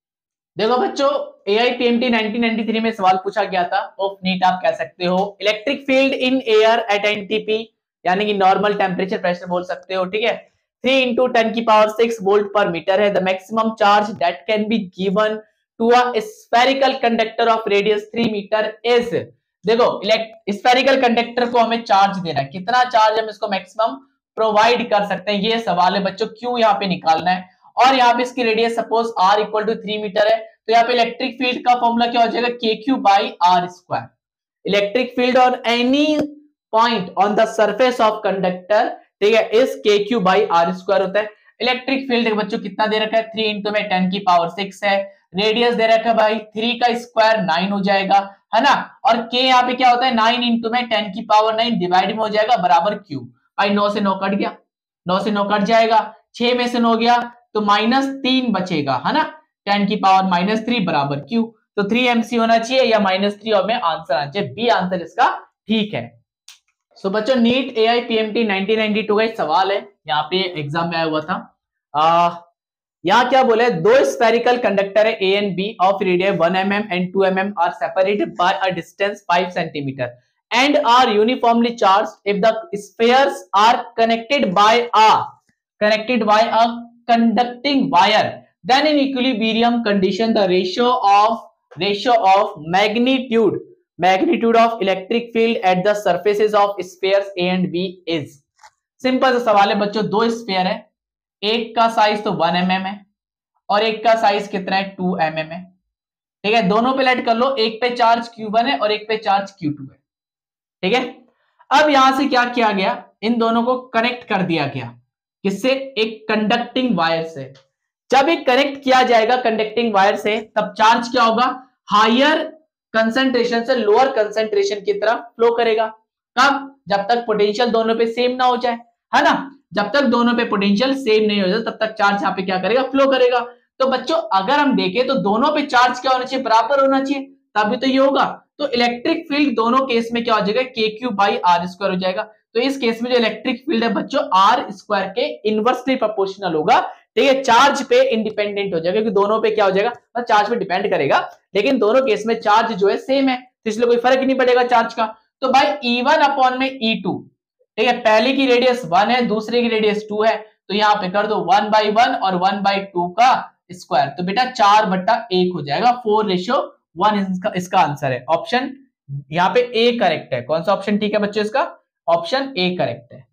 देखो बच्चों A I P M T nineteen ninety three में सवाल पूछा गया था, ऑफ नीट आप कह सकते हो। Electric field in air at N T P यानी कि नॉर्मल टेम्परेचर प्रेशर बोल सकते हो, ठीक है, थ्री इंटू टेन की power six volt per metre है। The maximum charge that can be given to a spherical conductor of radius three metre is. देखो स्फेरिकल कंडक्टर को हमें चार्ज देना है, कितना चार्ज हम इसको मैक्सिमम प्रोवाइड कर सकते हैं, ये सवाल है बच्चों। क्यों यहाँ पे निकालना है, और यहाँ पे इसकी radius suppose r equal to three metre है, तो यहाँ पे इलेक्ट्रिक फील्ड का फॉर्मूला क्या हो जाएगा? के Q by are square. Electric field on any point on the surface of conductor, ठीक है, इस के क्यू बाई आर स्क्वायर होता है। इलेक्ट्रिक फील्ड बच्चों कितना दे रखा है? थ्री इंटू में टेन की पावर सिक्स है, रेडियस दे रखा है भाई थ्री का स्क्वायर नाइन हो जाएगा, है ना, और के यहाँ पे क्या होता है? नाइन इंटू में टेन की पावर नाइन डिवाइड में हो जाएगा बराबर क्यू। भाई नौ से नौ कट गया, नौ से नौ कट जाएगा, छह में से नौ गया तो माइनस तीन बचेगा, है ना, टेन की पावर माइनस थ्री बराबर क्यू। तो थ्री एमसी होना चाहिए या माइनस थ्री, और में आंसर आना चाहिए बी आंसर इसका ठीक है। सो so, बच्चों NEET A I P M T nineteen ninety two का एक सवाल है, यहाँ पे एग्जाम में आया हुआ था। आ, यहाँ क्या बोले? दो स्फेरिकल कंडक्टर है A and B of radius one M M and two M M are separated by a distance five centimetre and are uniformly charged if the spheres are connected by a connected by a conducting wire, then in equilibrium condition the ratio of ratio of magnitude magnitude of electric field at the surfaces of spheres A and B is। Simple सा सवाल है बच्चों, दो sphere है, एक का size तो one M M है और एक का साइज कितना है? टू एम एम है, ठीक है, दोनों पे लेट कर लो, एक पे चार्ज क्यू वन है और एक पे चार्ज क्यू टू है, ठीक है। अब यहां से क्या किया गया? इन दोनों को कनेक्ट कर दिया गया, किससे? एक कंडक्टिंग वायर से। जब एक कनेक्ट किया जाएगा कंडक्टिंग वायर से, तब चार्ज क्या होगा? हायर कंसंट्रेशन से लोअर कंसंट्रेशन की तरफ फ्लो करेगा। कब? जब तक पोटेंशियल दोनों पे सेम ना हो जाए, है ना, जब तक दोनों पे पोटेंशियल सेम नहीं हो जाए तब तक चार्ज यहाँ पे क्या करेगा? फ्लो करेगा। तो बच्चों अगर हम देखें तो दोनों पे चार्ज क्या होना चाहिए? बराबर होना चाहिए, तभी तो ये होगा। तो इलेक्ट्रिक फील्ड दोनों केस में क्या हो जाएगा? के क्यू बाई आर स्क्वायर हो जाएगा। तो इस केस में जो इलेक्ट्रिक फील्ड है बच्चों आर स्क्वायर के इनवर्सली प्रोपोर्शनल होगा, ठीक है, चार्ज पे इंडिपेंडेंट हो जाएगा, क्योंकि दोनों पे क्या हो जाएगा? मतलब चार्ज पे डिपेंड करेगा, लेकिन दोनों केस में चार्ज जो है सेम है, तो इसलिए कोई फर्क नहीं पड़ेगा चार्ज का। तो भाई ई वन अपॉन में ई टू, ठीक है, पहले की रेडियस वन है, दूसरे की रेडियस टू है, तो यहाँ पे कर दो वन बाई वन और वन बाई टू का स्क्वायर, तो बेटा चार बट्टा एक हो जाएगा, फोर रेशियो वन इसका, इसका आंसर है। ऑप्शन यहाँ पे ए करेक्ट है। कौन सा ऑप्शन ठीक है बच्चों? इसका ऑप्शन ए करेक्ट है।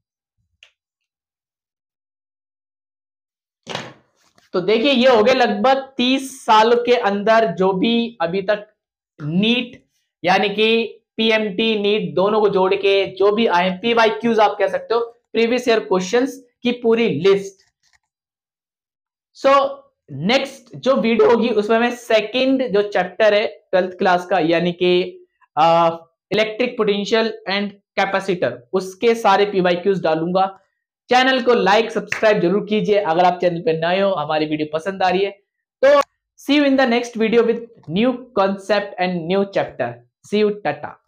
तो देखिए ये हो गए लगभग तीस साल के अंदर जो भी अभी तक नीट यानी कि पीएमटी नीट दोनों को जोड़ के जो भी आए पीवाई क्यूज आप कह सकते हो, प्रीवियस ईयर क्वेश्चंस की पूरी लिस्ट। सो नेक्स्ट जो वीडियो होगी उसमें मैं सेकंड जो चैप्टर है ट्वेल्थ क्लास का यानी कि इलेक्ट्रिक पोटेंशियल एंड कैपेसिटर, उसके सारे पीवाई क्यूज डालूंगा। चैनल को लाइक सब्सक्राइब जरूर कीजिए अगर आप चैनल पर नए हो, हमारी वीडियो पसंद आ रही है तो see you in the next video with new concept and new chapter. See you, Tata.